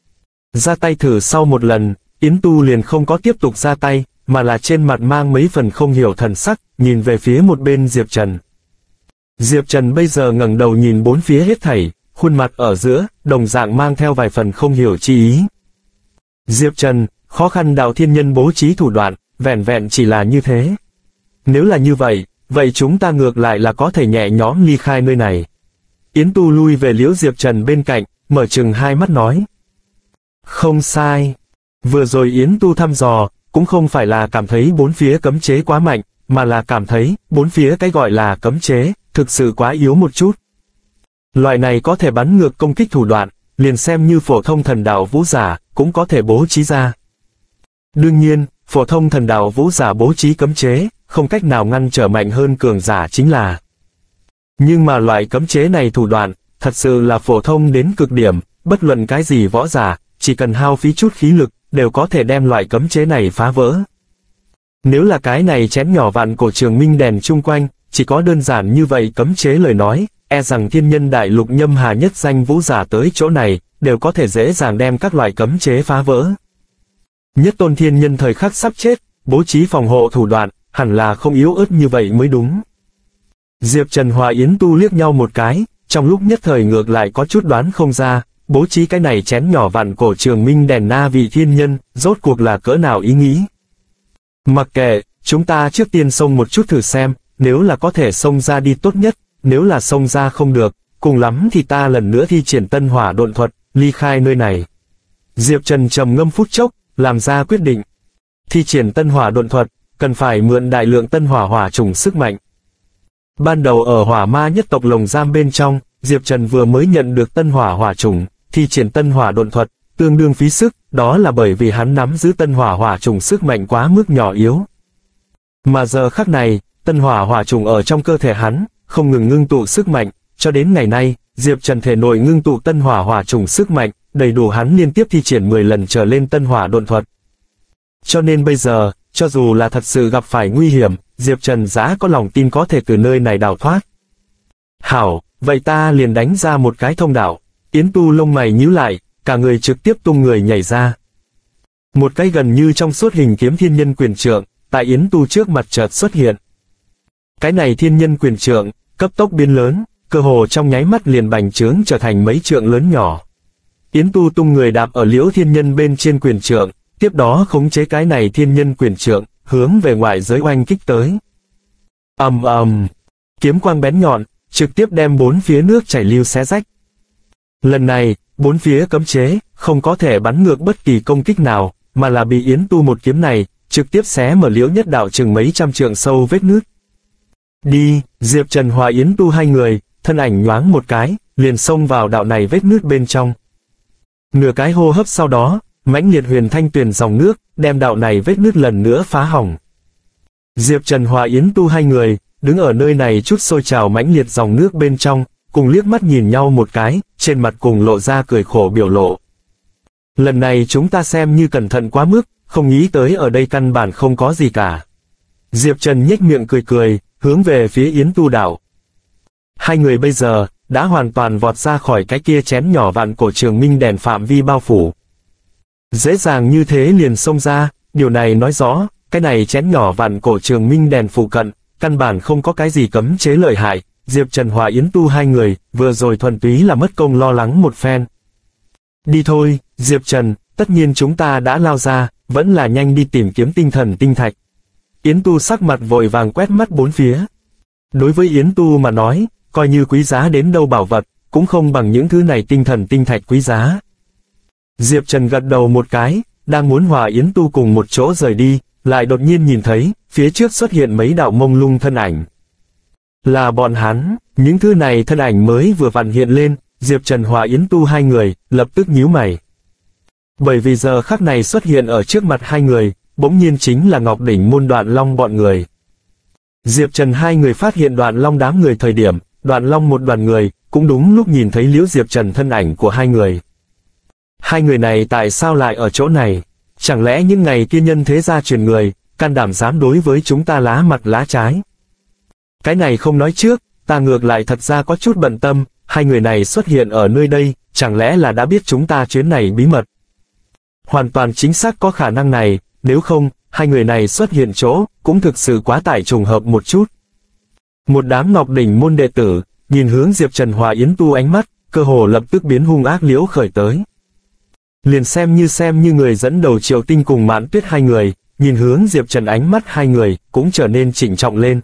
Ra tay thử sau một lần, Yến Tu liền không có tiếp tục ra tay, mà là trên mặt mang mấy phần không hiểu thần sắc, nhìn về phía một bên Diệp Trần. Diệp Trần bây giờ ngẩng đầu nhìn bốn phía hết thảy, khuôn mặt ở giữa, đồng dạng mang theo vài phần không hiểu chi ý. Diệp Trần, khó khăn đạo thiên nhân bố trí thủ đoạn, vẹn vẹn chỉ là như thế. Nếu là như vậy, vậy chúng ta ngược lại là có thể nhẹ nhõm ly khai nơi này. Yến Tu lui về liễu Diệp Trần bên cạnh, mở trừng hai mắt nói. Không sai. Vừa rồi Yến Tu thăm dò, cũng không phải là cảm thấy bốn phía cấm chế quá mạnh, mà là cảm thấy, bốn phía cái gọi là cấm chế, thực sự quá yếu một chút. Loại này có thể bắn ngược công kích thủ đoạn, liền xem như phổ thông thần đạo vũ giả, cũng có thể bố trí ra. Đương nhiên, phổ thông thần đạo vũ giả bố trí cấm chế, không cách nào ngăn trở mạnh hơn cường giả chính là. Nhưng mà loại cấm chế này thủ đoạn, thật sự là phổ thông đến cực điểm, bất luận cái gì võ giả, chỉ cần hao phí chút khí lực, đều có thể đem loại cấm chế này phá vỡ. Nếu là cái này chén nhỏ vạn cổ trường minh đèn chung quanh, chỉ có đơn giản như vậy cấm chế lời nói, e rằng thiên nhân đại lục nhâm hà nhất danh vũ giả tới chỗ này, đều có thể dễ dàng đem các loại cấm chế phá vỡ. Nhất tôn thiên nhân thời khắc sắp chết, bố trí phòng hộ thủ đoạn, hẳn là không yếu ớt như vậy mới đúng. Diệp Trần hòa Yến Tu liếc nhau một cái, trong lúc nhất thời ngược lại có chút đoán không ra, bố trí cái này chén nhỏ vạn cổ trường minh đèn na vị thiên nhân, rốt cuộc là cỡ nào ý nghĩ. Mặc kệ, chúng ta trước tiên xông một chút thử xem, nếu là có thể xông ra đi tốt nhất, nếu là xông ra không được, cùng lắm thì ta lần nữa thi triển tân hỏa độn thuật, ly khai nơi này. Diệp Trần trầm ngâm phút chốc, làm ra quyết định. Thi triển tân hỏa độn thuật, cần phải mượn đại lượng tân hỏa hỏa trùng sức mạnh. Ban đầu ở hỏa ma nhất tộc lồng giam bên trong, Diệp Trần vừa mới nhận được tân hỏa hỏa trùng, thi triển tân hỏa độn thuật, tương đương phí sức, đó là bởi vì hắn nắm giữ tân hỏa hỏa trùng sức mạnh quá mức nhỏ yếu. Mà giờ khắc này, tân hỏa hỏa trùng ở trong cơ thể hắn, không ngừng ngưng tụ sức mạnh, cho đến ngày nay, Diệp Trần thể nội ngưng tụ tân hỏa hỏa trùng sức mạnh, đầy đủ hắn liên tiếp thi triển 10 lần trở lên tân hỏa độn thuật. Cho nên bây giờ, cho dù là thật sự gặp phải nguy hiểm, Diệp Trần giá có lòng tin có thể từ nơi này đào thoát. Hảo, vậy ta liền đánh ra một cái thông đạo. Yến Tu lông mày nhíu lại, cả người trực tiếp tung người nhảy ra. Một cái gần như trong suốt hình kiếm thiên nhân quyền trượng, tại Yến Tu trước mặt chợt xuất hiện. Cái này thiên nhân quyền trượng, cấp tốc biến lớn, cơ hồ trong nháy mắt liền bành trướng trở thành mấy trượng lớn nhỏ. Yến Tu tung người đạp ở liễu thiên nhân bên trên quyền trượng, tiếp đó khống chế cái này thiên nhân quyền trượng, hướng về ngoại giới oanh kích tới. Ầm ầm, kiếm quang bén nhọn, trực tiếp đem bốn phía nước chảy lưu xé rách. Lần này, bốn phía cấm chế, không có thể bắn ngược bất kỳ công kích nào, mà là bị Yến Tu một kiếm này, trực tiếp xé mở liễu nhất đạo chừng mấy trăm trượng sâu vết nứt. Đi, Diệp Trần hòa Yến Tu hai người, thân ảnh nhoáng một cái, liền xông vào đạo này vết nứt bên trong. Nửa cái hô hấp sau đó, mãnh liệt huyền thanh tuyền dòng nước, đem đạo này vết nứt lần nữa phá hỏng. Diệp Trần hòa Yến Tu hai người, đứng ở nơi này chút sôi trào mãnh liệt dòng nước bên trong, cùng liếc mắt nhìn nhau một cái, trên mặt cùng lộ ra cười khổ biểu lộ. Lần này chúng ta xem như cẩn thận quá mức, không nghĩ tới ở đây căn bản không có gì cả. Diệp Trần nhếch miệng cười cười, hướng về phía Yến Tu đảo. Hai người bây giờ, đã hoàn toàn vọt ra khỏi cái kia chén nhỏ vạn cổ trường minh đèn phạm vi bao phủ. Dễ dàng như thế liền xông ra, điều này nói rõ, cái này chén nhỏ vạn cổ trường minh đèn phụ cận, căn bản không có cái gì cấm chế lợi hại. Diệp Trần hòa Yến Tu hai người, vừa rồi thuần túy là mất công lo lắng một phen. Đi thôi, Diệp Trần, tất nhiên chúng ta đã lao ra, vẫn là nhanh đi tìm kiếm tinh thần tinh thạch. Yến Tu sắc mặt vội vàng quét mắt bốn phía. Đối với Yến Tu mà nói, coi như quý giá đến đâu bảo vật, cũng không bằng những thứ này tinh thần tinh thạch quý giá. Diệp Trần gật đầu một cái, đang muốn hòa Yến Tu cùng một chỗ rời đi, lại đột nhiên nhìn thấy, phía trước xuất hiện mấy đạo mông lung thân ảnh. Là bọn hắn, những thứ này thân ảnh mới vừa vặn hiện lên, Diệp Trần hòa Yến Tu hai người, lập tức nhíu mày. Bởi vì giờ khắc này xuất hiện ở trước mặt hai người, bỗng nhiên chính là Ngọc Đỉnh môn Đoạn Long bọn người. Diệp Trần hai người phát hiện Đoạn Long đám người thời điểm, Đoạn Long một đoàn người, cũng đúng lúc nhìn thấy Liễu Diệp Trần thân ảnh của hai người. Hai người này tại sao lại ở chỗ này? Chẳng lẽ những ngày kia nhân thế gia truyền người, can đảm dám đối với chúng ta lá mặt lá trái? Cái này không nói trước, ta ngược lại thật ra có chút bận tâm, hai người này xuất hiện ở nơi đây, chẳng lẽ là đã biết chúng ta chuyến này bí mật? Hoàn toàn chính xác có khả năng này, nếu không, hai người này xuất hiện chỗ, cũng thực sự quá tải trùng hợp một chút. Một đám Ngọc Đỉnh môn đệ tử, nhìn hướng Diệp Trần hòa Yến Tu ánh mắt, cơ hồ lập tức biến hung ác liễu khởi tới. Liền xem như người dẫn đầu Triệu Tinh cùng Mạn Tuyết hai người, nhìn hướng Diệp Trần ánh mắt hai người, cũng trở nên trịnh trọng lên.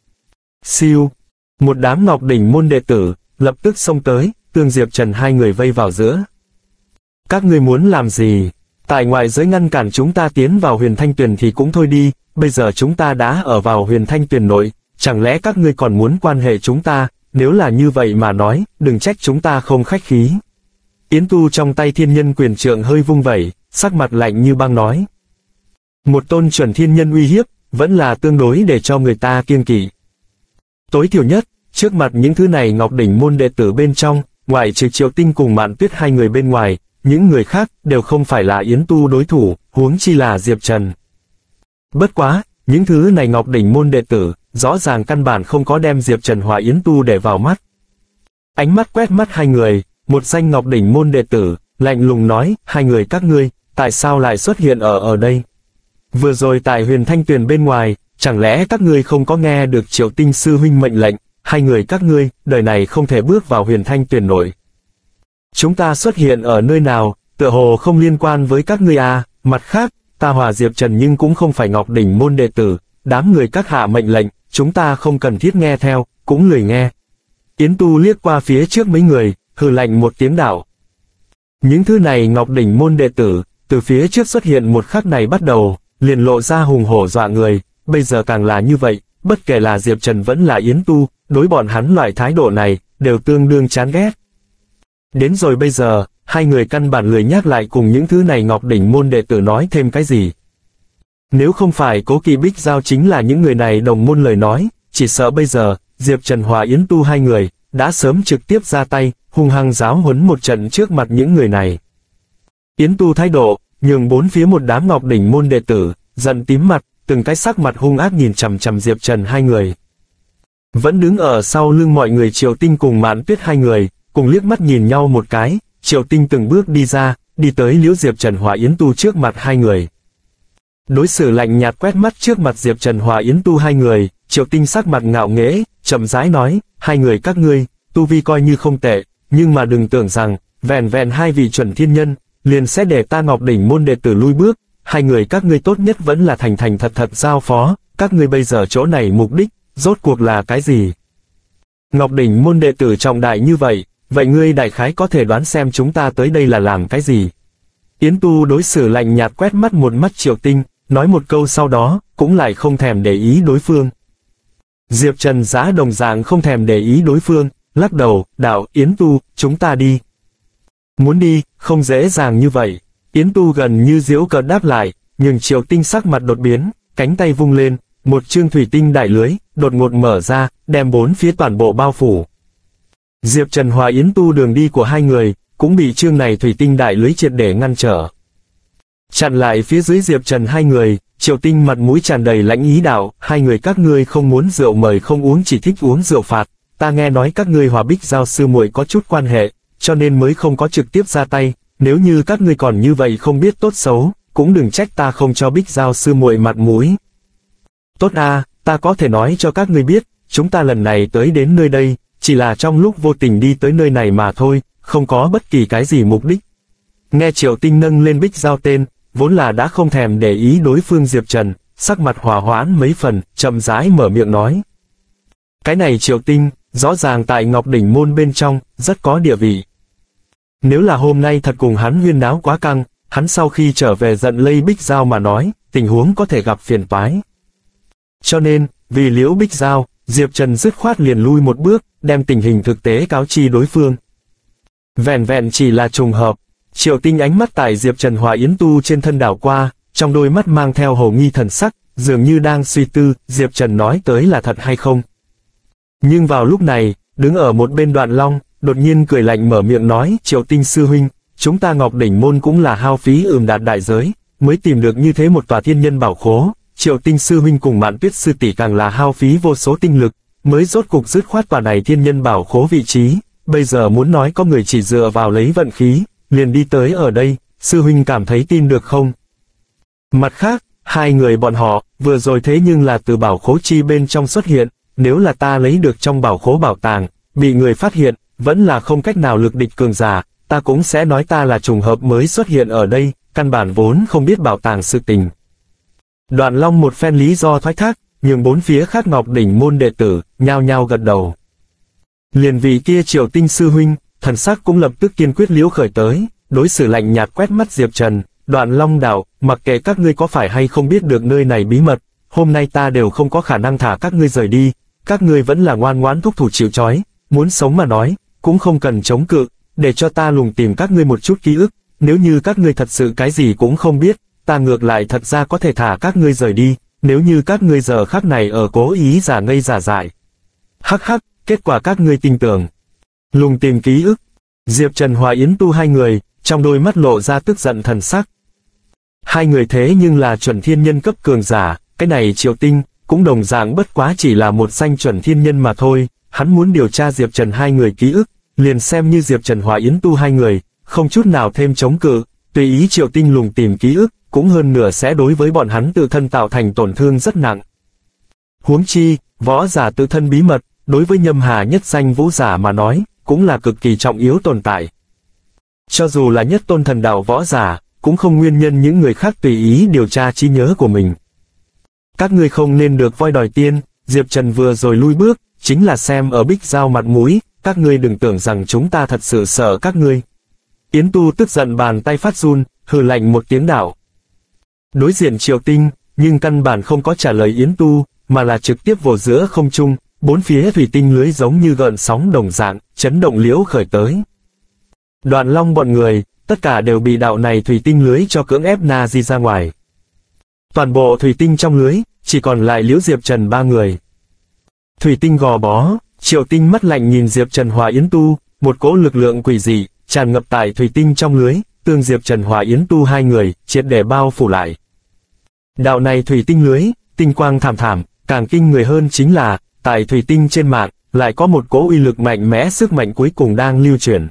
Siêu, một đám Ngọc Đỉnh môn đệ tử, lập tức xông tới, tương Diệp Trần hai người vây vào giữa. Các ngươi muốn làm gì? Tại ngoại giới ngăn cản chúng ta tiến vào Huyền Thanh Tuyền thì cũng thôi đi, bây giờ chúng ta đã ở vào Huyền Thanh Tuyền nội, chẳng lẽ các ngươi còn muốn quan hệ chúng ta, nếu là như vậy mà nói, đừng trách chúng ta không khách khí. Yến Tu trong tay thiên nhân quyền trượng hơi vung vẩy, sắc mặt lạnh như băng nói. Một tôn chuẩn thiên nhân uy hiếp, vẫn là tương đối để cho người ta kiêng kỵ. Tối thiểu nhất, trước mặt những thứ này Ngọc Đỉnh môn đệ tử bên trong, ngoại trừ Triệu Tinh cùng Mạn Tuyết hai người bên ngoài, những người khác đều không phải là Yến Tu đối thủ, huống chi là Diệp Trần. Bất quá, những thứ này Ngọc Đỉnh môn đệ tử, rõ ràng căn bản không có đem Diệp Trần hòa Yến Tu để vào mắt. Ánh mắt quét mắt hai người, một danh Ngọc Đỉnh môn đệ tử, lạnh lùng nói, hai người các ngươi, tại sao lại xuất hiện ở đây? Vừa rồi tại Huyền Thanh Tuyền bên ngoài, chẳng lẽ các ngươi không có nghe được Triệu Tinh sư huynh mệnh lệnh, hai người các ngươi, đời này không thể bước vào Huyền Thanh Tuyền nổi. Chúng ta xuất hiện ở nơi nào, tựa hồ không liên quan với các ngươi à, mặt khác, ta hòa Diệp Trần nhưng cũng không phải Ngọc Đỉnh môn đệ tử, đám người các hạ mệnh lệnh, chúng ta không cần thiết nghe theo, cũng lười nghe. Yến Tu liếc qua phía trước mấy người, hừ lạnh một tiếng đạo. Những thứ này Ngọc Đỉnh môn đệ tử, từ phía trước xuất hiện một khắc này bắt đầu, liền lộ ra hùng hổ dọa người, bây giờ càng là như vậy, bất kể là Diệp Trần vẫn là Yến Tu, đối bọn hắn loại thái độ này, đều tương đương chán ghét. Đến rồi bây giờ, hai người căn bản lười nhắc lại cùng những thứ này Ngọc Đỉnh môn đệ tử nói thêm cái gì. Nếu không phải Cố Kỵ Bích Giao chính là những người này đồng môn lời nói, chỉ sợ bây giờ, Diệp Trần hòa Yến Tu hai người, đã sớm trực tiếp ra tay, hung hăng giáo huấn một trận trước mặt những người này. Yến Tu thái độ, nhường bốn phía một đám Ngọc Đỉnh môn đệ tử, giận tím mặt, từng cái sắc mặt hung ác nhìn chằm chằm Diệp Trần hai người. Vẫn đứng ở sau lưng mọi người Triệu Tinh cùng Mạn Tuyết hai người, cùng liếc mắt nhìn nhau một cái, Triệu Tinh từng bước đi ra, đi tới Liễu Diệp Trần hòa Yến Tu trước mặt hai người. Đối xử lạnh nhạt quét mắt trước mặt Diệp Trần hòa Yến Tu hai người, Triệu Tinh sắc mặt ngạo nghễ, chậm rãi nói, hai người các ngươi, tu vi coi như không tệ, nhưng mà đừng tưởng rằng, vẹn vẹn hai vị chuẩn thiên nhân, liền sẽ để ta Ngọc Đỉnh môn đệ tử lui bước, hai người các ngươi tốt nhất vẫn là thành thành thật thật giao phó, các ngươi bây giờ chỗ này mục đích, rốt cuộc là cái gì? Ngọc Đỉnh môn đệ tử trọng đại như vậy, vậy ngươi đại khái có thể đoán xem chúng ta tới đây là làm cái gì? Yến Tu đối xử lạnh nhạt quét mắt một mắt Triệu Tinh, nói một câu sau đó, cũng lại không thèm để ý đối phương. Diệp Trần Giá đồng dạng không thèm để ý đối phương, lắc đầu, đạo, Yến Tu, chúng ta đi. Muốn đi, không dễ dàng như vậy. Yến Tu gần như giễu cợt đáp lại, nhưng Triệu Tinh sắc mặt đột biến, cánh tay vung lên, một chương thủy tinh đại lưới, đột ngột mở ra, đem bốn phía toàn bộ bao phủ. Diệp Trần hòa Yến Tu đường đi của hai người, cũng bị chương này thủy tinh đại lưới triệt để ngăn trở. Chặn lại phía dưới Diệp Trần hai người, Triệu Tinh mặt mũi tràn đầy lãnh ý đạo, hai người các ngươi không muốn rượu mời không uống chỉ thích uống rượu phạt, ta nghe nói các ngươi hòa Bích Giao sư muội có chút quan hệ, cho nên mới không có trực tiếp ra tay, nếu như các ngươi còn như vậy không biết tốt xấu, cũng đừng trách ta không cho Bích Giao sư muội mặt mũi. Tốt a, ta có thể nói cho các ngươi biết, chúng ta lần này tới đến nơi đây, chỉ là trong lúc vô tình đi tới nơi này mà thôi, không có bất kỳ cái gì mục đích. Nghe Triệu Tinh nâng lên Bích Giao tên, vốn là đã không thèm để ý đối phương Diệp Trần, sắc mặt hòa hoãn mấy phần, chậm rãi mở miệng nói. Cái này Triệu Tinh, rõ ràng tại Ngọc Đỉnh môn bên trong, rất có địa vị. Nếu là hôm nay thật cùng hắn huyên náo quá căng, hắn sau khi trở về giận Lây Bích Giao mà nói, tình huống có thể gặp phiền toái. Cho nên, vì Liễu Bích Giao, Diệp Trần dứt khoát liền lui một bước, đem tình hình thực tế cáo chi đối phương. Vẹn vẹn chỉ là trùng hợp, Triệu Tinh ánh mắt tại Diệp Trần Hòa Yến Tu trên thân đảo qua, trong đôi mắt mang theo hồ nghi thần sắc, dường như đang suy tư, Diệp Trần nói tới là thật hay không. Nhưng vào lúc này, đứng ở một bên Đoạn Long, đột nhiên cười lạnh mở miệng nói, Triệu Tinh sư huynh, chúng ta Ngọc Đỉnh môn cũng là hao phí đạt đại giới, mới tìm được như thế một tòa thiên nhân bảo khố, Triệu Tinh sư huynh cùng Mạn Tuyết sư tỷ càng là hao phí vô số tinh lực, mới rốt cục dứt khoát tòa này thiên nhân bảo khố vị trí, bây giờ muốn nói có người chỉ dựa vào lấy vận khí, liền đi tới ở đây, sư huynh cảm thấy tin được không? Mặt khác, hai người bọn họ, vừa rồi thế nhưng là từ bảo khố chi bên trong xuất hiện, nếu là ta lấy được trong bảo khố bảo tàng, bị người phát hiện, vẫn là không cách nào lực địch cường giả, ta cũng sẽ nói ta là trùng hợp mới xuất hiện ở đây, căn bản vốn không biết bảo tàng sự tình. Đoạn Long một phen lý do thoái thác, nhưng bốn phía khác Ngọc Đỉnh môn đệ tử, nhao nhao gật đầu. Liền vị kia Triệu Tinh sư huynh, thần sắc cũng lập tức kiên quyết liễu khởi tới, đối xử lạnh nhạt quét mắt Diệp Trần, Đoạn Long đạo, mặc kệ các ngươi có phải hay không biết được nơi này bí mật, hôm nay ta đều không có khả năng thả các ngươi rời đi, các ngươi vẫn là ngoan ngoãn thúc thủ chịu trói, muốn sống mà nói, cũng không cần chống cự, để cho ta lùng tìm các ngươi một chút ký ức, nếu như các ngươi thật sự cái gì cũng không biết, ta ngược lại thật ra có thể thả các ngươi rời đi, nếu như các ngươi giờ khắc này ở cố ý giả ngây giả dại. Hắc hắc, kết quả các ngươi tin tưởng. Lùng tìm ký ức. Diệp Trần Hòa Yến Tu hai người, trong đôi mắt lộ ra tức giận thần sắc. Hai người thế nhưng là chuẩn thiên nhân cấp cường giả, cái này Triệu Tinh, cũng đồng dạng bất quá chỉ là một danh chuẩn thiên nhân mà thôi, hắn muốn điều tra Diệp Trần hai người ký ức, liền xem như Diệp Trần Hòa Yến Tu hai người, không chút nào thêm chống cự, tùy ý Triệu Tinh lùng tìm ký ức, cũng hơn nửa sẽ đối với bọn hắn tự thân tạo thành tổn thương rất nặng. Huống chi, võ giả tự thân bí mật, đối với nhâm hà nhất danh vũ giả mà nói, cũng là cực kỳ trọng yếu tồn tại. Cho dù là nhất tôn thần đạo võ giả, cũng không nguyên nhân những người khác tùy ý điều tra trí nhớ của mình. Các ngươi không nên được voi đòi tiên, Diệp Trần vừa rồi lui bước, chính là xem ở Bích Giao mặt mũi, các ngươi đừng tưởng rằng chúng ta thật sự sợ các ngươi. Yến Tu tức giận bàn tay phát run, hừ lạnh một tiếng đạo. Đối diện Triệu Tinh, nhưng căn bản không có trả lời Yến Tu, mà là trực tiếp vồ giữa không trung, bốn phía thủy tinh lưới giống như gợn sóng đồng dạng, chấn động liễu khởi tới. Đoạn Long bọn người, tất cả đều bị đạo này thủy tinh lưới cho cưỡng ép na di ra ngoài. Toàn bộ thủy tinh trong lưới, chỉ còn lại liễu Diệp Trần ba người. Thủy tinh gò bó, Triệu Tinh mắt lạnh nhìn Diệp Trần Hòa Yến Tu, một cỗ lực lượng quỷ dị, tràn ngập tại thủy tinh trong lưới, tương Diệp Trần Hòa Yến Tu hai người, triệt để bao phủ lại. Đạo này thủy tinh lưới, tinh quang thảm thảm, càng kinh người hơn chính là, tại thủy tinh trên mạng, lại có một cỗ uy lực mạnh mẽ sức mạnh cuối cùng đang lưu truyền.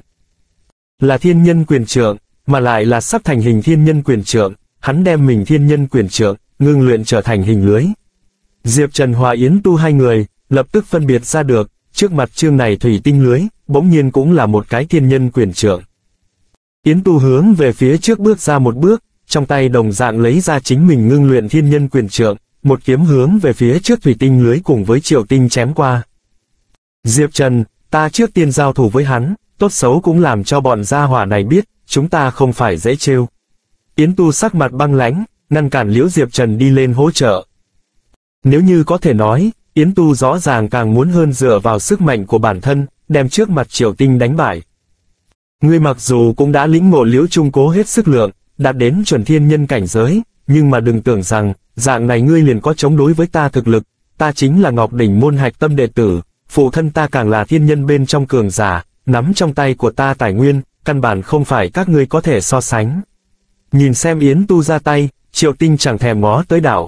Là thiên nhân quyền trượng, mà lại là sắp thành hình thiên nhân quyền trượng, hắn đem mình thiên nhân quyền trượng, ngưng luyện trở thành hình lưới. Diệp Trần Hòa Yến Tu hai người, lập tức phân biệt ra được, trước mặt chương này thủy tinh lưới, bỗng nhiên cũng là một cái thiên nhân quyền trượng. Yến Tu hướng về phía trước bước ra một bước, trong tay đồng dạng lấy ra chính mình ngưng luyện thiên nhân quyền trượng, một kiếm hướng về phía trước thủy tinh lưới cùng với Triệu Tinh chém qua. Diệp Trần, ta trước tiên giao thủ với hắn, tốt xấu cũng làm cho bọn gia hỏa này biết, chúng ta không phải dễ trêu. Yến Tu sắc mặt băng lãnh, ngăn cản liễu Diệp Trần đi lên hỗ trợ. Nếu như có thể nói, Yến Tu rõ ràng càng muốn hơn dựa vào sức mạnh của bản thân, đem trước mặt Triệu Tinh đánh bại. Ngươi mặc dù cũng đã lĩnh ngộ liễu trung cố hết sức lượng, đạt đến chuẩn thiên nhân cảnh giới, nhưng mà đừng tưởng rằng, dạng này ngươi liền có chống đối với ta thực lực, ta chính là Ngọc Đỉnh môn hạch tâm đệ tử, phụ thân ta càng là thiên nhân bên trong cường giả, nắm trong tay của ta tài nguyên, căn bản không phải các ngươi có thể so sánh. Nhìn xem Yến Tu ra tay, Triệu Tinh chẳng thèm ngó tới đạo.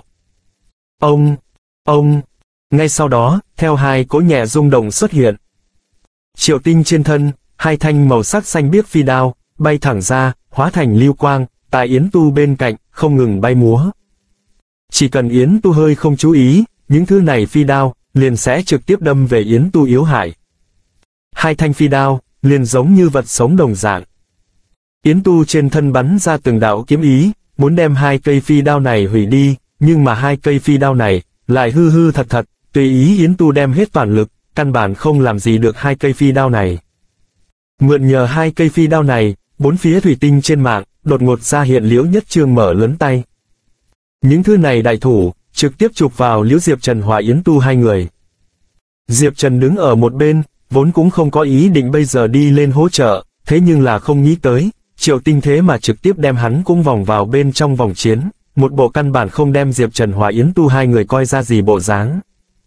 Ông, ngay sau đó, theo hai cỗ nhẹ rung động xuất hiện. Triệu Tinh trên thân, hai thanh màu sắc xanh biếc phi đao, bay thẳng ra, hóa thành lưu quang, tại Yến Tu bên cạnh, không ngừng bay múa. Chỉ cần Yến Tu hơi không chú ý, những thứ này phi đao, liền sẽ trực tiếp đâm về Yến Tu yếu hại. Hai thanh phi đao, liền giống như vật sống đồng dạng. Yến Tu trên thân bắn ra từng đạo kiếm ý, muốn đem hai cây phi đao này hủy đi, nhưng mà hai cây phi đao này, lại hư hư thật thật, tùy ý Yến Tu đem hết toàn lực, căn bản không làm gì được hai cây phi đao này. Mượn nhờ hai cây phi đao này, bốn phía thủy tinh trên mạng, đột ngột ra hiện Liễu Nhất Trương mở lớn tay. Những thứ này đại thủ, trực tiếp chụp vào Liễu Diệp Trần Hỏa Yến Tu hai người. Diệp Trần đứng ở một bên, vốn cũng không có ý định bây giờ đi lên hỗ trợ, thế nhưng là không nghĩ tới, Triệu Tinh thế mà trực tiếp đem hắn cũng vòng vào bên trong vòng chiến, một bộ căn bản không đem Diệp Trần Hỏa Yến Tu hai người coi ra gì bộ dáng.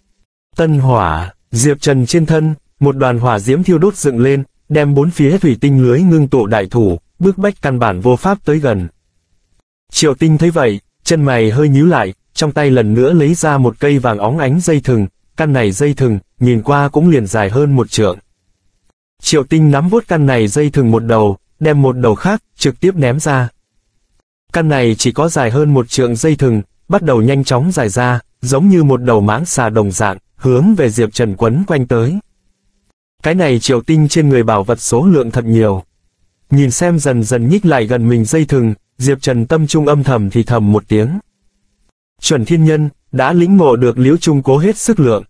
Tân hỏa, Diệp Trần trên thân, một đoàn hỏa diễm thiêu đốt dựng lên, đem bốn phía thủy tinh lưới ngưng tụ đại thủ, bước bách căn bản vô pháp tới gần. Triệu Tinh thấy vậy, chân mày hơi nhíu lại, trong tay lần nữa lấy ra một cây vàng óng ánh dây thừng, căn này dây thừng, nhìn qua cũng liền dài hơn một trượng. Triệu Tinh nắm vuốt căn này dây thừng một đầu, đem một đầu khác, trực tiếp ném ra. Căn này chỉ có dài hơn một trượng dây thừng, bắt đầu nhanh chóng dài ra, giống như một đầu mãng xà đồng dạng, hướng về Diệp Trần quấn quanh tới. Cái này Triệu Tinh trên người bảo vật số lượng thật nhiều. Nhìn xem dần dần nhích lại gần mình dây thừng, Diệp Trần tâm trung âm thầm thì thầm một tiếng. Chuẩn thiên nhân, đã lĩnh ngộ được Liễu Trung Cố hết sức lượng.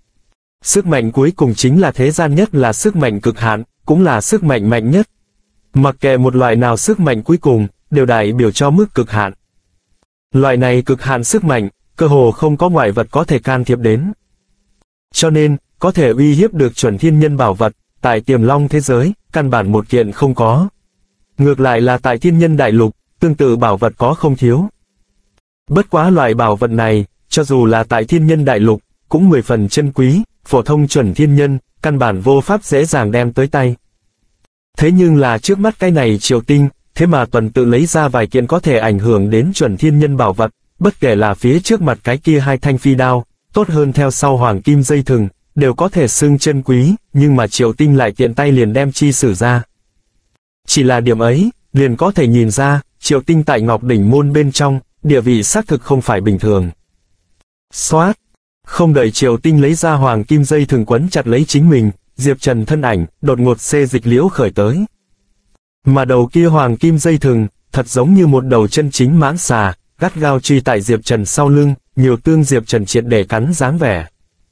Sức mạnh cuối cùng chính là thế gian nhất là sức mạnh cực hạn, cũng là sức mạnh mạnh nhất. Mặc kệ một loại nào sức mạnh cuối cùng, đều đại biểu cho mức cực hạn. Loại này cực hạn sức mạnh, cơ hồ không có ngoại vật có thể can thiệp đến. Cho nên, có thể uy hiếp được chuẩn thiên nhân bảo vật, tại Tiềm Long thế giới, căn bản một kiện không có. Ngược lại là tại Thiên Nhân Đại Lục, tương tự bảo vật có không thiếu. Bất quá loại bảo vật này, cho dù là tại Thiên Nhân Đại Lục, cũng 10 phần chân quý, phổ thông chuẩn thiên nhân, căn bản vô pháp dễ dàng đem tới tay. Thế nhưng là trước mắt cái này Triệu Tinh, thế mà tuần tự lấy ra vài kiện có thể ảnh hưởng đến chuẩn thiên nhân bảo vật, bất kể là phía trước mặt cái kia hai thanh phi đao, tốt hơn theo sau hoàng kim dây thừng, đều có thể xưng chân quý, nhưng mà Triệu Tinh lại tiện tay liền đem chi sử ra. Chỉ là điểm ấy, liền có thể nhìn ra, Triệu Tinh tại Ngọc Đỉnh môn bên trong, địa vị xác thực không phải bình thường. Xoát! Không đợi Triệu Tinh lấy ra hoàng kim dây thừng quấn chặt lấy chính mình, Diệp Trần thân ảnh, đột ngột xê dịch liễu khởi tới. Mà đầu kia hoàng kim dây thừng, thật giống như một đầu chân chính mãng xà, gắt gao truy tại Diệp Trần sau lưng, nhiều tương Diệp Trần triệt để cắn dáng vẻ.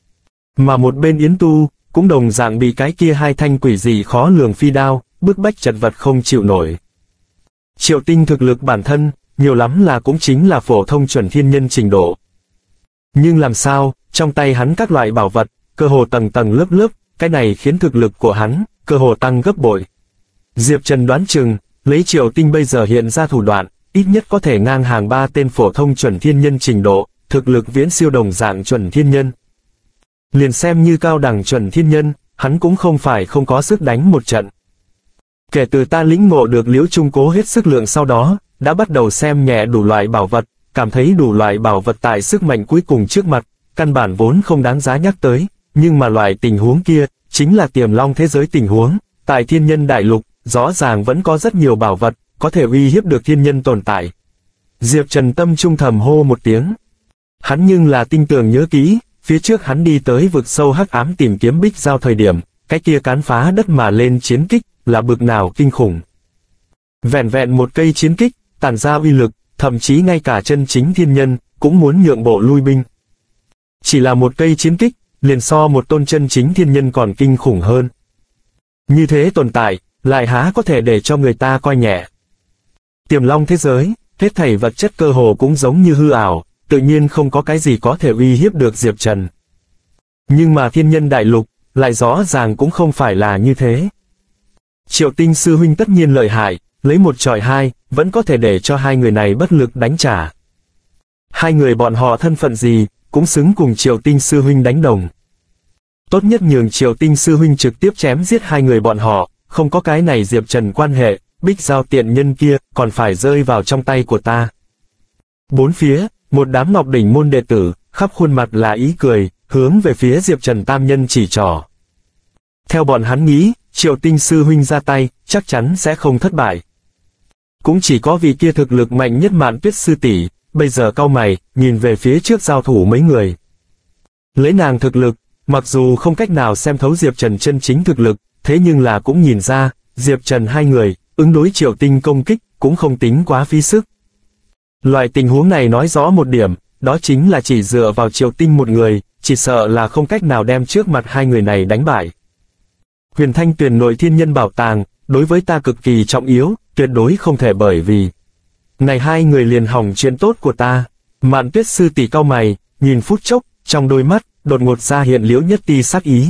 Mà một bên Yến Tu, cũng đồng dạng bị cái kia hai thanh quỷ dị khó lường phi đao, bức bách chật vật không chịu nổi. Triệu Tinh thực lực bản thân, nhiều lắm là cũng chính là phổ thông chuẩn thiên nhân trình độ. Nhưng làm sao, trong tay hắn các loại bảo vật, cơ hồ tầng tầng lớp lớp, cái này khiến thực lực của hắn, cơ hồ tăng gấp bội. Diệp Trần đoán chừng, lấy Triệu Tinh bây giờ hiện ra thủ đoạn, ít nhất có thể ngang hàng 3 tên phổ thông chuẩn thiên nhân trình độ, thực lực viễn siêu đồng dạng chuẩn thiên nhân. Liền xem như cao đẳng chuẩn thiên nhân, hắn cũng không phải không có sức đánh một trận. Kể từ ta lĩnh ngộ được Liễu Trung Cố hết sức lượng sau đó, đã bắt đầu xem nhẹ đủ loại bảo vật, cảm thấy đủ loại bảo vật tại sức mạnh cuối cùng trước mặt, căn bản vốn không đáng giá nhắc tới, nhưng mà loại tình huống kia, chính là Tiềm Long thế giới tình huống, tại Thiên Nhân Đại Lục, rõ ràng vẫn có rất nhiều bảo vật, có thể uy hiếp được thiên nhân tồn tại. Diệp Trần tâm trung thầm hô một tiếng. Hắn nhưng là tinh tường nhớ kỹ, phía trước hắn đi tới vực sâu hắc ám tìm kiếm Bích Giao thời điểm, cái kia cán phá đất mà lên chiến kích, là bực nào kinh khủng. Vẹn vẹn một cây chiến kích, tản ra uy lực, thậm chí ngay cả chân chính thiên nhân, cũng muốn nhượng bộ lui binh. Chỉ là một cây chiến kích, liền so một tôn chân chính thiên nhân còn kinh khủng hơn. Như thế tồn tại, lại há có thể để cho người ta coi nhẹ. Tiềm Long thế giới, hết thảy vật chất cơ hồ cũng giống như hư ảo, tự nhiên không có cái gì có thể uy hiếp được Diệp Trần. Nhưng mà Thiên Nhân Đại Lục, lại rõ ràng cũng không phải là như thế. Triệu Tinh sư huynh tất nhiên lợi hại, lấy một chọi hai, vẫn có thể để cho hai người này bất lực đánh trả. Hai người bọn họ thân phận gì, cũng xứng cùng Triệu Tinh sư huynh đánh đồng. Tốt nhất nhường Triệu Tinh sư huynh trực tiếp chém giết hai người bọn họ, không có cái này Diệp Trần quan hệ, Bích Giao tiện nhân kia, còn phải rơi vào trong tay của ta. Bốn phía, một đám Ngọc Đỉnh môn đệ tử, khắp khuôn mặt là ý cười, hướng về phía Diệp Trần tam nhân chỉ trỏ. Theo bọn hắn nghĩ, Triệu Tinh sư huynh ra tay, chắc chắn sẽ không thất bại. Cũng chỉ có vị kia thực lực mạnh nhất Mạn Tuyết sư tỷ, bây giờ cau mày, nhìn về phía trước giao thủ mấy người. Lấy nàng thực lực, mặc dù không cách nào xem thấu Diệp Trần chân chính thực lực, thế nhưng là cũng nhìn ra, Diệp Trần hai người, ứng đối Triệu Tinh công kích, cũng không tính quá phí sức. Loại tình huống này nói rõ một điểm, đó chính là chỉ dựa vào Triệu Tinh một người, chỉ sợ là không cách nào đem trước mặt hai người này đánh bại. Huyền Thanh Tuyền nội thiên nhân bảo tàng, đối với ta cực kỳ trọng yếu, tuyệt đối không thể bởi vì này hai người liền hỏng chuyện tốt của ta. Mạn Tuyết sư tỷ cau mày, nhìn phút chốc, trong đôi mắt đột ngột ra hiện liễu nhất tia sát ý.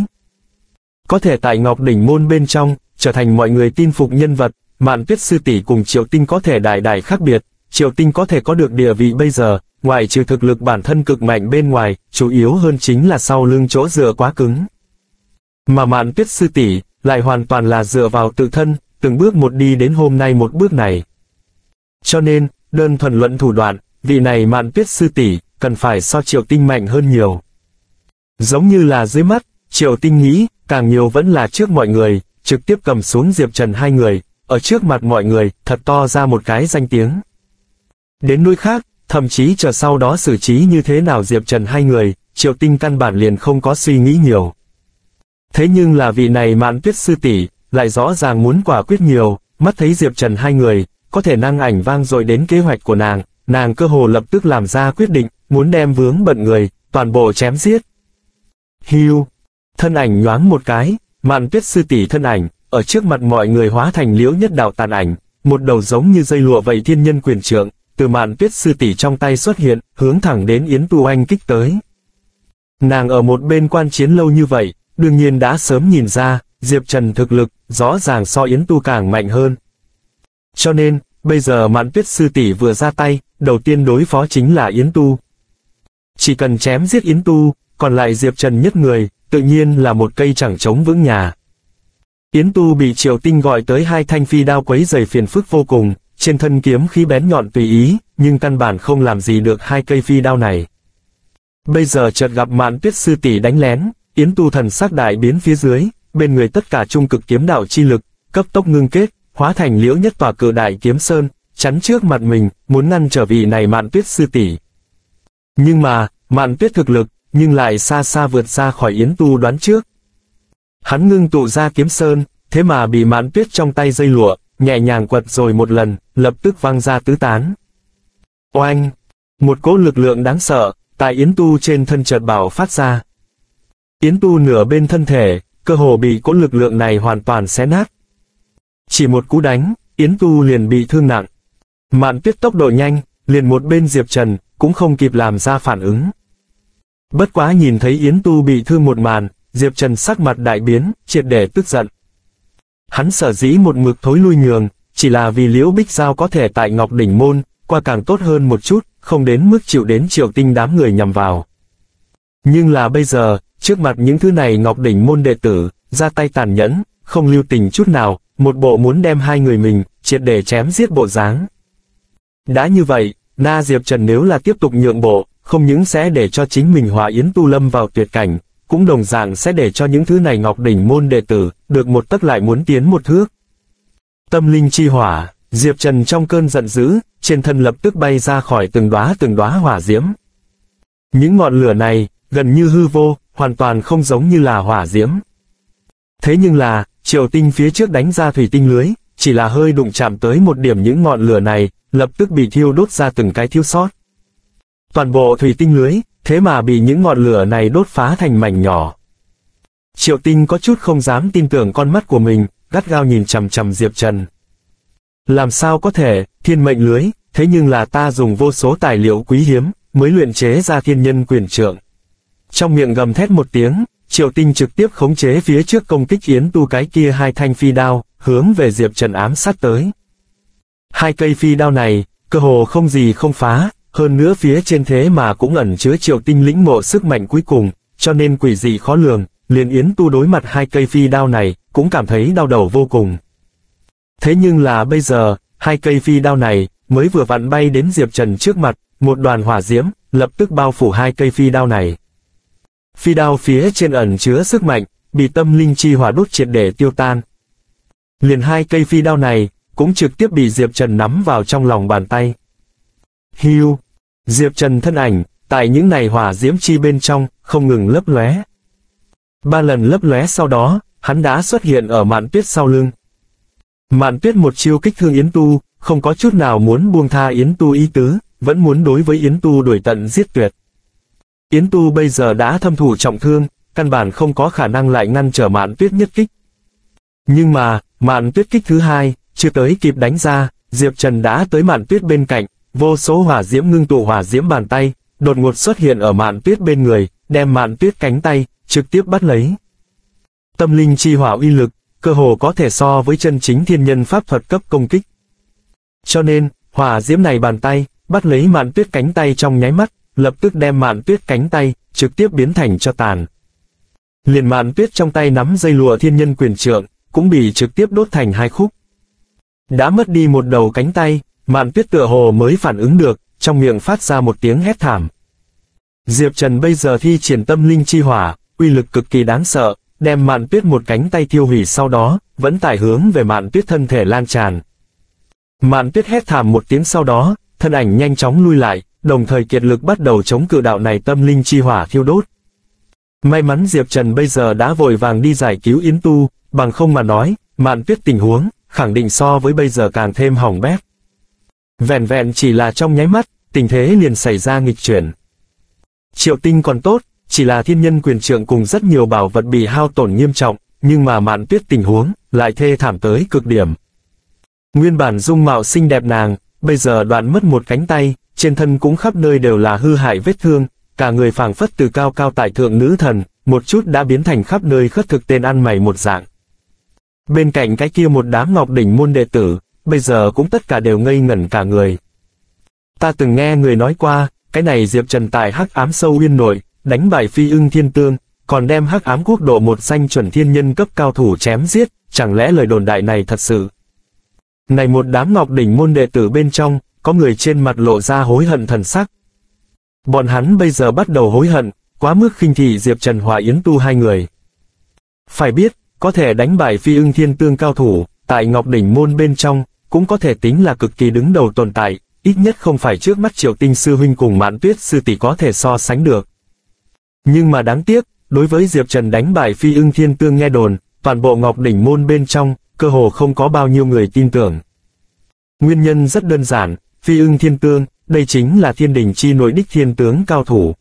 Có thể tại Ngọc Đỉnh môn bên trong trở thành mọi người tin phục nhân vật, Mạn Tuyết sư tỷ cùng Triệu Tinh có thể đại đại khác biệt. Triệu Tinh có thể có được địa vị bây giờ, ngoại trừ thực lực bản thân cực mạnh bên ngoài, chủ yếu hơn chính là sau lưng chỗ dựa quá cứng. Mà Mạn Tuyết sư tỷ lại hoàn toàn là dựa vào tự thân, từng bước một đi đến hôm nay một bước này. Cho nên, đơn thuần luận thủ đoạn, vị này Mạn Tuyết sư tỷ cần phải so Triệu Tinh mạnh hơn nhiều. Giống như là dưới mắt, Triệu Tinh nghĩ, càng nhiều vẫn là trước mọi người, trực tiếp cầm xuống Diệp Trần hai người, ở trước mặt mọi người, thật to ra một cái danh tiếng. Đến nỗi khác, thậm chí chờ sau đó xử trí như thế nào Diệp Trần hai người, Triệu Tinh căn bản liền không có suy nghĩ nhiều. Thế nhưng là vị này Mạn Tuyết sư tỷ lại rõ ràng muốn quả quyết nhiều, mắt thấy Diệp Trần hai người, có thể năng ảnh vang dội đến kế hoạch của nàng cơ hồ lập tức làm ra quyết định, muốn đem vướng bận người, toàn bộ chém giết. Hưu, thân ảnh nhoáng một cái, Mạn Tuyết sư tỷ thân ảnh, ở trước mặt mọi người hóa thành liễu nhất đạo tàn ảnh, một đầu giống như dây lụa vậy thiên nhân quyền trượng, từ Mạn Tuyết sư tỷ trong tay xuất hiện, hướng thẳng đến Yến Tu oanh kích tới. Nàng ở một bên quan chiến lâu như vậy, đương nhiên đã sớm nhìn ra, Diệp Trần thực lực, rõ ràng so Yến Tu càng mạnh hơn. Cho nên, bây giờ Mạn Tuyết sư tỷ vừa ra tay, đầu tiên đối phó chính là Yến Tu. Chỉ cần chém giết Yến Tu, còn lại Diệp Trần nhất người, tự nhiên là một cây chẳng chống vững nhà. Yến Tu bị Triệu Tinh gọi tới hai thanh phi đao quấy rầy phiền phức vô cùng, trên thân kiếm khí bén nhọn tùy ý, nhưng căn bản không làm gì được hai cây phi đao này. Bây giờ chợt gặp Mạn Tuyết sư tỷ đánh lén, Yến Tu thần sắc đại biến phía dưới, bên người tất cả trung cực kiếm đạo chi lực, cấp tốc ngưng kết, hóa thành liễu nhất tòa cự đại kiếm sơn, chắn trước mặt mình, muốn ngăn trở vị này Mạn Tuyết sư tỷ. Nhưng mà, Mạn Tuyết thực lực, nhưng lại xa xa vượt ra khỏi Yến Tu đoán trước. Hắn ngưng tụ ra kiếm sơn, thế mà bị Mạn Tuyết trong tay dây lụa, nhẹ nhàng quật rồi một lần, lập tức văng ra tứ tán. Oanh! Một cỗ lực lượng đáng sợ, tại Yến Tu trên thân chợt bạo phát ra. Yến Tu nửa bên thân thể, cơ hồ bị cỗ lực lượng này hoàn toàn xé nát. Chỉ một cú đánh, Yến Tu liền bị thương nặng. Mạn Tuyết tốc độ nhanh, liền một bên Diệp Trần, cũng không kịp làm ra phản ứng. Bất quá nhìn thấy Yến Tu bị thương một màn, Diệp Trần sắc mặt đại biến, triệt để tức giận. Hắn sở dĩ một mực thối lui nhường, chỉ là vì Liễu Bích Giao có thể tại Ngọc Đỉnh môn, qua càng tốt hơn một chút, không đến mức chịu đến Triệu Tinh đám người nhằm vào. Nhưng là bây giờ, trước mặt những thứ này Ngọc Đỉnh môn đệ tử, ra tay tàn nhẫn, không lưu tình chút nào, một bộ muốn đem hai người mình, triệt để chém giết bộ dáng. Đã như vậy, Na Diệp Trần nếu là tiếp tục nhượng bộ, không những sẽ để cho chính mình hòa Yến Tu lâm vào tuyệt cảnh, cũng đồng dạng sẽ để cho những thứ này Ngọc Đỉnh môn đệ tử, được một tấc lại muốn tiến một thước. Tâm linh chi hỏa, Diệp Trần trong cơn giận dữ, trên thân lập tức bay ra khỏi từng đóa hỏa diễm. Những ngọn lửa này, gần như hư vô, hoàn toàn không giống như là hỏa diễm. Thế nhưng là, Triệu Tinh phía trước đánh ra thủy tinh lưới, chỉ là hơi đụng chạm tới một điểm những ngọn lửa này, lập tức bị thiêu đốt ra từng cái thiếu sót. Toàn bộ thủy tinh lưới, thế mà bị những ngọn lửa này đốt phá thành mảnh nhỏ. Triệu Tinh có chút không dám tin tưởng con mắt của mình, gắt gao nhìn chằm chằm Diệp Trần. Làm sao có thể, thiên mệnh lưới, thế nhưng là ta dùng vô số tài liệu quý hiếm, mới luyện chế ra thiên nhân quyền trượng. Trong miệng gầm thét một tiếng, Triệu Tinh trực tiếp khống chế phía trước công kích Yến Tu cái kia hai thanh phi đao, hướng về Diệp Trần ám sát tới. Hai cây phi đao này, cơ hồ không gì không phá, hơn nữa phía trên thế mà cũng ẩn chứa Triệu Tinh lĩnh ngộ sức mạnh cuối cùng, cho nên quỷ dị khó lường, liền Yến Tu đối mặt hai cây phi đao này, cũng cảm thấy đau đầu vô cùng. Thế nhưng là bây giờ, hai cây phi đao này, mới vừa vặn bay đến Diệp Trần trước mặt, một đoàn hỏa diễm, lập tức bao phủ hai cây phi đao này. Phi đao phía trên ẩn chứa sức mạnh, bị tâm linh chi hỏa đốt triệt để tiêu tan. Liền hai cây phi đao này, cũng trực tiếp bị Diệp Trần nắm vào trong lòng bàn tay. Hưu, Diệp Trần thân ảnh, tại những này hỏa diễm chi bên trong, không ngừng lấp lóe. 3 lần lấp lóe sau đó, hắn đã xuất hiện ở Mạn Tuyết sau lưng. Mạn Tuyết một chiêu kích thương Yến Tu, không có chút nào muốn buông tha Yến Tu ý tứ, vẫn muốn đối với Yến Tu đuổi tận giết tuyệt. Yến Tu bây giờ đã thâm thụ trọng thương, căn bản không có khả năng lại ngăn trở Mạn Tuyết nhất kích. Nhưng mà, Mạn Tuyết kích thứ hai, chưa tới kịp đánh ra, Diệp Trần đã tới Mạn Tuyết bên cạnh, vô số hỏa diễm ngưng tụ hỏa diễm bàn tay, đột ngột xuất hiện ở Mạn Tuyết bên người, đem Mạn Tuyết cánh tay trực tiếp bắt lấy. Tâm linh chi hỏa uy lực, cơ hồ có thể so với chân chính thiên nhân pháp thuật cấp công kích. Cho nên, hỏa diễm này bàn tay, bắt lấy Mạn Tuyết cánh tay trong nháy mắt, lập tức đem Mạn Tuyết cánh tay trực tiếp biến thành tro tàn. Liền Mạn Tuyết trong tay nắm dây lụa thiên nhân quyền trượng, cũng bị trực tiếp đốt thành hai khúc. Đã mất đi một đầu cánh tay, Mạn Tuyết tựa hồ mới phản ứng được, trong miệng phát ra một tiếng hét thảm. Diệp Trần bây giờ thi triển tâm linh chi hỏa, uy lực cực kỳ đáng sợ, đem Mạn Tuyết một cánh tay tiêu hủy, sau đó vẫn tải hướng về Mạn Tuyết thân thể lan tràn. Mạn Tuyết hét thảm một tiếng, sau đó thân ảnh nhanh chóng lui lại, đồng thời kiệt lực bắt đầu chống cự đạo này tâm linh chi hỏa thiêu đốt. May mắn Diệp Trần bây giờ đã vội vàng đi giải cứu Yến Tu, bằng không mà nói, Mạn Tuyết tình huống khẳng định so với bây giờ càng thêm hỏng bét. Vẹn vẹn chỉ là trong nháy mắt, tình thế liền xảy ra nghịch chuyển. Triệu Tinh còn tốt, chỉ là thiên nhân quyền trượng cùng rất nhiều bảo vật bị hao tổn nghiêm trọng, nhưng mà Mạn Tuyết tình huống lại thê thảm tới cực điểm. Nguyên bản dung mạo xinh đẹp nàng, bây giờ đoạn mất một cánh tay, trên thân cũng khắp nơi đều là hư hại vết thương, cả người phảng phất từ cao cao tại thượng nữ thần, một chút đã biến thành khắp nơi khất thực tên ăn mày một dạng. Bên cạnh cái kia một đám Ngọc Đỉnh môn đệ tử, bây giờ cũng tất cả đều ngây ngẩn cả người. Ta từng nghe người nói qua, cái này Diệp Trần tại Hắc Ám Sâu Uyên nội, đánh bại Phi Ưng Thiên Tương, còn đem Hắc Ám Quốc độ một danh chuẩn thiên nhân cấp cao thủ chém giết, chẳng lẽ lời đồn đại này thật sự? Này một đám Ngọc Đỉnh môn đệ tử bên trong, có người trên mặt lộ ra hối hận thần sắc. Bọn hắn bây giờ bắt đầu hối hận, quá mức khinh thị Diệp Trần hòa Yến Tu hai người. Phải biết, có thể đánh bại Phi Ưng Thiên Tương cao thủ, tại Ngọc Đỉnh môn bên trong, cũng có thể tính là cực kỳ đứng đầu tồn tại, ít nhất không phải trước mắt Triệu Tinh sư huynh cùng Mạn Tuyết sư tỷ có thể so sánh được. Nhưng mà đáng tiếc, đối với Diệp Trần đánh bại Phi Ưng Thiên Tương nghe đồn, toàn bộ Ngọc Đỉnh môn bên trong, cơ hồ không có bao nhiêu người tin tưởng. Nguyên nhân rất đơn giản, Phi Ưng Thiên Tương, đây chính là thiên đình chi nội đích thiên tướng cao thủ.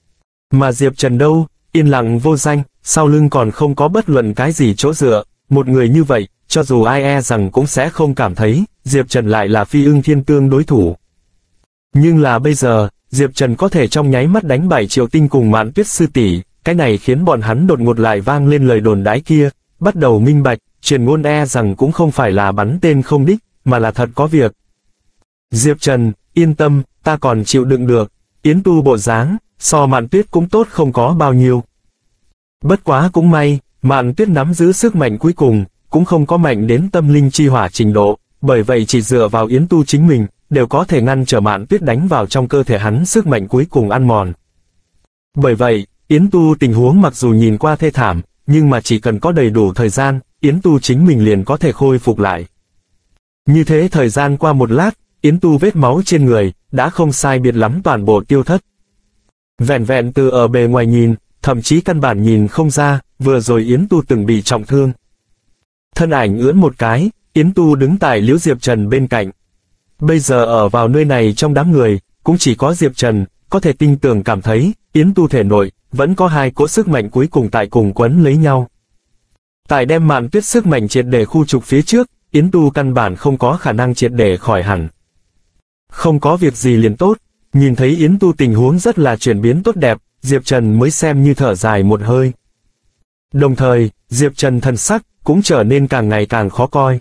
Mà Diệp Trần đâu, yên lặng vô danh, sau lưng còn không có bất luận cái gì chỗ dựa, một người như vậy, cho dù ai e rằng cũng sẽ không cảm thấy, Diệp Trần lại là Phi Ưng Thiên Tương đối thủ. Nhưng là bây giờ, Diệp Trần có thể trong nháy mắt đánh bại Triệu Tinh cùng Mạn Tuyết sư tỷ, cái này khiến bọn hắn đột ngột lại vang lên lời đồn đãi kia, bắt đầu minh bạch, truyền ngôn e rằng cũng không phải là bắn tên không đích, mà là thật có việc. Diệp Trần, yên tâm, ta còn chịu đựng được, Yến Tu bộ dáng, so Mạn Tuyết cũng tốt không có bao nhiêu. Bất quá cũng may, Mạn Tuyết nắm giữ sức mạnh cuối cùng, cũng không có mạnh đến tâm linh chi hỏa trình độ, bởi vậy chỉ dựa vào Yến Tu chính mình, đều có thể ngăn trở Mạn Tuyết đánh vào trong cơ thể hắn sức mạnh cuối cùng ăn mòn. Bởi vậy, Yến Tu tình huống mặc dù nhìn qua thê thảm, nhưng mà chỉ cần có đầy đủ thời gian, Yến Tu chính mình liền có thể khôi phục lại. Như thế thời gian qua một lát, Yến Tu vết máu trên người, đã không sai biệt lắm toàn bộ tiêu thất. Vẹn vẹn từ ở bề ngoài nhìn, thậm chí căn bản nhìn không ra, vừa rồi Yến Tu từng bị trọng thương. Thân ảnh ưỡn một cái, Yến Tu đứng tại Liễu Diệp Trần bên cạnh. Bây giờ ở vào nơi này trong đám người, cũng chỉ có Diệp Trần, có thể tin tưởng cảm thấy, Yến Tu thể nội, vẫn có hai cỗ sức mạnh cuối cùng tại cùng quấn lấy nhau. Tại đem Mạn Tuyết sức mạnh triệt để khu trục phía trước, Yến Tu căn bản không có khả năng triệt để khỏi hẳn. Không có việc gì liền tốt, nhìn thấy Yến Tu tình huống rất là chuyển biến tốt đẹp, Diệp Trần mới xem như thở dài một hơi. Đồng thời, Diệp Trần thần sắc, cũng trở nên càng ngày càng khó coi.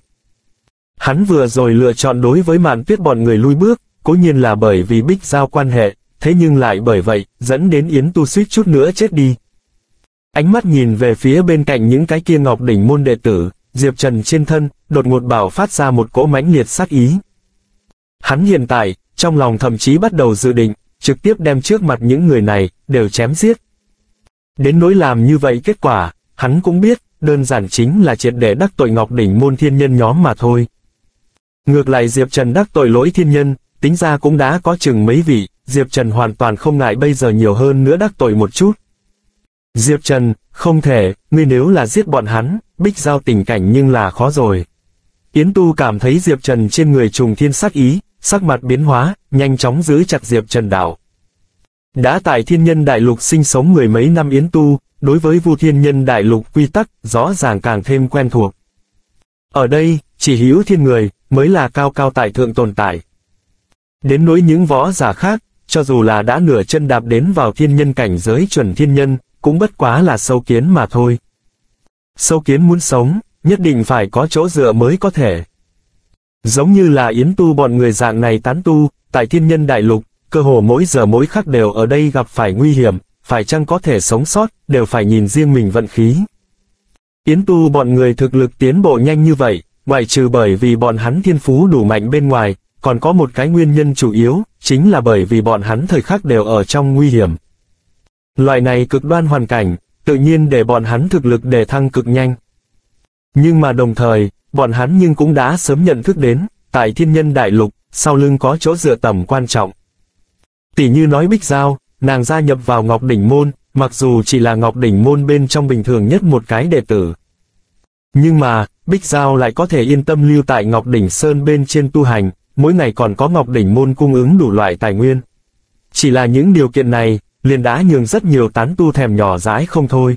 Hắn vừa rồi lựa chọn đối với Mạn Tuyết bọn người lui bước, cố nhiên là bởi vì Bích Giao quan hệ, thế nhưng lại bởi vậy, dẫn đến Yến Tu suýt chút nữa chết đi. Ánh mắt nhìn về phía bên cạnh những cái kia Ngọc Đỉnh môn đệ tử, Diệp Trần trên thân, đột ngột bảo phát ra một cỗ mãnh liệt sát ý. Hắn hiện tại, trong lòng thậm chí bắt đầu dự định, trực tiếp đem trước mặt những người này, đều chém giết. Đến nỗi làm như vậy kết quả, hắn cũng biết, đơn giản chính là triệt để đắc tội Ngọc Đỉnh môn thiên nhân nhóm mà thôi. Ngược lại Diệp Trần đắc tội lỗi thiên nhân, tính ra cũng đã có chừng mấy vị, Diệp Trần hoàn toàn không ngại bây giờ nhiều hơn nữa đắc tội một chút. Diệp Trần, không thể, ngươi nếu là giết bọn hắn, Bích Giao tình cảnh nhưng là khó rồi. Yến Tu cảm thấy Diệp Trần trên người trùng thiên sát ý, sắc mặt biến hóa, nhanh chóng giữ chặt Diệp Trần đạo. Đã tại thiên nhân đại lục sinh sống mười mấy năm Yến Tu, đối với Vu thiên nhân đại lục quy tắc, rõ ràng càng thêm quen thuộc. Ở đây, chỉ hữu thiên người, mới là cao cao tại thượng tồn tại. Đến nỗi những võ giả khác, cho dù là đã nửa chân đạp đến vào thiên nhân cảnh giới chuẩn thiên nhân, cũng bất quá là sâu kiến mà thôi. Sâu kiến muốn sống, nhất định phải có chỗ dựa mới có thể. Giống như là Yến Tu bọn người dạng này tán tu, tại thiên nhân đại lục, cơ hồ mỗi giờ mỗi khắc đều ở đây gặp phải nguy hiểm, phải chăng có thể sống sót, đều phải nhìn riêng mình vận khí. Yến Tu bọn người thực lực tiến bộ nhanh như vậy, ngoại trừ bởi vì bọn hắn thiên phú đủ mạnh bên ngoài, còn có một cái nguyên nhân chủ yếu, chính là bởi vì bọn hắn thời khắc đều ở trong nguy hiểm. Loại này cực đoan hoàn cảnh, tự nhiên để bọn hắn thực lực đề thăng cực nhanh. Nhưng mà đồng thời, bọn hắn nhưng cũng đã sớm nhận thức đến, tại thiên nhân đại lục, sau lưng có chỗ dựa tầm quan trọng. Tỷ như nói Bích Giao, nàng gia nhập vào Ngọc Đỉnh Môn, mặc dù chỉ là Ngọc Đỉnh Môn bên trong bình thường nhất một cái đệ tử. Nhưng mà, Bích Giao lại có thể yên tâm lưu tại Ngọc Đỉnh Sơn bên trên tu hành, mỗi ngày còn có Ngọc Đỉnh Môn cung ứng đủ loại tài nguyên. Chỉ là những điều kiện này, liền đã nhường rất nhiều tán tu thèm nhỏ dãi không thôi.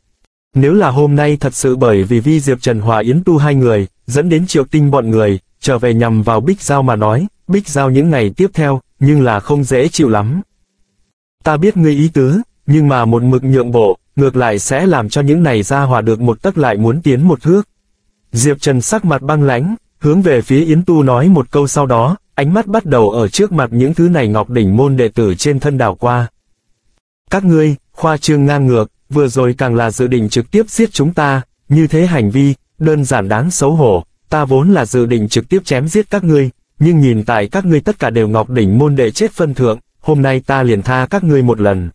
Nếu là hôm nay thật sự bởi vì Vi Diệp Trần hòa Yến Tu hai người, dẫn đến Triệu Tinh bọn người, trở về nhằm vào Bích Giao mà nói, Bích Giao những ngày tiếp theo, nhưng là không dễ chịu lắm. Ta biết ngươi ý tứ, nhưng mà một mực nhượng bộ, ngược lại sẽ làm cho những này ra hòa được một tấc lại muốn tiến một thước. Diệp Trần sắc mặt băng lãnh, hướng về phía Yến Tu nói một câu sau đó, ánh mắt bắt đầu ở trước mặt những thứ này Ngọc Đỉnh Môn đệ tử trên thân đảo qua. Các ngươi, khoa trương ngang ngược, vừa rồi càng là dự định trực tiếp giết chúng ta, như thế hành vi, đơn giản đáng xấu hổ, ta vốn là dự định trực tiếp chém giết các ngươi, nhưng nhìn tại các ngươi tất cả đều Ngọc Đỉnh Môn đệ chết phân thượng, hôm nay ta liền tha các ngươi một lần.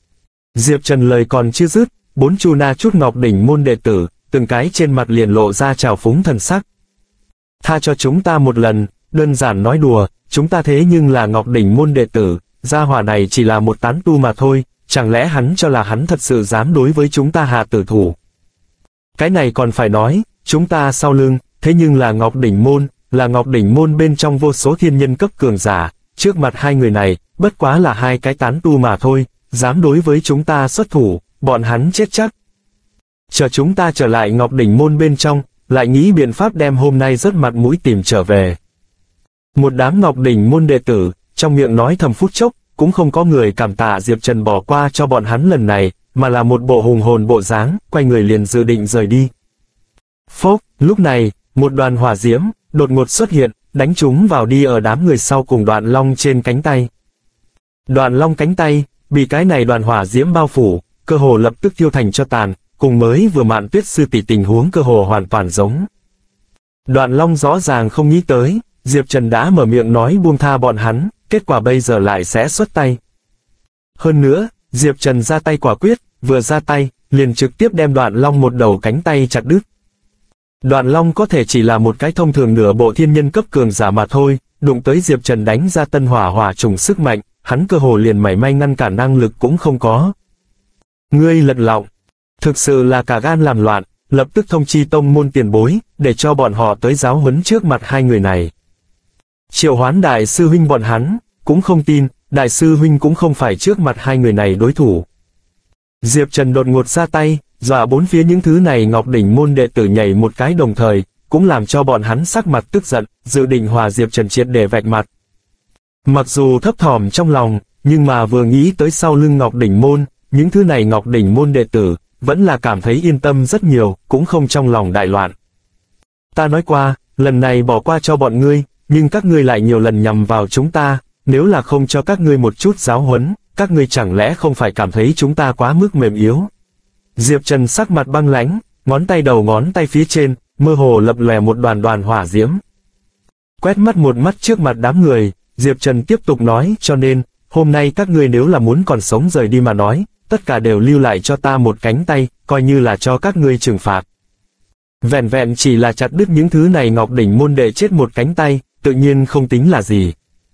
Diệp Trần lời còn chưa dứt, bốn chu na chút Ngọc Đỉnh Môn đệ tử, từng cái trên mặt liền lộ ra trào phúng thần sắc. Tha cho chúng ta một lần, đơn giản nói đùa, chúng ta thế nhưng là Ngọc Đỉnh Môn đệ tử, gia hỏa này chỉ là một tán tu mà thôi, chẳng lẽ hắn cho là hắn thật sự dám đối với chúng ta hạ tử thủ. Cái này còn phải nói, chúng ta sau lưng, thế nhưng là Ngọc Đỉnh Môn, là Ngọc Đỉnh Môn bên trong vô số thiên nhân cấp cường giả, trước mặt hai người này, bất quá là hai cái tán tu mà thôi, dám đối với chúng ta xuất thủ, bọn hắn chết chắc. Chờ chúng ta trở lại Ngọc Đỉnh Môn bên trong, lại nghĩ biện pháp đem hôm nay rất mặt mũi tìm trở về. Một đám Ngọc Đỉnh Môn đệ tử, trong miệng nói thầm phút chốc, cũng không có người cảm tạ Diệp Trần bỏ qua cho bọn hắn lần này, mà là một bộ hùng hồn bộ dáng, quay người liền dự định rời đi. Phốc, lúc này, một đoàn hỏa diễm, đột ngột xuất hiện, đánh chúng vào đi ở đám người sau cùng Đoạn Long trên cánh tay. Đoạn Long cánh tay, bị cái này đoàn hỏa diễm bao phủ, cơ hồ lập tức thiêu thành cho tàn, cùng mới vừa Mạn Tuyết sư tỷ tình huống cơ hồ hoàn toàn giống. Đoạn Long rõ ràng không nghĩ tới, Diệp Trần đã mở miệng nói buông tha bọn hắn, kết quả bây giờ lại sẽ xuất tay. Hơn nữa, Diệp Trần ra tay quả quyết, vừa ra tay, liền trực tiếp đem Đoạn Long một đầu cánh tay chặt đứt. Đoạn Long có thể chỉ là một cái thông thường nửa bộ thiên nhân cấp cường giả mà thôi, đụng tới Diệp Trần đánh ra tân hỏa hỏa trùng sức mạnh, hắn cơ hồ liền mảy may ngăn cản năng lực cũng không có. Ngươi lật lọng, thực sự là cả gan làm loạn, lập tức thông chi tông môn tiền bối, để cho bọn họ tới giáo huấn trước mặt hai người này. Triệu hoán đại sư huynh bọn hắn, cũng không tin, đại sư huynh cũng không phải trước mặt hai người này đối thủ. Diệp Trần đột ngột ra tay, dọa bốn phía những thứ này Ngọc Đỉnh Môn đệ tử nhảy một cái đồng thời, cũng làm cho bọn hắn sắc mặt tức giận, dự định hòa Diệp Trần triệt để vạch mặt. Mặc dù thấp thỏm trong lòng, nhưng mà vừa nghĩ tới sau lưng Ngọc Đỉnh Môn, những thứ này Ngọc Đỉnh Môn đệ tử, vẫn là cảm thấy yên tâm rất nhiều, cũng không trong lòng đại loạn. Ta nói qua, lần này bỏ qua cho bọn ngươi, nhưng các ngươi lại nhiều lần nhằm vào chúng ta, nếu là không cho các ngươi một chút giáo huấn, các ngươi chẳng lẽ không phải cảm thấy chúng ta quá mức mềm yếu. Diệp Trần sắc mặt băng lãnh, ngón tay đầu ngón tay phía trên, mơ hồ lập lòe một đoàn hỏa diễm. Quét mắt một mắt trước mặt đám người, Diệp Trần tiếp tục nói, cho nên, hôm nay các ngươi nếu là muốn còn sống rời đi mà nói, tất cả đều lưu lại cho ta một cánh tay, coi như là cho các ngươi trừng phạt. Vẹn vẹn chỉ là chặt đứt những thứ này Ngọc Đỉnh Môn đệ chết một cánh tay, tự nhiên không tính là gì.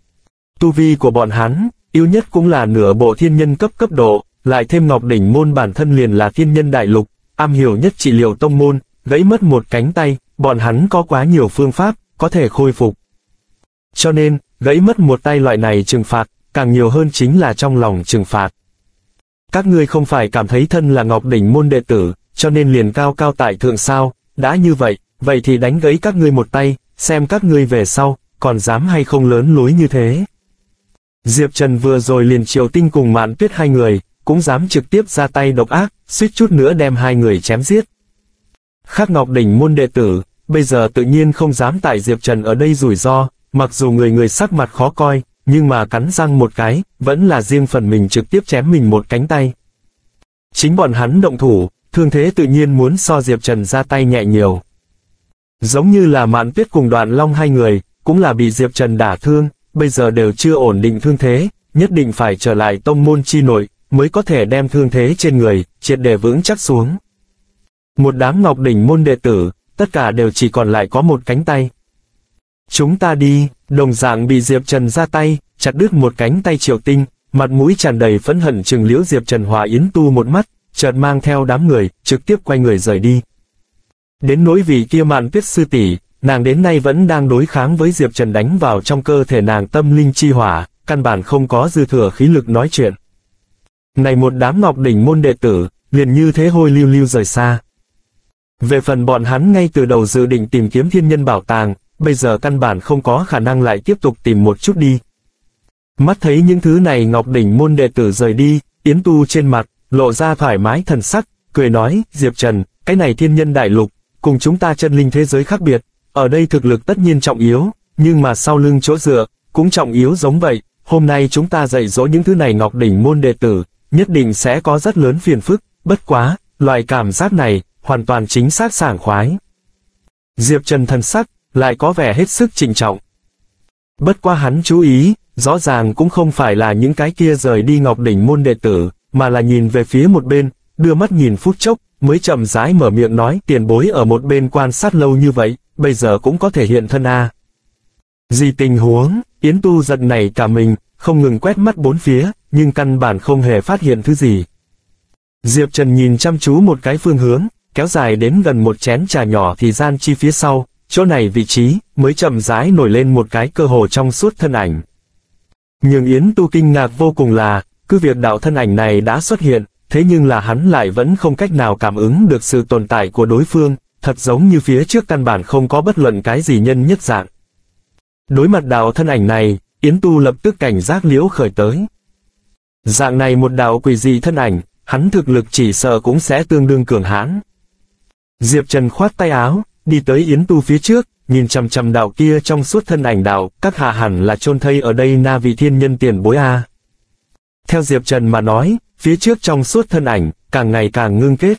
Tu vi của bọn hắn, yếu nhất cũng là nửa bộ thiên nhân cấp độ, lại thêm Ngọc Đỉnh Môn bản thân liền là thiên nhân đại lục, am hiểu nhất trị liệu tông môn, gãy mất một cánh tay, bọn hắn có quá nhiều phương pháp, có thể khôi phục. Cho nên, gãy mất một tay loại này trừng phạt, càng nhiều hơn chính là trong lòng trừng phạt. Các ngươi không phải cảm thấy thân là Ngọc Đỉnh Môn đệ tử, cho nên liền cao cao tại thượng sao, đã như vậy, vậy thì đánh gãy các ngươi một tay, xem các ngươi về sau, còn dám hay không lớn lối như thế. Diệp Trần vừa rồi liền Triệu Tinh cùng Mạn Tuyết hai người, cũng dám trực tiếp ra tay độc ác, suýt chút nữa đem hai người chém giết. Khác Ngọc Đỉnh môn đệ tử, bây giờ tự nhiên không dám tại Diệp Trần ở đây rủi ro, mặc dù người người sắc mặt khó coi, nhưng mà cắn răng một cái, vẫn là riêng phần mình trực tiếp chém mình một cánh tay. Chính bọn hắn động thủ, thương thế tự nhiên muốn so Diệp Trần ra tay nhẹ nhiều. Giống như là Mạn Tuyết cùng Đoạn Long hai người, cũng là bị Diệp Trần đả thương, bây giờ đều chưa ổn định thương thế, nhất định phải trở lại tông môn chi nội, mới có thể đem thương thế trên người, triệt để vững chắc xuống. Một đám Ngọc Đỉnh môn đệ tử, tất cả đều chỉ còn lại có một cánh tay. Chúng ta đi, đồng dạng bị Diệp Trần ra tay, chặt đứt một cánh tay Triệu Tinh, mặt mũi tràn đầy phẫn hận trừng liễu Diệp Trần Hòa Yến Tu một mắt, chợt mang theo đám người, trực tiếp quay người rời đi. Đến nỗi vị kia Mạn Tuyết sư tỷ, nàng đến nay vẫn đang đối kháng với Diệp Trần đánh vào trong cơ thể nàng tâm linh chi hỏa, căn bản không có dư thừa khí lực nói chuyện. Này một đám Ngọc Đỉnh môn đệ tử, liền như thế hôi lưu lưu rời xa. Về phần bọn hắn ngay từ đầu dự định tìm kiếm thiên nhân bảo tàng, bây giờ căn bản không có khả năng lại tiếp tục tìm một chút đi. Mắt thấy những thứ này Ngọc Đỉnh môn đệ tử rời đi, Yến Tu trên mặt, lộ ra thoải mái thần sắc, cười nói, Diệp Trần, cái này thiên nhân đại lục, cùng chúng ta chân linh thế giới khác biệt, ở đây thực lực tất nhiên trọng yếu, nhưng mà sau lưng chỗ dựa, cũng trọng yếu giống vậy, hôm nay chúng ta dạy dỗ những thứ này Ngọc Đỉnh môn đệ tử, nhất định sẽ có rất lớn phiền phức, bất quá, loại cảm giác này, hoàn toàn chính xác sảng khoái. Diệp Trần thần sắc, lại có vẻ hết sức trịnh trọng. Bất quá hắn chú ý, rõ ràng cũng không phải là những cái kia rời đi Ngọc Đỉnh môn đệ tử, mà là nhìn về phía một bên, đưa mắt nhìn phút chốc, mới chậm rãi mở miệng nói, tiền bối ở một bên quan sát lâu như vậy, bây giờ cũng có thể hiện thân a. Gì tình huống? Yến Tu giật nảy cả mình, không ngừng quét mắt bốn phía, nhưng căn bản không hề phát hiện thứ gì. Diệp Trần nhìn chăm chú một cái phương hướng, kéo dài đến gần một chén trà nhỏ thì gian chi phía sau, chỗ này vị trí, mới chậm rãi nổi lên một cái cơ hồ trong suốt thân ảnh. Nhưng Yến Tu kinh ngạc vô cùng là, cứ việc đạo thân ảnh này đã xuất hiện, thế nhưng là hắn lại vẫn không cách nào cảm ứng được sự tồn tại của đối phương, thật giống như phía trước căn bản không có bất luận cái gì nhân nhất dạng. Đối mặt đạo thân ảnh này, Yến Tu lập tức cảnh giác liễu khởi tới. Dạng này một đạo quỷ dị thân ảnh, hắn thực lực chỉ sợ cũng sẽ tương đương cường hãn. Diệp Trần khoát tay áo, đi tới Yến Tu phía trước, nhìn chằm chằm đạo kia trong suốt thân ảnh đạo, các hạ hẳn là chôn thây ở đây na vị thiên nhân tiền bối a. Theo Diệp Trần mà nói, phía trước trong suốt thân ảnh, càng ngày càng ngưng kết.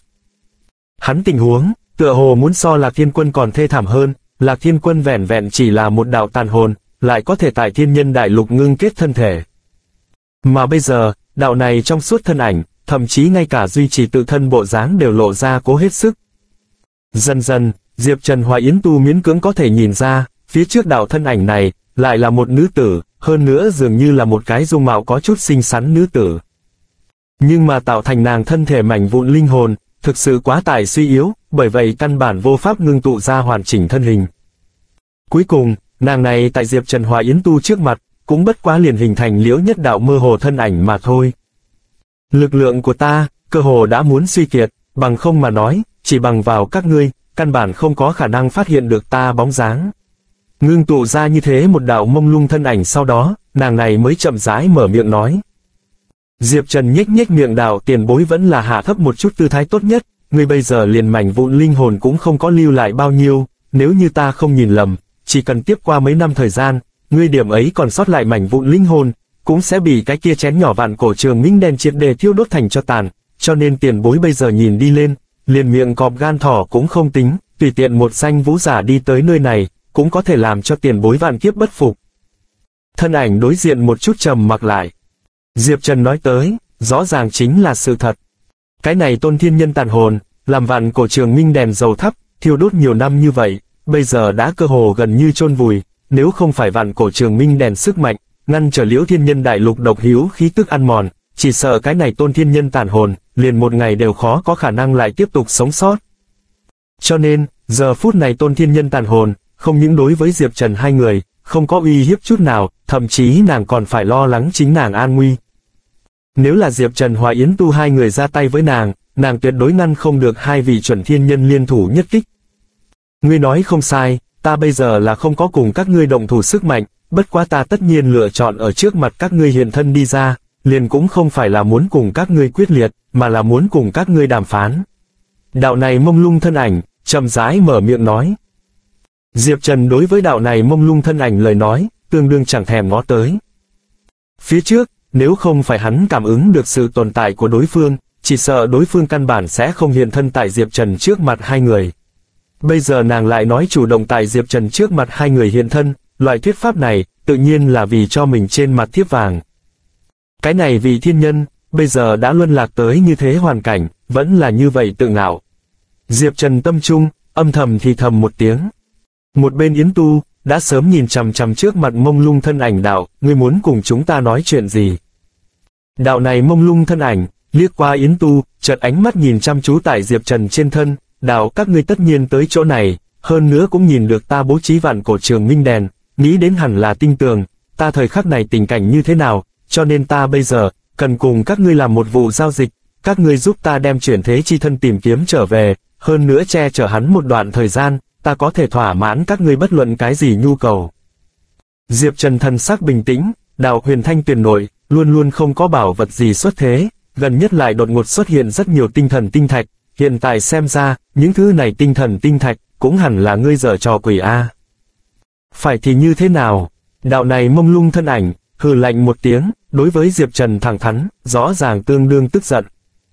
Hắn tình huống, tựa hồ muốn so Lạc Thiên Quân còn thê thảm hơn, Lạc Thiên Quân vẻn vẹn chỉ là một đạo tàn hồn, lại có thể tại thiên nhân đại lục ngưng kết thân thể. Mà bây giờ, đạo này trong suốt thân ảnh, thậm chí ngay cả duy trì tự thân bộ dáng đều lộ ra cố hết sức. Dần dần, Diệp Trần Hòa Yến Tu miễn cưỡng có thể nhìn ra, phía trước đạo thân ảnh này, lại là một nữ tử, hơn nữa dường như là một cái dung mạo có chút xinh xắn nữ tử. Nhưng mà tạo thành nàng thân thể mảnh vụn linh hồn, thực sự quá tải suy yếu, bởi vậy căn bản vô pháp ngưng tụ ra hoàn chỉnh thân hình. Cuối cùng, nàng này tại Diệp Trần Hòa Yến Tu trước mặt, cũng bất quá liền hình thành liễu nhất đạo mơ hồ thân ảnh mà thôi. Lực lượng của ta, cơ hồ đã muốn suy kiệt, bằng không mà nói, chỉ bằng vào các ngươi, căn bản không có khả năng phát hiện được ta bóng dáng. Ngưng tụ ra như thế một đạo mông lung thân ảnh sau đó, nàng này mới chậm rãi mở miệng nói. Diệp Trần nhếch nhếch miệng đạo tiền bối vẫn là hạ thấp một chút tư thái tốt nhất, ngươi bây giờ liền mảnh vụn linh hồn cũng không có lưu lại bao nhiêu, nếu như ta không nhìn lầm, chỉ cần tiếp qua mấy năm thời gian, ngươi điểm ấy còn sót lại mảnh vụn linh hồn, cũng sẽ bị cái kia chén nhỏ vạn cổ trường minh đen triệt để thiêu đốt thành cho tàn, cho nên tiền bối bây giờ nhìn đi lên, liền miệng cọp gan thỏ cũng không tính, tùy tiện một danh vũ giả đi tới nơi này, cũng có thể làm cho tiền bối vạn kiếp bất phục. Thân ảnh đối diện một chút trầm mặc lại. Diệp Trần nói tới, rõ ràng chính là sự thật. Cái này tôn thiên nhân tàn hồn, làm vạn cổ trường minh đèn dầu thắp, thiêu đốt nhiều năm như vậy, bây giờ đã cơ hồ gần như chôn vùi, nếu không phải vạn cổ trường minh đèn sức mạnh, ngăn trở liễu thiên nhân đại lục độc hữu khí tức ăn mòn, chỉ sợ cái này tôn thiên nhân tàn hồn, liền một ngày đều khó có khả năng lại tiếp tục sống sót. Cho nên, giờ phút này tôn thiên nhân tàn hồn, không những đối với Diệp Trần hai người, không có uy hiếp chút nào, thậm chí nàng còn phải lo lắng chính nàng an nguy. Nếu là Diệp Trần Hòa Yến Tu hai người ra tay với nàng tuyệt đối ngăn không được hai vị chuẩn thiên nhân liên thủ nhất kích. Ngươi nói không sai, ta bây giờ là không có cùng các ngươi động thủ sức mạnh, bất quá ta tất nhiên lựa chọn ở trước mặt các ngươi hiện thân đi ra, liền cũng không phải là muốn cùng các ngươi quyết liệt, mà là muốn cùng các ngươi đàm phán. Đạo này mông lung thân ảnh, chậm rãi mở miệng nói. Diệp Trần đối với đạo này mông lung thân ảnh lời nói, tương đương chẳng thèm ngó tới. Phía trước, nếu không phải hắn cảm ứng được sự tồn tại của đối phương, chỉ sợ đối phương căn bản sẽ không hiện thân tại Diệp Trần trước mặt hai người. Bây giờ nàng lại nói chủ động tại Diệp Trần trước mặt hai người hiện thân, loại thuyết pháp này, tự nhiên là vì cho mình trên mặt thiếp vàng. Cái này vị thiên nhân, bây giờ đã luân lạc tới như thế hoàn cảnh, vẫn là như vậy tự ngạo. Diệp Trần tâm trung, âm thầm thì thầm một tiếng. Một bên Yến Tu, đã sớm nhìn chằm chằm trước mặt mông lung thân ảnh đạo, ngươi muốn cùng chúng ta nói chuyện gì? Đạo này mông lung thân ảnh, liếc qua Yến Tu, chợt ánh mắt nhìn chăm chú tại Diệp Trần trên thân, đạo các ngươi tất nhiên tới chỗ này, hơn nữa cũng nhìn được ta bố trí vạn cổ trường minh đèn, nghĩ đến hẳn là tinh tường, ta thời khắc này tình cảnh như thế nào, cho nên ta bây giờ, cần cùng các ngươi làm một vụ giao dịch, các ngươi giúp ta đem chuyển thế chi thân tìm kiếm trở về, hơn nữa che chở hắn một đoạn thời gian, ta có thể thỏa mãn các ngươi bất luận cái gì nhu cầu. Diệp Trần thần sắc bình tĩnh, đạo huyền thanh tuyền nội, luôn luôn không có bảo vật gì xuất thế, gần nhất lại đột ngột xuất hiện rất nhiều tinh thần tinh thạch, hiện tại xem ra, những thứ này tinh thần tinh thạch, cũng hẳn là ngươi giở trò quỷ a. Phải thì như thế nào? Đạo này mông lung thân ảnh, hừ lạnh một tiếng, đối với Diệp Trần thẳng thắn, rõ ràng tương đương tức giận.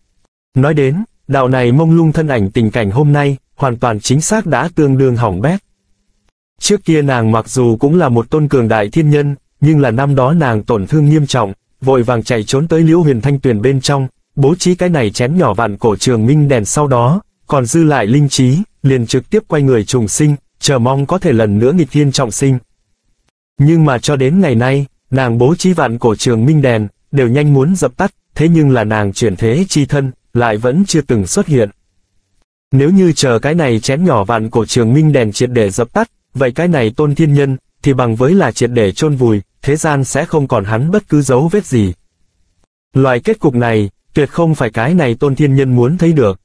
Nói đến, đạo này mông lung thân ảnh tình cảnh hôm nay, hoàn toàn chính xác đã tương đương hỏng bét. Trước kia nàng mặc dù cũng là một tôn cường đại thiên nhân, nhưng là năm đó nàng tổn thương nghiêm trọng, vội vàng chạy trốn tới Liễu Huyền Thanh Tuyền bên trong, bố trí cái này chén nhỏ vạn cổ trường minh đèn sau đó, còn dư lại linh trí, liền trực tiếp quay người trùng sinh, chờ mong có thể lần nữa nghịch thiên trọng sinh. Nhưng mà cho đến ngày nay, nàng bố trí vạn cổ trường minh đèn, đều nhanh muốn dập tắt, thế nhưng là nàng chuyển thế chi thân, lại vẫn chưa từng xuất hiện. Nếu như chờ cái này chén nhỏ vạn cổ trường minh đèn triệt để dập tắt, vậy cái này tôn thiên nhân, thì bằng với là triệt để chôn vùi, thế gian sẽ không còn hắn bất cứ dấu vết gì. Loại kết cục này, tuyệt không phải cái này tôn thiên nhân muốn thấy được.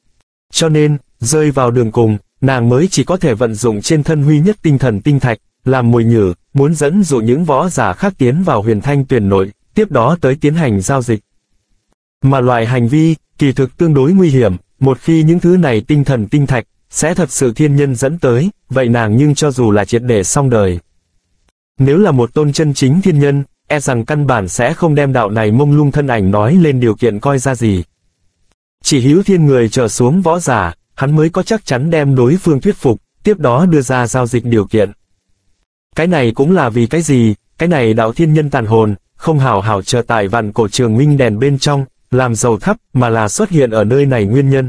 Cho nên, rơi vào đường cùng, nàng mới chỉ có thể vận dụng trên thân huy nhất tinh thần tinh thạch, làm mồi nhử, muốn dẫn dụ những võ giả khác tiến vào huyền thanh tuyền nội, tiếp đó tới tiến hành giao dịch. Mà loại hành vi, kỳ thực tương đối nguy hiểm, một khi những thứ này tinh thần tinh thạch, sẽ thật sự thiên nhân dẫn tới, vậy nàng nhưng cho dù là triệt để xong đời. Nếu là một tôn chân chính thiên nhân, e rằng căn bản sẽ không đem đạo này mông lung thân ảnh nói lên điều kiện coi ra gì. Chỉ hữu thiên người trở xuống võ giả, hắn mới có chắc chắn đem đối phương thuyết phục, tiếp đó đưa ra giao dịch điều kiện. Cái này cũng là vì cái gì, cái này đạo thiên nhân tàn hồn, không hảo hảo chờ tại vạn cổ trường minh đèn bên trong, làm dầu thắp, mà là xuất hiện ở nơi này nguyên nhân.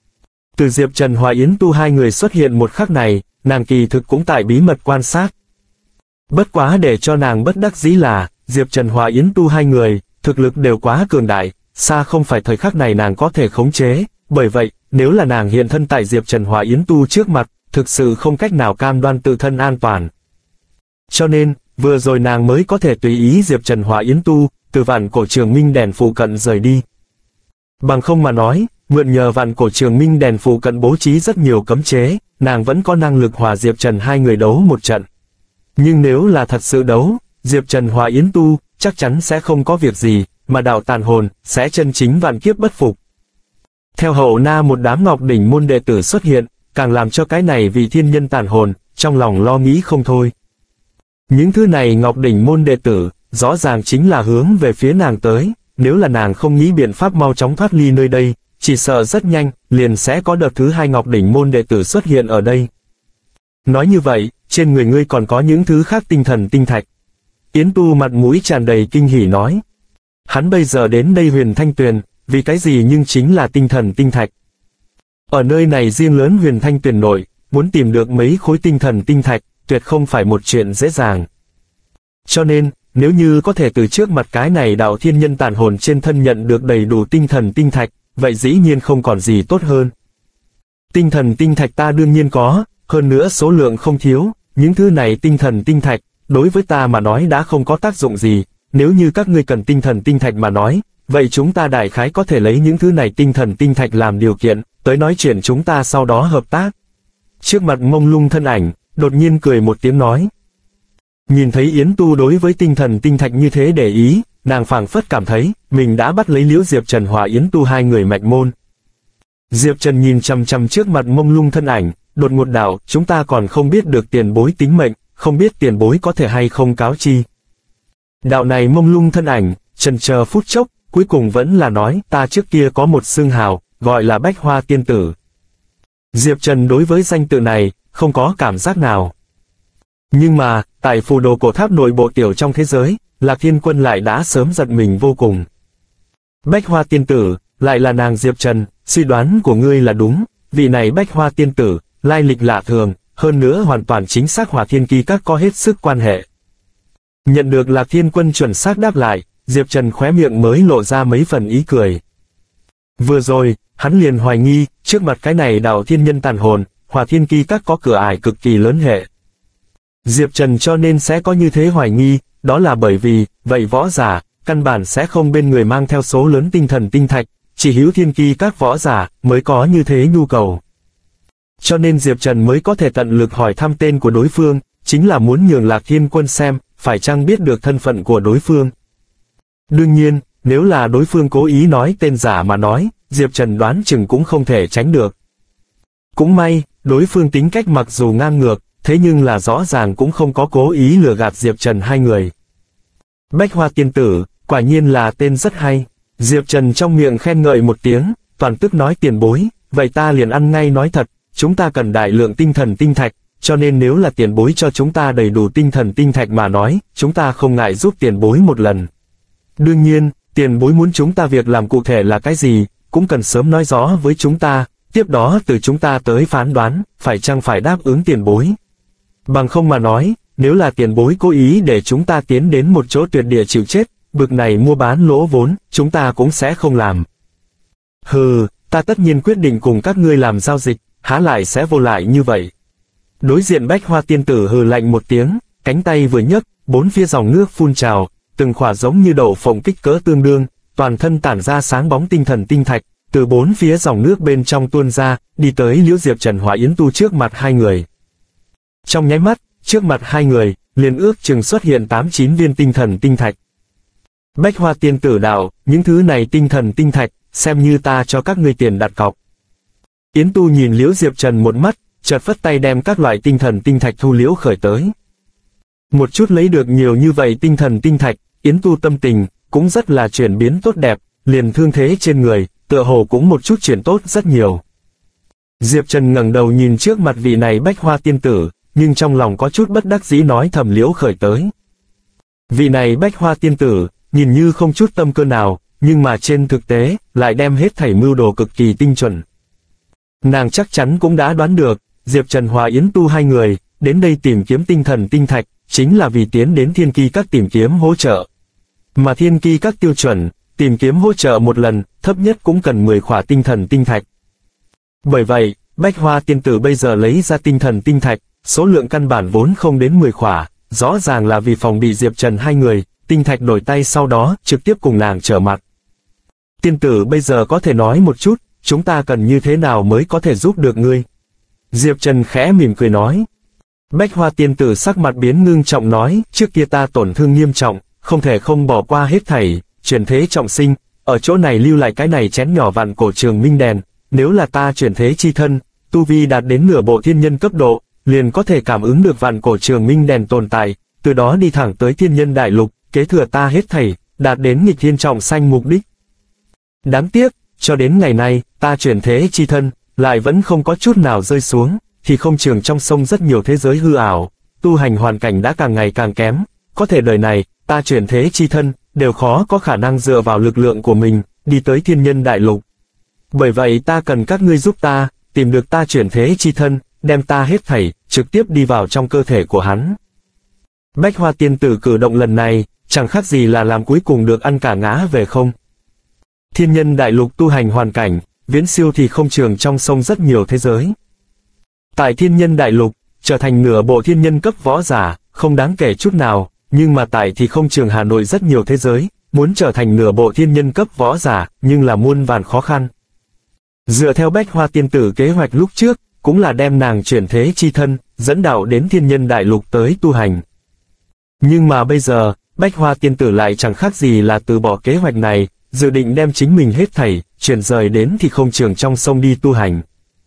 Từ Diệp Trần Hòa Yến Tu hai người xuất hiện một khắc này, nàng kỳ thực cũng tại bí mật quan sát. Bất quá để cho nàng bất đắc dĩ là, Diệp Trần Hòa Yến Tu hai người, thực lực đều quá cường đại, xa không phải thời khắc này nàng có thể khống chế, bởi vậy, nếu là nàng hiện thân tại Diệp Trần Hòa Yến Tu trước mặt, thực sự không cách nào cam đoan tự thân an toàn. Cho nên, vừa rồi nàng mới có thể tùy ý Diệp Trần Hòa Yến Tu, từ vạn cổ trường minh đèn phụ cận rời đi. Bằng không mà nói, mượn nhờ vạn cổ trường minh đèn phụ cận bố trí rất nhiều cấm chế, nàng vẫn có năng lực hòa Diệp Trần hai người đấu một trận. Nhưng nếu là thật sự đấu, Diệp Trần Hòa Yến Tu, chắc chắn sẽ không có việc gì, mà đạo tàn hồn, sẽ chân chính vạn kiếp bất phục. Theo hậu na một đám ngọc đỉnh môn đệ tử xuất hiện, càng làm cho cái này vị thiên nhân tàn hồn, trong lòng lo nghĩ không thôi. Những thứ này ngọc đỉnh môn đệ tử, rõ ràng chính là hướng về phía nàng tới, nếu là nàng không nghĩ biện pháp mau chóng thoát ly nơi đây, chỉ sợ rất nhanh, liền sẽ có đợt thứ hai ngọc đỉnh môn đệ tử xuất hiện ở đây. Nói như vậy, trên người ngươi còn có những thứ khác tinh thần tinh thạch. Yến Tu mặt mũi tràn đầy kinh hỉ nói. Hắn bây giờ đến đây huyền thanh tuyền, vì cái gì nhưng chính là tinh thần tinh thạch. Ở nơi này riêng lớn huyền thanh tuyền nội, muốn tìm được mấy khối tinh thần tinh thạch, tuyệt không phải một chuyện dễ dàng. Cho nên, nếu như có thể từ trước mặt cái này đạo thiên nhân tàn hồn trên thân nhận được đầy đủ tinh thần tinh thạch, vậy dĩ nhiên không còn gì tốt hơn. Tinh thần tinh thạch ta đương nhiên có, hơn nữa số lượng không thiếu, những thứ này tinh thần tinh thạch, đối với ta mà nói đã không có tác dụng gì, nếu như các ngươi cần tinh thần tinh thạch mà nói, vậy chúng ta đại khái có thể lấy những thứ này tinh thần tinh thạch làm điều kiện, tới nói chuyện chúng ta sau đó hợp tác. Trước mặt mông lung thân ảnh, đột nhiên cười một tiếng nói. Nhìn thấy Yến Tu đối với tinh thần tinh thạch như thế để ý, nàng phảng phất cảm thấy, mình đã bắt lấy Liễu Diệp Trần hòa Yến Tu hai người mạch môn. Diệp Trần nhìn chằm chằm trước mặt mông lung thân ảnh, đột ngột đạo, chúng ta còn không biết được tiền bối tính mệnh, không biết tiền bối có thể hay không cáo chi. Đạo này mông lung thân ảnh, chần chờ phút chốc, cuối cùng vẫn là nói, ta trước kia có một xưng hào, gọi là Bách Hoa Tiên Tử. Diệp Trần đối với danh tự này, không có cảm giác nào. Nhưng mà, tại phù đồ cổ tháp nội bộ tiểu trong thế giới, Lạc Thiên Quân lại đã sớm giật mình vô cùng. Bách Hoa Tiên Tử, lại là nàng Diệp Trần, suy đoán của ngươi là đúng, vị này Bách Hoa Tiên Tử, lai lịch lạ thường, hơn nữa hoàn toàn chính xác Hỏa Thiên Kỳ Các có hết sức quan hệ. Nhận được Lạc Thiên Quân chuẩn xác đáp lại, Diệp Trần khóe miệng mới lộ ra mấy phần ý cười. Vừa rồi, hắn liền hoài nghi, trước mặt cái này đạo thiên nhân tàn hồn, Hỏa Thiên Kỳ Các có cửa ải cực kỳ lớn hệ. Diệp Trần cho nên sẽ có như thế hoài nghi, đó là bởi vì, vậy võ giả, căn bản sẽ không bên người mang theo số lớn tinh thần tinh thạch, chỉ hữu Thiên Kỳ Các võ giả, mới có như thế nhu cầu. Cho nên Diệp Trần mới có thể tận lực hỏi thăm tên của đối phương, chính là muốn nhường Lạc Thiên Quân xem, phải chăng biết được thân phận của đối phương. Đương nhiên, nếu là đối phương cố ý nói tên giả mà nói, Diệp Trần đoán chừng cũng không thể tránh được. Cũng may, đối phương tính cách mặc dù ngang ngược, thế nhưng là rõ ràng cũng không có cố ý lừa gạt Diệp Trần hai người. Bách Hoa Tiên Tử, quả nhiên là tên rất hay. Diệp Trần trong miệng khen ngợi một tiếng, toàn tức nói tiền bối, vậy ta liền ăn ngay nói thật, chúng ta cần đại lượng tinh thần tinh thạch, cho nên nếu là tiền bối cho chúng ta đầy đủ tinh thần tinh thạch mà nói, chúng ta không ngại giúp tiền bối một lần. Đương nhiên, tiền bối muốn chúng ta việc làm cụ thể là cái gì, cũng cần sớm nói rõ với chúng ta, tiếp đó từ chúng ta tới phán đoán, phải chăng phải đáp ứng tiền bối. Bằng không mà nói, nếu là tiền bối cố ý để chúng ta tiến đến một chỗ tuyệt địa chịu chết, bực này mua bán lỗ vốn, chúng ta cũng sẽ không làm. Hừ, ta tất nhiên quyết định cùng các ngươi làm giao dịch, há lại sẽ vô lại như vậy. Đối diện Bách Hoa Tiên Tử hừ lạnh một tiếng, cánh tay vừa nhấc, bốn phía dòng nước phun trào, từng khỏa giống như đậu phộng kích cỡ tương đương, toàn thân tản ra sáng bóng tinh thần tinh thạch, từ bốn phía dòng nước bên trong tuôn ra, đi tới Liễu Diệp Trần Hỏa Yến Tu trước mặt hai người. Trong nháy mắt, trước mặt hai người, liền ước chừng xuất hiện 8-9 viên tinh thần tinh thạch. Bách Hoa Tiên Tử đạo, những thứ này tinh thần tinh thạch, xem như ta cho các ngươi tiền đặt cọc. Yến Tu nhìn Liễu Diệp Trần một mắt, chợt phất tay đem các loại tinh thần tinh thạch thu liễu khởi tới. Một chút lấy được nhiều như vậy tinh thần tinh thạch, Yến Tu tâm tình, cũng rất là chuyển biến tốt đẹp, liền thương thế trên người, tựa hồ cũng một chút chuyển tốt rất nhiều. Diệp Trần ngẩng đầu nhìn trước mặt vị này Bách Hoa Tiên Tử, nhưng trong lòng có chút bất đắc dĩ nói thầm liễu khởi tới. Vị này Bách Hoa Tiên Tử, nhìn như không chút tâm cơ nào, nhưng mà trên thực tế, lại đem hết thảy mưu đồ cực kỳ tinh chuẩn. Nàng chắc chắn cũng đã đoán được, Diệp Trần hòa Yến Tu hai người, đến đây tìm kiếm tinh thần tinh thạch, chính là vì tiến đến Thiên Kỳ Các tìm kiếm hỗ trợ. Mà Thiên Kỳ Các tiêu chuẩn, tìm kiếm hỗ trợ một lần, thấp nhất cũng cần 10 khỏa tinh thần tinh thạch. Bởi vậy, Bách Hoa Tiên Tử bây giờ lấy ra tinh thần tinh thạch, số lượng căn bản vốn không đến 10 khỏa, rõ ràng là vì phòng bị Diệp Trần hai người, tinh thạch đổi tay sau đó, trực tiếp cùng nàng trở mặt. Tiên tử bây giờ có thể nói một chút, chúng ta cần như thế nào mới có thể giúp được ngươi? Diệp Trần khẽ mỉm cười nói. Bách Hoa Tiên Tử sắc mặt biến ngưng trọng nói, trước kia ta tổn thương nghiêm trọng, không thể không bỏ qua hết thảy, chuyển thế trọng sinh, ở chỗ này lưu lại cái này chén nhỏ vạn cổ trường minh đèn, nếu là ta chuyển thế chi thân, tu vi đạt đến nửa bộ thiên nhân cấp độ, liền có thể cảm ứng được vạn cổ trường minh đèn tồn tại, từ đó đi thẳng tới thiên nhân đại lục, kế thừa ta hết thảy, đạt đến nghịch thiên trọng sanh mục đích. Đáng tiếc, cho đến ngày nay, ta chuyển thế chi thân, lại vẫn không có chút nào rơi xuống, thì không chừng trong sông rất nhiều thế giới hư ảo, tu hành hoàn cảnh đã càng ngày càng kém, có thể đời này, ta chuyển thế chi thân, đều khó có khả năng dựa vào lực lượng của mình, đi tới thiên nhân đại lục. Bởi vậy ta cần các ngươi giúp ta, tìm được ta chuyển thế chi thân, đem ta hết thảy, trực tiếp đi vào trong cơ thể của hắn. Bách Hoa Tiên Tử cử động lần này, chẳng khác gì là làm cuối cùng được ăn cả ngã về không. Thiên nhân đại lục tu hành hoàn cảnh, viễn siêu thì không trường trong sông rất nhiều thế giới. Tại thiên nhân đại lục, trở thành nửa bộ thiên nhân cấp võ giả, không đáng kể chút nào, nhưng mà tại thì không trường Hà Nội rất nhiều thế giới, muốn trở thành nửa bộ thiên nhân cấp võ giả, nhưng là muôn vàn khó khăn. Dựa theo Bách Hoa Tiên Tử kế hoạch lúc trước, cũng là đem nàng chuyển thế chi thân, dẫn đạo đến thiên nhân đại lục tới tu hành. Nhưng mà bây giờ, Bách Hoa tiên tử lại chẳng khác gì là từ bỏ kế hoạch này, dự định đem chính mình hết thảy, chuyển rời đến thì không trường trong sông đi tu hành.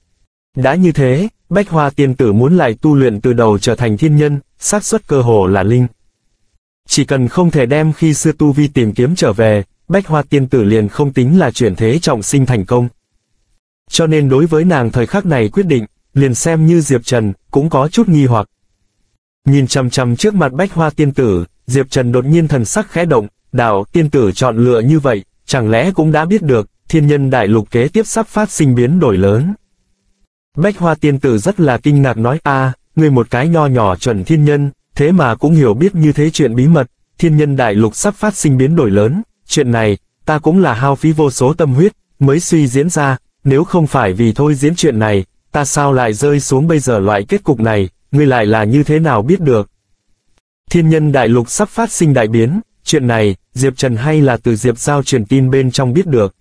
Đã như thế, Bách Hoa tiên tử muốn lại tu luyện từ đầu trở thành thiên nhân, xác suất cơ hồ là linh. Chỉ cần không thể đem khi xưa tu vi tìm kiếm trở về, Bách Hoa tiên tử liền không tính là chuyển thế trọng sinh thành công. Cho nên đối với nàng thời khắc này quyết định, liền xem như Diệp Trần, cũng có chút nghi hoặc. Nhìn chằm chằm trước mặt Bách Hoa tiên tử, Diệp Trần đột nhiên thần sắc khẽ động, đạo tiên tử chọn lựa như vậy, chẳng lẽ cũng đã biết được, thiên nhân đại lục kế tiếp sắp phát sinh biến đổi lớn. Bách Hoa tiên tử rất là kinh ngạc nói ngươi một cái nho nhỏ chuẩn thiên nhân, thế mà cũng hiểu biết như thế chuyện bí mật, thiên nhân đại lục sắp phát sinh biến đổi lớn, chuyện này, ta cũng là hao phí vô số tâm huyết, mới suy diễn ra, nếu không phải vì thôi diễn chuyện này, ta sao lại rơi xuống bây giờ loại kết cục này, ngươi lại là như thế nào biết được. Thiên nhân đại lục sắp phát sinh đại biến, chuyện này, Diệp Trần hay là từ Diệp Giao truyền tin bên trong biết được.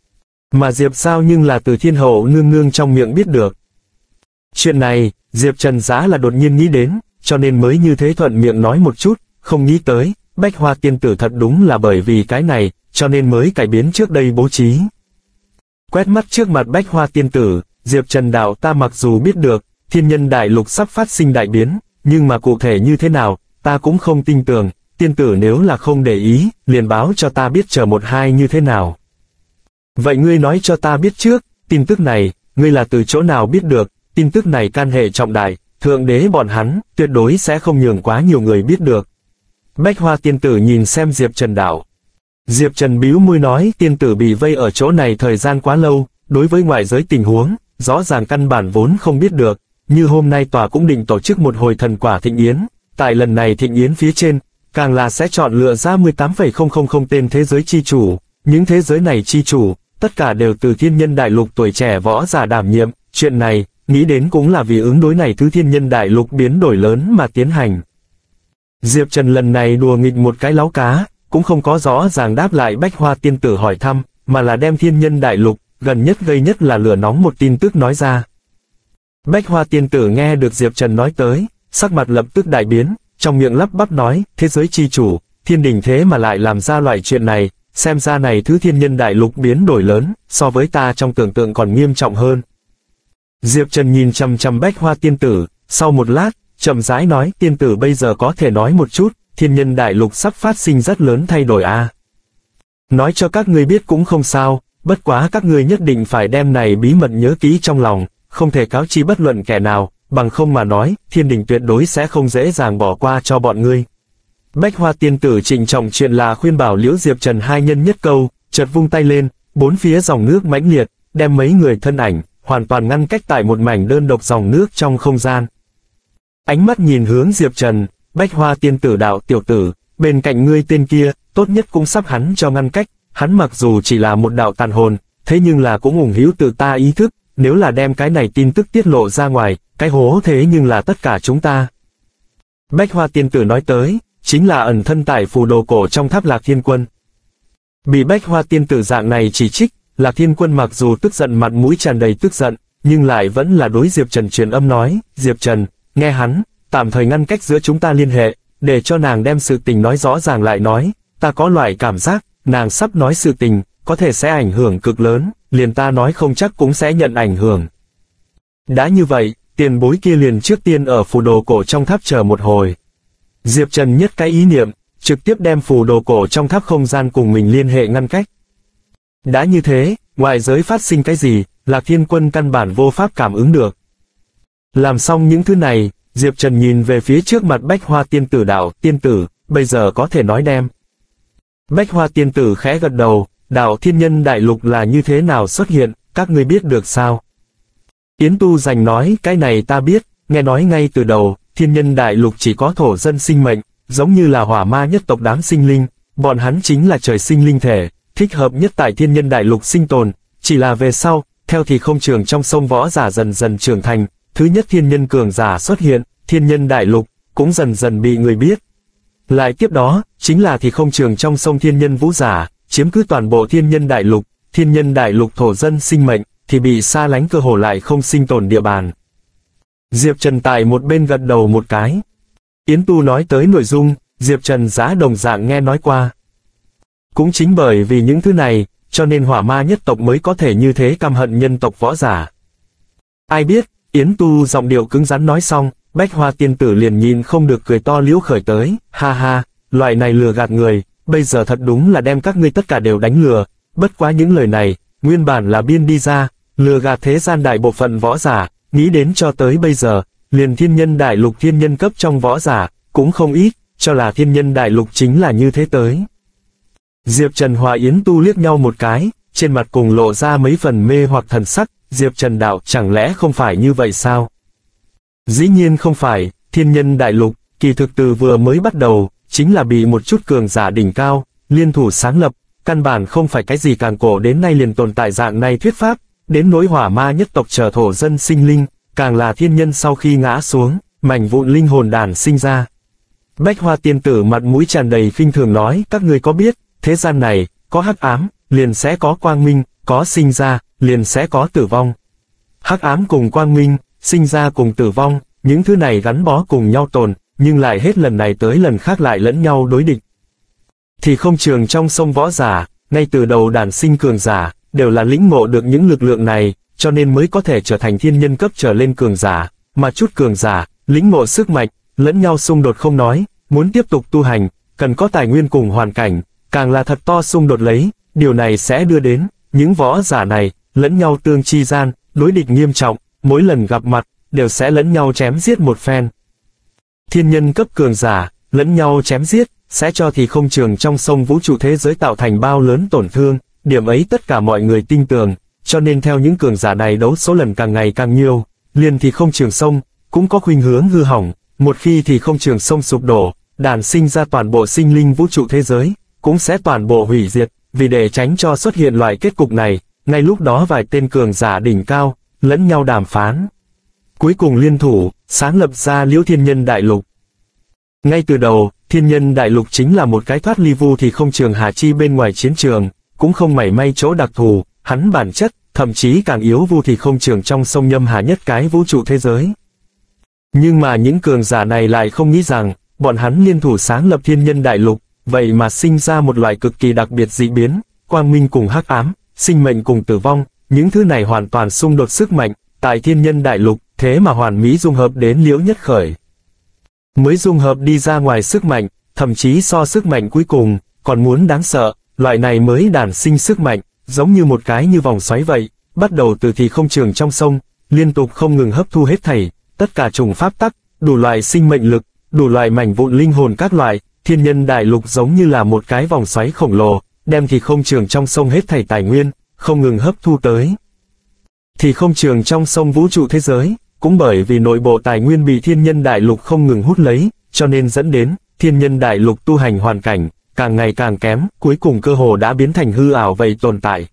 Mà Diệp Giao nhưng là từ Thiên Hậu nương nương trong miệng biết được. Chuyện này, Diệp Trần giá là đột nhiên nghĩ đến, cho nên mới như thế thuận miệng nói một chút, không nghĩ tới, Bách Hoa tiên tử thật đúng là bởi vì cái này, cho nên mới cải biến trước đây bố trí. Quét mắt trước mặt Bách Hoa tiên tử, Diệp Trần đạo ta mặc dù biết được, thiên nhân đại lục sắp phát sinh đại biến, nhưng mà cụ thể như thế nào, ta cũng không tin tưởng, tiên tử nếu là không để ý, liền báo cho ta biết chờ một hai như thế nào. Vậy ngươi nói cho ta biết trước, tin tức này, ngươi là từ chỗ nào biết được, tin tức này can hệ trọng đại, thượng đế bọn hắn, tuyệt đối sẽ không nhường quá nhiều người biết được. Bách Hoa tiên tử nhìn xem Diệp Trần đạo. Diệp Trần bĩu môi nói tiên tử bị vây ở chỗ này thời gian quá lâu, đối với ngoại giới tình huống, rõ ràng căn bản vốn không biết được, như hôm nay tòa cũng định tổ chức một hồi thần quả thịnh yến, tại lần này thịnh yến phía trên, càng là sẽ chọn lựa ra 18,000 tên thế giới chi chủ, những thế giới này chi chủ, tất cả đều từ thiên nhân đại lục tuổi trẻ võ giả đảm nhiệm, chuyện này, nghĩ đến cũng là vì ứng đối này thứ thiên nhân đại lục biến đổi lớn mà tiến hành. Diệp Trần lần này đùa nghịch một cái láo cá, cũng không có rõ ràng đáp lại Bách Hoa tiên tử hỏi thăm, mà là đem thiên nhân đại lục, gần nhất gây nhất là lửa nóng một tin tức nói ra. Bách Hoa tiên tử nghe được Diệp Trần nói tới, sắc mặt lập tức đại biến, trong miệng lắp bắp nói, thế giới chi chủ, thiên đình thế mà lại làm ra loại chuyện này, xem ra này thứ thiên nhân đại lục biến đổi lớn, so với ta trong tưởng tượng còn nghiêm trọng hơn. Diệp Trần nhìn chằm chằm Bách Hoa tiên tử, sau một lát, chậm rãi nói, tiên tử bây giờ có thể nói một chút, thiên nhân đại lục sắp phát sinh rất lớn thay đổi Nói cho các ngươi biết cũng không sao, bất quá các ngươi nhất định phải đem này bí mật nhớ kỹ trong lòng, không thể cáo chi bất luận kẻ nào, bằng không mà nói, thiên đình tuyệt đối sẽ không dễ dàng bỏ qua cho bọn ngươi. Bách Hoa tiên tử trịnh trọng chuyện là khuyên bảo Liễu Diệp Trần hai nhân nhất câu, chợt vung tay lên, bốn phía dòng nước mãnh liệt, đem mấy người thân ảnh, hoàn toàn ngăn cách tại một mảnh đơn độc dòng nước trong không gian. Ánh mắt nhìn hướng Diệp Trần, Bách Hoa tiên tử đạo tiểu tử, bên cạnh ngươi tên kia, tốt nhất cũng sắp hắn cho ngăn cách, hắn mặc dù chỉ là một đạo tàn hồn, thế nhưng là cũng ủng hữu tự ta ý thức, nếu là đem cái này tin tức tiết lộ ra ngoài, cái hố thế nhưng là tất cả chúng ta. Bách Hoa tiên tử nói tới, chính là ẩn thân tại phù đồ cổ trong tháp Lạc Thiên Quân. Bị Bách Hoa tiên tử dạng này chỉ trích, Lạc Thiên Quân mặc dù tức giận mặt mũi tràn đầy tức giận, nhưng lại vẫn là đối Diệp Trần truyền âm nói, Diệp Trần, nghe hắn, tạm thời ngăn cách giữa chúng ta liên hệ, để cho nàng đem sự tình nói rõ ràng lại nói, ta có loại cảm giác, nàng sắp nói sự tình, có thể sẽ ảnh hưởng cực lớn, liền ta nói không chắc cũng sẽ nhận ảnh hưởng. Đã như vậy, tiền bối kia liền trước tiên ở phù đồ cổ trong tháp chờ một hồi. Diệp Trần nhất cái ý niệm, trực tiếp đem phù đồ cổ trong tháp không gian cùng mình liên hệ ngăn cách. Đã như thế, ngoại giới phát sinh cái gì, Lạc Thiên Quân căn bản vô pháp cảm ứng được. Làm xong những thứ này, Diệp Trần nhìn về phía trước mặt Bách Hoa tiên tử đạo, tiên tử, bây giờ có thể nói đem. Bách Hoa tiên tử khẽ gật đầu, đạo thiên nhân đại lục là như thế nào xuất hiện, các ngươi biết được sao? Yến Tu Dành nói, cái này ta biết, nghe nói ngay từ đầu, thiên nhân đại lục chỉ có thổ dân sinh mệnh, giống như là hỏa ma nhất tộc đám sinh linh, bọn hắn chính là trời sinh linh thể, thích hợp nhất tại thiên nhân đại lục sinh tồn, chỉ là về sau, theo thì không trường trong sông võ giả dần dần trưởng thành, thứ nhất thiên nhân cường giả xuất hiện, thiên nhân đại lục, cũng dần dần bị người biết. Lại tiếp đó, chính là thì không trường trong sông thiên nhân vũ giả, chiếm cứ toàn bộ thiên nhân đại lục thổ dân sinh mệnh, thì bị xa lánh cơ hồ lại không sinh tồn địa bàn, Diệp Trần tại một bên gật đầu một cái. Yến Tu nói tới nội dung, Diệp Trần giá đồng dạng nghe nói qua. Cũng chính bởi vì những thứ này, cho nên hỏa ma nhất tộc mới có thể như thế căm hận nhân tộc võ giả. Ai biết, Yến Tu giọng điệu cứng rắn nói xong, Bách Hoa tiên tử liền nhìn không được cười to liễu khởi tới, ha ha, loại này lừa gạt người, bây giờ thật đúng là đem các ngươi tất cả đều đánh lừa, bất quá những lời này, nguyên bản là biên đi ra, lừa gạt thế gian đại bộ phận võ giả, nghĩ đến cho tới bây giờ, liền thiên nhân đại lục thiên nhân cấp trong võ giả, cũng không ít, cho là thiên nhân đại lục chính là như thế tới. Diệp Trần hòa Yến Tu liếc nhau một cái, trên mặt cùng lộ ra mấy phần mê hoặc thần sắc, Diệp Trần đạo chẳng lẽ không phải như vậy sao? Dĩ nhiên không phải, thiên nhân đại lục, kỳ thực từ vừa mới bắt đầu, chính là bị một chút cường giả đỉnh cao, liên thủ sáng lập, căn bản không phải cái gì càng cổ đến nay liền tồn tại dạng này thuyết pháp, đến nỗi hỏa ma nhất tộc trở thổ dân sinh linh, càng là thiên nhân sau khi ngã xuống, mảnh vụn linh hồn đản sinh ra. Bách Hoa tiên tử mặt mũi tràn đầy khinh thường nói, các ngươi có biết, thế gian này, có hắc ám, liền sẽ có quang minh, có sinh ra, liền sẽ có tử vong. Hắc ám cùng quang minh, sinh ra cùng tử vong, những thứ này gắn bó cùng nhau tồn, nhưng lại hết lần này tới lần khác lại lẫn nhau đối địch. Thì không trường trong sông võ giả, ngay từ đầu đản sinh cường giả, đều là lĩnh ngộ được những lực lượng này, cho nên mới có thể trở thành thiên nhân cấp trở lên cường giả, mà chút cường giả, lĩnh ngộ sức mạnh, lẫn nhau xung đột không nói, muốn tiếp tục tu hành, cần có tài nguyên cùng hoàn cảnh, càng là thật to xung đột lấy, điều này sẽ đưa đến, những võ giả này, lẫn nhau tương chi gian, đối địch nghiêm trọng, mỗi lần gặp mặt, đều sẽ lẫn nhau chém giết một phen. Thiên nhân cấp cường giả, lẫn nhau chém giết, sẽ cho thì không trường trong sông vũ trụ thế giới tạo thành bao lớn tổn thương, điểm ấy tất cả mọi người tin tưởng, cho nên theo những cường giả này đấu số lần càng ngày càng nhiều, liền thì không trường sông, cũng có khuynh hướng hư hỏng, một khi thì không trường sông sụp đổ, đàn sinh ra toàn bộ sinh linh vũ trụ thế giới, cũng sẽ toàn bộ hủy diệt, vì để tránh cho xuất hiện loại kết cục này, ngay lúc đó vài tên cường giả đỉnh cao, lẫn nhau đàm phán. Cuối cùng liên thủ, sáng lập ra Liễu Thiên Nhân Đại Lục. Ngay từ đầu, Thiên Nhân Đại Lục chính là một cái thoát ly vu thì không trường hà chi bên ngoài chiến trường, cũng không mảy may chỗ đặc thù, hắn bản chất, thậm chí càng yếu vu thì không trường trong sông Nhâm Hà nhất cái vũ trụ thế giới. Nhưng mà những cường giả này lại không nghĩ rằng, bọn hắn liên thủ sáng lập Thiên Nhân Đại Lục, vậy mà sinh ra một loại cực kỳ đặc biệt dị biến, quang minh cùng hắc ám, sinh mệnh cùng tử vong, những thứ này hoàn toàn xung đột sức mạnh, tại Thiên Nhân Đại Lục, thế mà hoàn mỹ dung hợp đến Liễu Nhất Khởi. Mới dung hợp đi ra ngoài sức mạnh, thậm chí so sức mạnh cuối cùng, còn muốn đáng sợ, loại này mới đản sinh sức mạnh, giống như một cái như vòng xoáy vậy, bắt đầu từ thì không trường trong sông, liên tục không ngừng hấp thu hết thảy, tất cả trùng pháp tắc, đủ loại sinh mệnh lực, đủ loại mảnh vụn linh hồn các loại, Thiên Nhân Đại Lục giống như là một cái vòng xoáy khổng lồ, đem thì không trường trong sông hết thảy tài nguyên, không ngừng hấp thu tới. Thì không trường trong sông vũ trụ thế giới, cũng bởi vì nội bộ tài nguyên bị Thiên Nhân Đại Lục không ngừng hút lấy, cho nên dẫn đến, Thiên Nhân Đại Lục tu hành hoàn cảnh, càng ngày càng kém, cuối cùng cơ hồ đã biến thành hư ảo vậy tồn tại.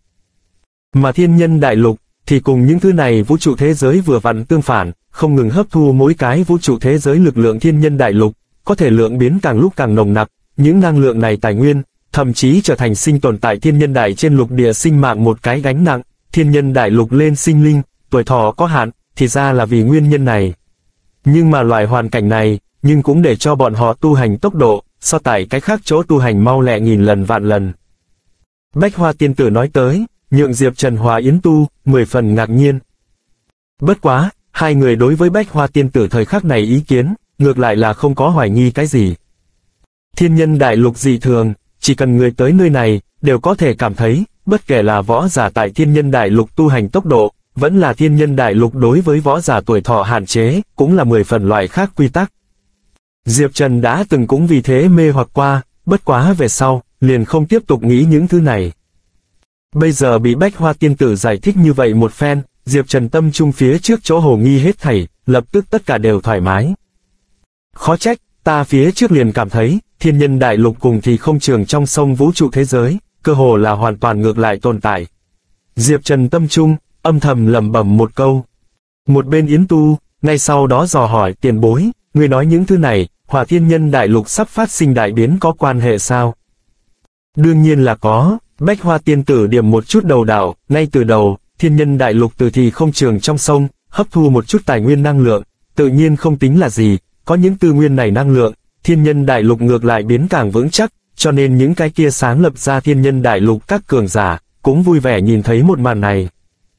Mà Thiên Nhân Đại Lục, thì cùng những thứ này vũ trụ thế giới vừa vặn tương phản, không ngừng hấp thu mỗi cái vũ trụ thế giới lực lượng Thiên Nhân Đại Lục, có thể lượng biến càng lúc càng nồng nặc, những năng lượng này tài nguyên, thậm chí trở thành sinh tồn tại Thiên Nhân Đại trên lục địa sinh mạng một cái gánh nặng, Thiên Nhân Đại Lục lên sinh linh, tuổi thọ có hạn, thì ra là vì nguyên nhân này. Nhưng mà loại hoàn cảnh này, nhưng cũng để cho bọn họ tu hành tốc độ, so tại cái khác chỗ tu hành mau lẹ nghìn lần vạn lần. Bách Hoa tiên tử nói tới, nhượng Diệp Trần hòa Yến Tu, 10 phần ngạc nhiên. Bất quá, hai người đối với Bách Hoa tiên tử thời khắc này ý kiến, ngược lại là không có hoài nghi cái gì. Thiên Nhân Đại Lục dị thường, chỉ cần người tới nơi này, đều có thể cảm thấy, bất kể là võ giả tại Thiên Nhân Đại Lục tu hành tốc độ, vẫn là Thiên Nhân Đại Lục đối với võ giả tuổi thọ hạn chế, cũng là 10 phần loại khác quy tắc. Diệp Trần đã từng cũng vì thế mê hoặc qua, bất quá về sau, liền không tiếp tục nghĩ những thứ này. Bây giờ bị Bách Hoa tiên tử giải thích như vậy một phen, Diệp Trần tâm trung phía trước chỗ hồ nghi hết thảy, lập tức tất cả đều thoải mái. Khó trách, ta phía trước liền cảm thấy, Thiên Nhân Đại Lục cùng thì không trường trong sông vũ trụ thế giới, cơ hồ là hoàn toàn ngược lại tồn tại. Diệp Trần tâm trung, âm thầm lẩm bẩm một câu. Một bên Yến Tu, ngay sau đó dò hỏi tiền bối, người nói những thứ này, hòa Thiên Nhân Đại Lục sắp phát sinh đại biến có quan hệ sao? Đương nhiên là có, Bách Hoa tiên tử điểm một chút đầu đảo, ngay từ đầu, Thiên Nhân Đại Lục từ thì không trường trong sông, hấp thu một chút tài nguyên năng lượng, tự nhiên không tính là gì, có những tư nguyên này năng lượng, thiên nhân đại lục ngược lại biến càng vững chắc, cho nên những cái kia sáng lập ra thiên nhân đại lục các cường giả, cũng vui vẻ nhìn thấy một màn này.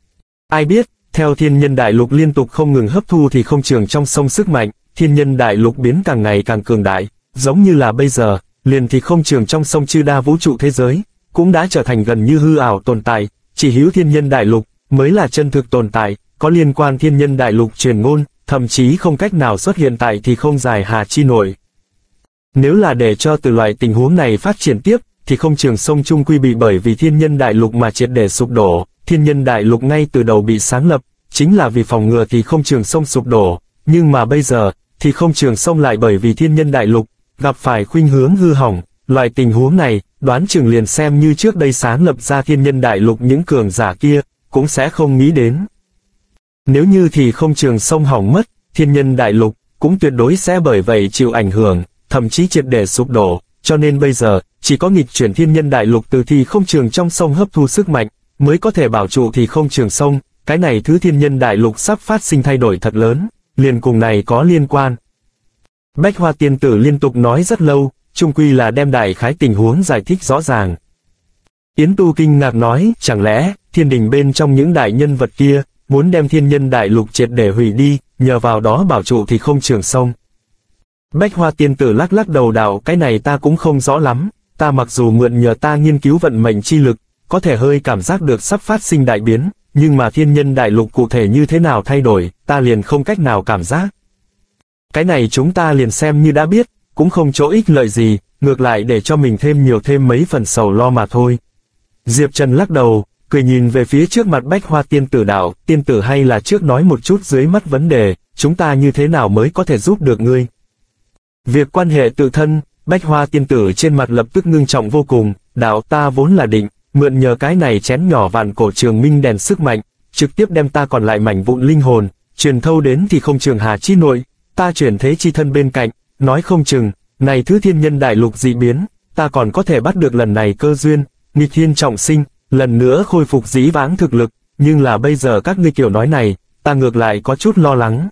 Ai biết, theo thiên nhân đại lục liên tục không ngừng hấp thu thì không trường trong sông sức mạnh, thiên nhân đại lục biến càng ngày càng cường đại, giống như là bây giờ, liền thì không trường trong sông chư đa vũ trụ thế giới, cũng đã trở thành gần như hư ảo tồn tại, chỉ hữu thiên nhân đại lục, mới là chân thực tồn tại, có liên quan thiên nhân đại lục truyền ngôn, thậm chí không cách nào xuất hiện tại thì không dài hà chi nổi. Nếu là để cho từ loại tình huống này phát triển tiếp, thì không trường sông chung quy bị bởi vì thiên nhân đại lục mà triệt để sụp đổ, thiên nhân đại lục ngay từ đầu bị sáng lập, chính là vì phòng ngừa thì không trường sông sụp đổ, nhưng mà bây giờ, thì không trường sông lại bởi vì thiên nhân đại lục, gặp phải khuynh hướng hư hỏng, loại tình huống này, đoán chừng liền xem như trước đây sáng lập ra thiên nhân đại lục những cường giả kia, cũng sẽ không nghĩ đến. Nếu như thì không trường sông hỏng mất, thiên nhân đại lục, cũng tuyệt đối sẽ bởi vậy chịu ảnh hưởng, thậm chí triệt để sụp đổ, cho nên bây giờ, chỉ có nghịch chuyển thiên nhân đại lục từ thì không trường trong sông hấp thu sức mạnh, mới có thể bảo trụ thì không trường sông, cái này thứ thiên nhân đại lục sắp phát sinh thay đổi thật lớn, liền cùng này có liên quan. Bách Hoa tiên tử liên tục nói rất lâu, chung quy là đem đại khái tình huống giải thích rõ ràng. Yến Tu kinh ngạc nói, chẳng lẽ, thiên đình bên trong những đại nhân vật kia, muốn đem thiên nhân đại lục triệt để hủy đi, nhờ vào đó bảo trụ thì không trường sông. Bách Hoa tiên tử lắc lắc đầu đạo, cái này ta cũng không rõ lắm, ta mặc dù mượn nhờ ta nghiên cứu vận mệnh chi lực, có thể hơi cảm giác được sắp phát sinh đại biến, nhưng mà thiên nhân đại lục cụ thể như thế nào thay đổi, ta liền không cách nào cảm giác. Cái này chúng ta liền xem như đã biết, cũng không chỗ ích lợi gì, ngược lại để cho mình thêm mấy phần sầu lo mà thôi. Diệp Trần lắc đầu, cười nhìn về phía trước mặt Bách Hoa tiên tử đạo, tiên tử hay là trước nói một chút dưới mắt vấn đề, chúng ta như thế nào mới có thể giúp được ngươi. Việc quan hệ tự thân, Bách Hoa tiên tử trên mặt lập tức ngưng trọng vô cùng, đạo ta vốn là định, mượn nhờ cái này chén nhỏ vạn cổ trường minh đèn sức mạnh, trực tiếp đem ta còn lại mảnh vụn linh hồn, truyền thâu đến thì không trường hà chi nội, ta chuyển thế chi thân bên cạnh, nói không chừng, này thứ thiên nhân đại lục dị biến, ta còn có thể bắt được lần này cơ duyên, nghịch thiên trọng sinh, lần nữa khôi phục dĩ vãng thực lực, nhưng là bây giờ các ngươi kiểu nói này, ta ngược lại có chút lo lắng.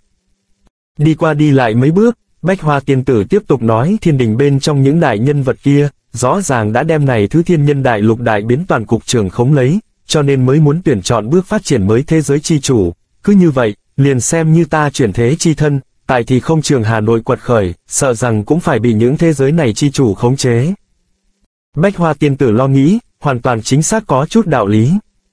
Đi qua đi lại mấy bước, Bách Hoa tiên tử tiếp tục nói, thiên đình bên trong những đại nhân vật kia, rõ ràng đã đem này thứ thiên nhân đại lục đại biến toàn cục trường khống lấy, cho nên mới muốn tuyển chọn bước phát triển mới thế giới chi chủ, cứ như vậy, liền xem như ta chuyển thế chi thân, tại thì không trường Hà Nội quật khởi, sợ rằng cũng phải bị những thế giới này chi chủ khống chế. Bách Hoa tiên tử lo nghĩ, hoàn toàn chính xác có chút đạo lý.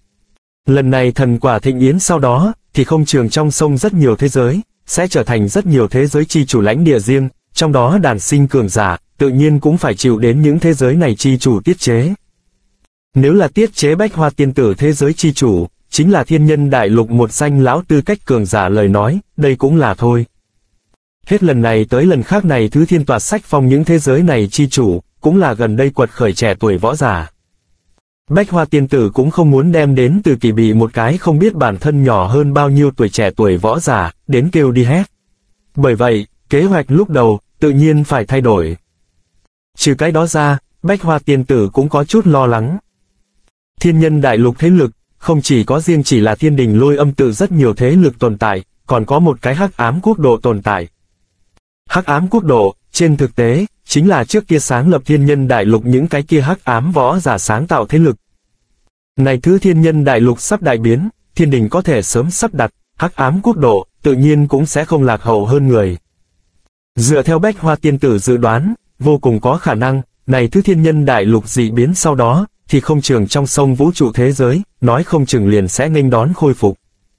Lần này thần quả thịnh yến sau đó, thì không trường trong sông rất nhiều thế giới, sẽ trở thành rất nhiều thế giới chi chủ lãnh địa riêng, trong đó đàn sinh cường giả, tự nhiên cũng phải chịu đến những thế giới này chi chủ tiết chế. Nếu là tiết chế Bách Hoa tiên tử thế giới chi chủ, chính là thiên nhân đại lục một danh lão tư cách cường giả lời nói, đây cũng là thôi. Hết lần này tới lần khác này thứ thiên tòa sách phong những thế giới này chi chủ, cũng là gần đây quật khởi trẻ tuổi võ giả. Bách Hoa tiên tử cũng không muốn đem đến từ kỳ bị một cái không biết bản thân nhỏ hơn bao nhiêu tuổi trẻ tuổi võ giả, đến kêu đi hét. Bởi vậy, kế hoạch lúc đầu, tự nhiên phải thay đổi. Trừ cái đó ra, Bách Hoa tiên tử cũng có chút lo lắng. Thiên nhân đại lục thế lực, không chỉ có riêng chỉ là thiên đình lôi âm tự rất nhiều thế lực tồn tại, còn có một cái hắc ám quốc độ tồn tại. Hắc ám quốc độ, trên thực tế, chính là trước kia sáng lập thiên nhân đại lục những cái kia hắc ám võ giả sáng tạo thế lực. Này thứ thiên nhân đại lục sắp đại biến, thiên đình có thể sớm sắp đặt, hắc ám quốc độ, tự nhiên cũng sẽ không lạc hậu hơn người. Dựa theo Bách Hoa tiên tử dự đoán, vô cùng có khả năng, này thứ thiên nhân đại lục dị biến sau đó, thì không trường trong sông vũ trụ thế giới, nói không chừng liền sẽ nghênh đón khôi phục.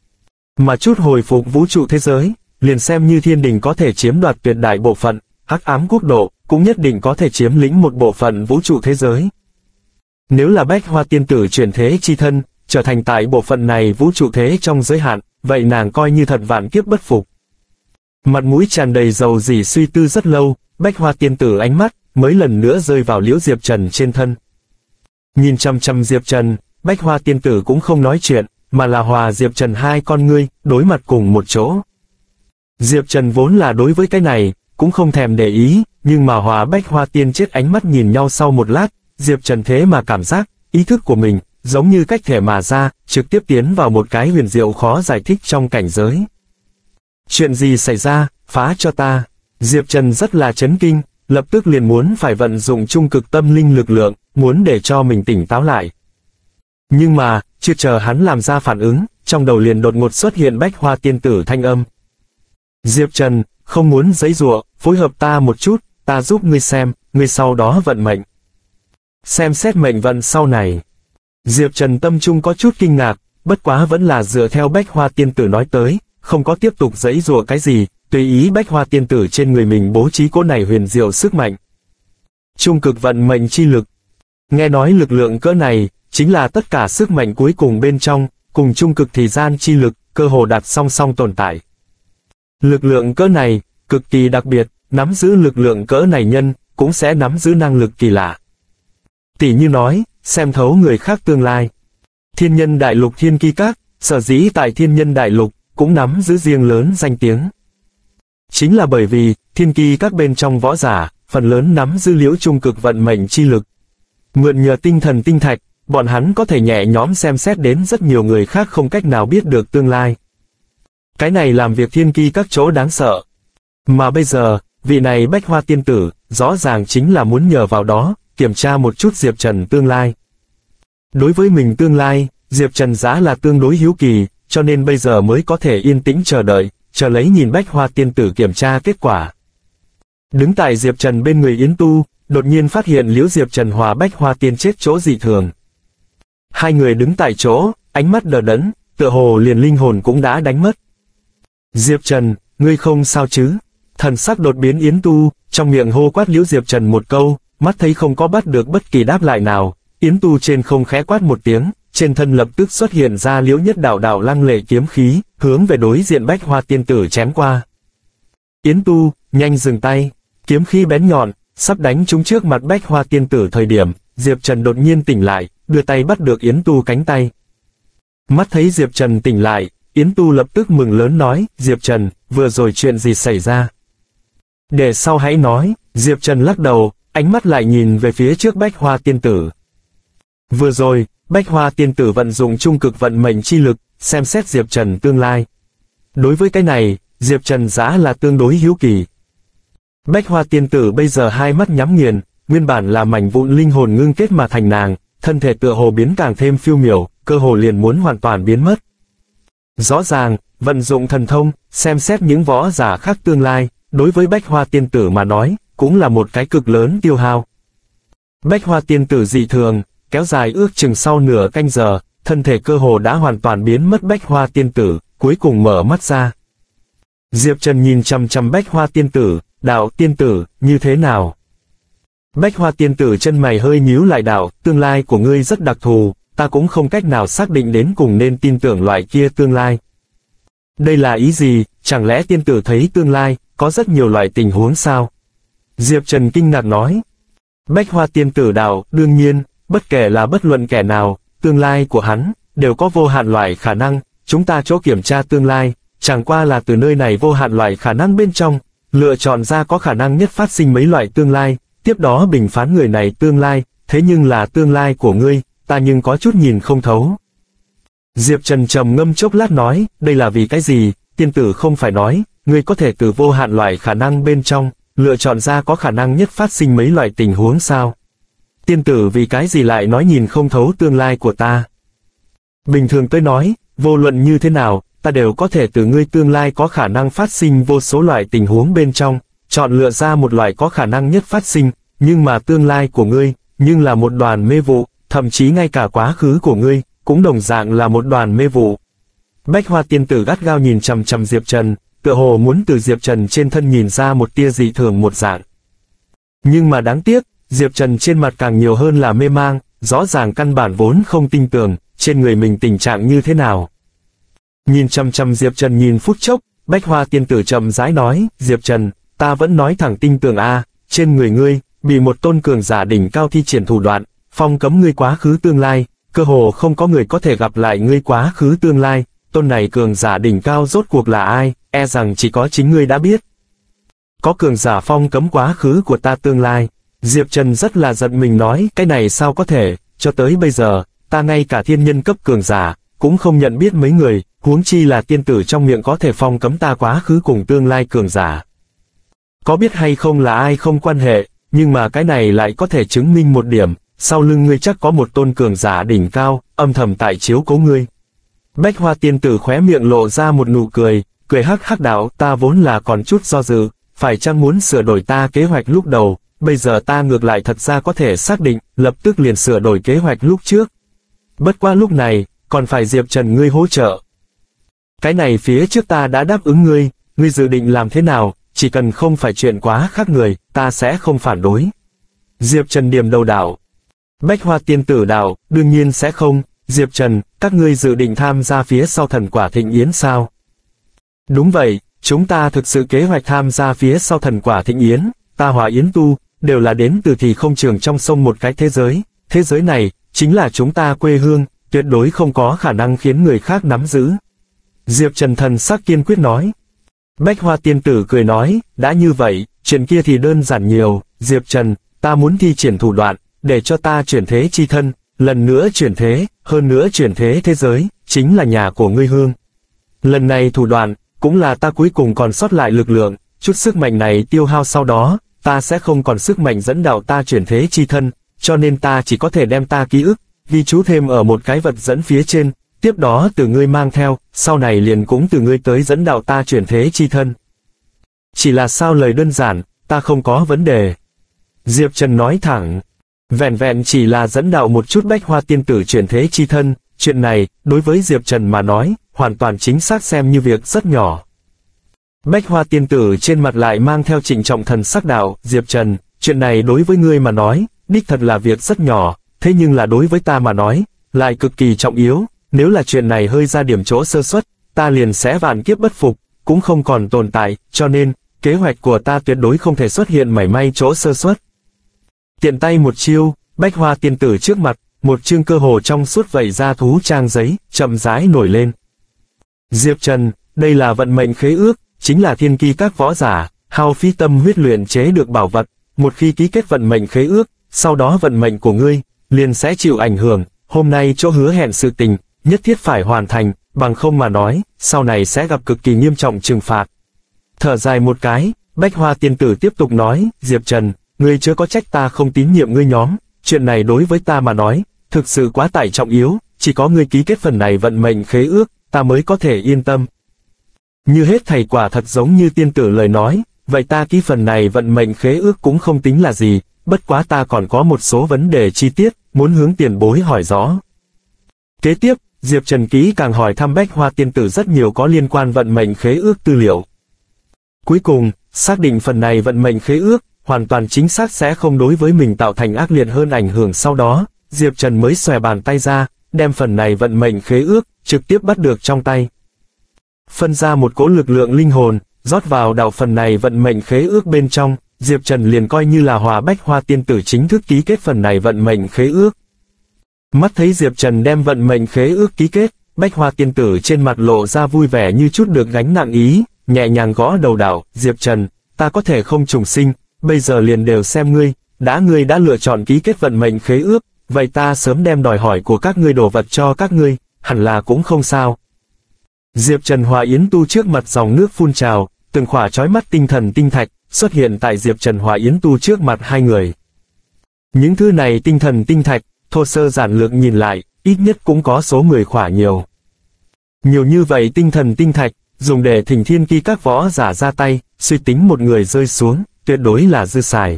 Mà chút hồi phục vũ trụ thế giới, liền xem như thiên đình có thể chiếm đoạt tuyệt đại bộ phận, hắc ám quốc độ, cũng nhất định có thể chiếm lĩnh một bộ phận vũ trụ thế giới. Nếu là Bách Hoa tiên tử chuyển thế chi thân, trở thành tại bộ phận này vũ trụ thế trong giới hạn, vậy nàng coi như thật vạn kiếp bất phục. Mặt mũi tràn đầy dầu dỉ suy tư rất lâu, Bách Hoa tiên tử ánh mắt, mới lần nữa rơi vào Liễu Diệp Trần trên thân. Nhìn chăm chăm Diệp Trần, Bách Hoa tiên tử cũng không nói chuyện, mà là hòa Diệp Trần hai con ngươi, đối mặt cùng một chỗ. Diệp Trần vốn là đối với cái này, cũng không thèm để ý, nhưng mà hòa Bách Hoa tiên chết ánh mắt nhìn nhau sau một lát, Diệp Trần thế mà cảm giác, ý thức của mình, giống như cách thể mà ra, trực tiếp tiến vào một cái huyền diệu khó giải thích trong cảnh giới. Chuyện gì xảy ra, phá cho ta. Diệp Trần rất là chấn kinh, lập tức liền muốn phải vận dụng trung cực tâm linh lực lượng, muốn để cho mình tỉnh táo lại. Nhưng mà, chưa chờ hắn làm ra phản ứng, trong đầu liền đột ngột xuất hiện Bách Hoa tiên tử thanh âm. Diệp Trần, không muốn giãy giụa, phối hợp ta một chút, ta giúp ngươi xem, ngươi sau đó vận mệnh. Xem xét mệnh vận sau này. Diệp Trần tâm trung có chút kinh ngạc, bất quá vẫn là dựa theo Bách Hoa tiên tử nói tới, không có tiếp tục giãy giụa cái gì, tùy ý Bách Hoa tiên tử trên người mình bố trí cỗ này huyền diệu sức mạnh. Trung cực vận mệnh chi lực. Nghe nói lực lượng cỡ này, chính là tất cả sức mạnh cuối cùng bên trong, cùng trung cực thời gian chi lực, cơ hồ đặt song song tồn tại. Lực lượng cỡ này, cực kỳ đặc biệt, nắm giữ lực lượng cỡ này nhân, cũng sẽ nắm giữ năng lực kỳ lạ. Tỷ như nói, xem thấu người khác tương lai. Thiên Nhân Đại Lục Thiên Ki Các, sở dĩ tại Thiên Nhân Đại Lục, cũng nắm giữ riêng lớn danh tiếng. Chính là bởi vì, Thiên Ki Các bên trong võ giả, phần lớn nắm giữ liễu trung cực vận mệnh chi lực. Mượn nhờ tinh thần tinh thạch, bọn hắn có thể nhẹ nhõm xem xét đến rất nhiều người khác không cách nào biết được tương lai. Cái này làm việc Thiên Ki Các chỗ đáng sợ. Mà bây giờ, vị này Bách Hoa tiên tử, rõ ràng chính là muốn nhờ vào đó, kiểm tra một chút Diệp Trần tương lai. Đối với mình tương lai, Diệp Trần giá là tương đối hiếu kỳ, cho nên bây giờ mới có thể yên tĩnh chờ đợi, chờ lấy nhìn Bách Hoa tiên tử kiểm tra kết quả. Đứng tại Diệp Trần bên người Yến Tu, đột nhiên phát hiện liễu Diệp Trần hòa Bách Hoa tiên chết chỗ dị thường. Hai người đứng tại chỗ, ánh mắt đờ đẫn, tựa hồ liền linh hồn cũng đã đánh mất. Diệp Trần, ngươi không sao chứ? Thần sắc đột biến Yến Tu, trong miệng hô quát liễu Diệp Trần một câu, mắt thấy không có bắt được bất kỳ đáp lại nào, Yến Tu trên không khẽ quát một tiếng, trên thân lập tức xuất hiện ra liễu nhất đạo đạo lăng lệ kiếm khí, hướng về đối diện Bách Hoa tiên tử chém qua. Yến Tu, nhanh dừng tay, kiếm khí bén nhọn, sắp đánh trúng trước mặt Bách Hoa tiên tử thời điểm, Diệp Trần đột nhiên tỉnh lại, đưa tay bắt được Yến Tu cánh tay. Mắt thấy Diệp Trần tỉnh lại, Yến Tu lập tức mừng lớn nói, Diệp Trần, vừa rồi chuyện gì xảy ra? Để sau hãy nói, Diệp Trần lắc đầu, ánh mắt lại nhìn về phía trước Bách Hoa tiên tử. Vừa rồi, Bách Hoa tiên tử vận dụng trung cực vận mệnh chi lực, xem xét Diệp Trần tương lai. Đối với cái này, Diệp Trần giá là tương đối hiếu kỳ. Bách Hoa tiên tử bây giờ hai mắt nhắm nghiền, nguyên bản là mảnh vụn linh hồn ngưng kết mà thành nàng, thân thể tựa hồ biến càng thêm phiêu miểu, cơ hồ liền muốn hoàn toàn biến mất. Rõ ràng, vận dụng thần thông, xem xét những võ giả khác tương lai, đối với Bách Hoa tiên tử mà nói, cũng là một cái cực lớn tiêu hao. Bách Hoa tiên tử dị thường, kéo dài ước chừng sau nửa canh giờ, thân thể cơ hồ đã hoàn toàn biến mất. Bách Hoa tiên tử, cuối cùng mở mắt ra. Diệp Trần nhìn chằm chằm Bách Hoa tiên tử, đạo tiên tử, như thế nào? Bách Hoa tiên tử chân mày hơi nhíu lại, đạo, tương lai của ngươi rất đặc thù, ta cũng không cách nào xác định đến cùng nên tin tưởng loại kia tương lai. Đây là ý gì, chẳng lẽ tiên tử thấy tương lai, có rất nhiều loại tình huống sao? Diệp Trần kinh ngạc nói. Bách Hoa tiên tử đạo, đương nhiên, bất kể là bất luận kẻ nào, tương lai của hắn, đều có vô hạn loại khả năng, chúng ta chỗ kiểm tra tương lai, chẳng qua là từ nơi này vô hạn loại khả năng bên trong, lựa chọn ra có khả năng nhất phát sinh mấy loại tương lai, tiếp đó bình phán người này tương lai, thế nhưng là tương lai của ngươi, ta nhưng có chút nhìn không thấu. Diệp Trần trầm ngâm chốc lát nói, đây là vì cái gì, tiên tử không phải nói, ngươi có thể từ vô hạn loại khả năng bên trong, lựa chọn ra có khả năng nhất phát sinh mấy loại tình huống sao? Tiên tử vì cái gì lại nói nhìn không thấu tương lai của ta? Bình thường tôi nói, vô luận như thế nào, ta đều có thể từ ngươi tương lai có khả năng phát sinh vô số loại tình huống bên trong, chọn lựa ra một loại có khả năng nhất phát sinh, nhưng mà tương lai của ngươi, nhưng là một đoàn mê vụ, thậm chí ngay cả quá khứ của ngươi, cũng đồng dạng là một đoàn mê vụ. Bách Hoa tiên tử gắt gao nhìn chằm chằm Diệp Trần, tựa hồ muốn từ Diệp Trần trên thân nhìn ra một tia dị thường một dạng. Nhưng mà đáng tiếc, Diệp Trần trên mặt càng nhiều hơn là mê mang, rõ ràng căn bản vốn không tin tưởng, trên người mình tình trạng như thế nào. Nhìn chằm chằm Diệp Trần nhìn phút chốc, Bách Hoa tiên tử chậm rãi nói, Diệp Trần, ta vẫn nói thẳng tin tưởng a, trên người ngươi, bị một tôn cường giả đỉnh cao thi triển thủ đoạn, phong cấm ngươi quá khứ tương lai, cơ hồ không có người có thể gặp lại ngươi quá khứ tương lai, tôn này cường giả đỉnh cao rốt cuộc là ai, e rằng chỉ có chính ngươi đã biết. Có cường giả phong cấm quá khứ của ta tương lai. Diệp Trần rất là giận mình nói, cái này sao có thể, cho tới bây giờ, ta ngay cả thiên nhân cấp cường giả, cũng không nhận biết mấy người, huống chi là tiên tử trong miệng có thể phong cấm ta quá khứ cùng tương lai cường giả. Có biết hay không là ai không quan hệ, nhưng mà cái này lại có thể chứng minh một điểm, sau lưng ngươi chắc có một tôn cường giả đỉnh cao, âm thầm tại chiếu cố ngươi. Bách Hoa tiên tử khóe miệng lộ ra một nụ cười, cười hắc hắc đạo, ta vốn là còn chút do dự, phải chăng muốn sửa đổi ta kế hoạch lúc đầu, bây giờ ta ngược lại thật ra có thể xác định, lập tức liền sửa đổi kế hoạch lúc trước. Bất qua lúc này, còn phải Diệp Trần ngươi hỗ trợ. Cái này phía trước ta đã đáp ứng ngươi, ngươi dự định làm thế nào, chỉ cần không phải chuyện quá khác người, ta sẽ không phản đối. Diệp Trần điềm đầu đạo. Bách Hoa tiên tử đạo, đương nhiên sẽ không, Diệp Trần, các ngươi dự định tham gia phía sau thần quả thịnh yến sao? Đúng vậy, chúng ta thực sự kế hoạch tham gia phía sau thần quả thịnh yến, ta Hỏa Yến Tu, đều là đến từ thì không trường trong sông một cái thế giới này, chính là chúng ta quê hương, tuyệt đối không có khả năng khiến người khác nắm giữ. Diệp Trần thần sắc kiên quyết nói. Bách Hoa tiên tử cười nói, đã như vậy, chuyện kia thì đơn giản nhiều, Diệp Trần, ta muốn thi triển thủ đoạn, để cho ta chuyển thế chi thân, lần nữa chuyển thế, hơn nữa chuyển thế thế giới, chính là nhà của ngươi hương. Lần này thủ đoạn, cũng là ta cuối cùng còn sót lại lực lượng, chút sức mạnh này tiêu hao sau đó, ta sẽ không còn sức mạnh dẫn đạo ta chuyển thế chi thân, cho nên ta chỉ có thể đem ta ký ức, ghi chú thêm ở một cái vật dẫn phía trên, tiếp đó từ ngươi mang theo, sau này liền cũng từ ngươi tới dẫn đạo ta chuyển thế chi thân. Chỉ là sao lời đơn giản, ta không có vấn đề. Diệp Trần nói thẳng, vẹn vẹn chỉ là dẫn đạo một chút Bách Hoa tiên tử chuyển thế chi thân, chuyện này, đối với Diệp Trần mà nói, hoàn toàn chính xác xem như việc rất nhỏ. Bách Hoa tiên tử trên mặt lại mang theo trịnh trọng thần sắc đạo, Diệp Trần, chuyện này đối với ngươi mà nói, đích thật là việc rất nhỏ, thế nhưng là đối với ta mà nói, lại cực kỳ trọng yếu, nếu là chuyện này hơi ra điểm chỗ sơ suất, ta liền sẽ vạn kiếp bất phục, cũng không còn tồn tại, cho nên, kế hoạch của ta tuyệt đối không thể xuất hiện mảy may chỗ sơ suất. Tiện tay một chiêu, Bách Hoa tiên tử trước mặt, một chương cơ hồ trong suốt vảy ra thú trang giấy, chậm rãi nổi lên. Diệp Trần, đây là vận mệnh khế ước, chính là thiên kỳ các võ giả, hao phí tâm huyết luyện chế được bảo vật, một khi ký kết vận mệnh khế ước, sau đó vận mệnh của ngươi, liền sẽ chịu ảnh hưởng, hôm nay chỗ hứa hẹn sự tình, nhất thiết phải hoàn thành, bằng không mà nói, sau này sẽ gặp cực kỳ nghiêm trọng trừng phạt. Thở dài một cái, Bách Hoa tiên tử tiếp tục nói, Diệp Trần, ngươi chớ có trách ta không tín nhiệm ngươi nhóm, chuyện này đối với ta mà nói, thực sự quá tải trọng yếu, chỉ có ngươi ký kết phần này vận mệnh khế ước, ta mới có thể yên tâm. Như hết thầy quả thật giống như tiên tử lời nói, vậy ta ký phần này vận mệnh khế ước cũng không tính là gì, bất quá ta còn có một số vấn đề chi tiết, muốn hướng tiền bối hỏi rõ. Kế tiếp, Diệp Trần ký càng hỏi thăm Bách Hoa tiên tử rất nhiều có liên quan vận mệnh khế ước tư liệu. Cuối cùng, xác định phần này vận mệnh khế ước, hoàn toàn chính xác sẽ không đối với mình tạo thành ác liệt hơn ảnh hưởng sau đó, Diệp Trần mới xòe bàn tay ra, đem phần này vận mệnh khế ước, trực tiếp bắt được trong tay. Phân ra một cỗ lực lượng linh hồn, rót vào đạo phần này vận mệnh khế ước bên trong, Diệp Trần liền coi như là hòa Bách Hoa tiên tử chính thức ký kết phần này vận mệnh khế ước. Mắt thấy Diệp Trần đem vận mệnh khế ước ký kết, Bách Hoa tiên tử trên mặt lộ ra vui vẻ như chút được gánh nặng ý, nhẹ nhàng gõ đầu đạo, Diệp Trần, ta có thể không trùng sinh, bây giờ liền đều xem ngươi đã lựa chọn ký kết vận mệnh khế ước, vậy ta sớm đem đòi hỏi của các ngươi đồ vật cho các ngươi, hẳn là cũng không sao. Diệp Trần Hỏa Yến Tu trước mặt dòng nước phun trào, từng khỏa chói mắt tinh thần tinh thạch xuất hiện tại Diệp Trần Hỏa Yến Tu trước mặt hai người. Những thứ này tinh thần tinh thạch, thô sơ giản lược nhìn lại, ít nhất cũng có số 10 khỏa nhiều. Nhiều như vậy tinh thần tinh thạch, dùng để thỉnh thiên kỳ các võ giả ra tay, suy tính một người rơi xuống, tuyệt đối là dư xài.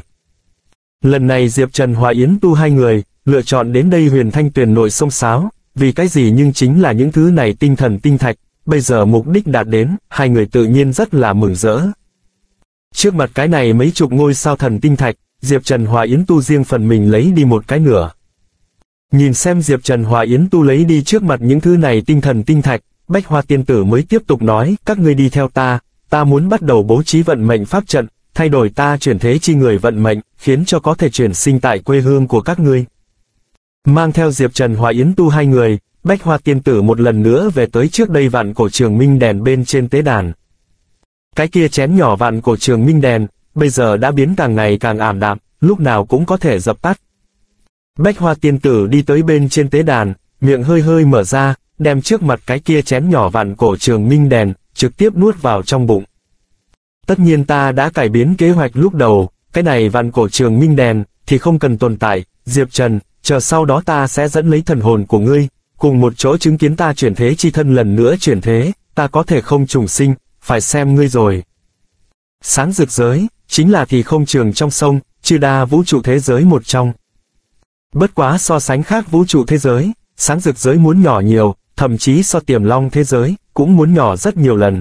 Lần này Diệp Trần Hỏa Yến Tu hai người, lựa chọn đến đây Huyền Thanh Tuyền nội sông Sáo, vì cái gì nhưng chính là những thứ này tinh thần tinh thạch, bây giờ mục đích đạt đến, hai người tự nhiên rất là mừng rỡ. Trước mặt cái này mấy chục ngôi sao thần tinh thạch, Diệp Trần Hỏa Yến Tu riêng phần mình lấy đi một cái nửa. Nhìn xem Diệp Trần Hỏa Yến Tu lấy đi trước mặt những thứ này tinh thần tinh thạch, Bách Hoa tiên tử mới tiếp tục nói, các ngươi đi theo ta muốn bắt đầu bố trí vận mệnh pháp trận, thay đổi ta chuyển thế chi người vận mệnh, khiến cho có thể chuyển sinh tại quê hương của các ngươi. Mang theo Diệp Trần Hỏa Yến Tu hai người, Bách Hoa tiên tử một lần nữa về tới trước đây vạn cổ trường minh đèn bên trên tế đàn. Cái kia chén nhỏ vạn cổ trường minh đèn, bây giờ đã biến càng ngày càng ảm đạm, lúc nào cũng có thể dập tắt. Bách Hoa tiên tử đi tới bên trên tế đàn, miệng hơi hơi mở ra, đem trước mặt cái kia chén nhỏ vạn cổ trường minh đèn, trực tiếp nuốt vào trong bụng. Tất nhiên ta đã cải biến kế hoạch lúc đầu, cái này vạn cổ trường minh đèn, thì không cần tồn tại, Diệp Trần, chờ sau đó ta sẽ dẫn lấy thần hồn của ngươi, cùng một chỗ chứng kiến ta chuyển thế chi thân lần nữa chuyển thế, ta có thể không trùng sinh, phải xem ngươi rồi. Sáng rực giới, chính là thì không trường trong sông, chư đa vũ trụ thế giới một trong. Bất quá so sánh khác vũ trụ thế giới, sáng rực giới muốn nhỏ nhiều, thậm chí so tiềm long thế giới, cũng muốn nhỏ rất nhiều lần.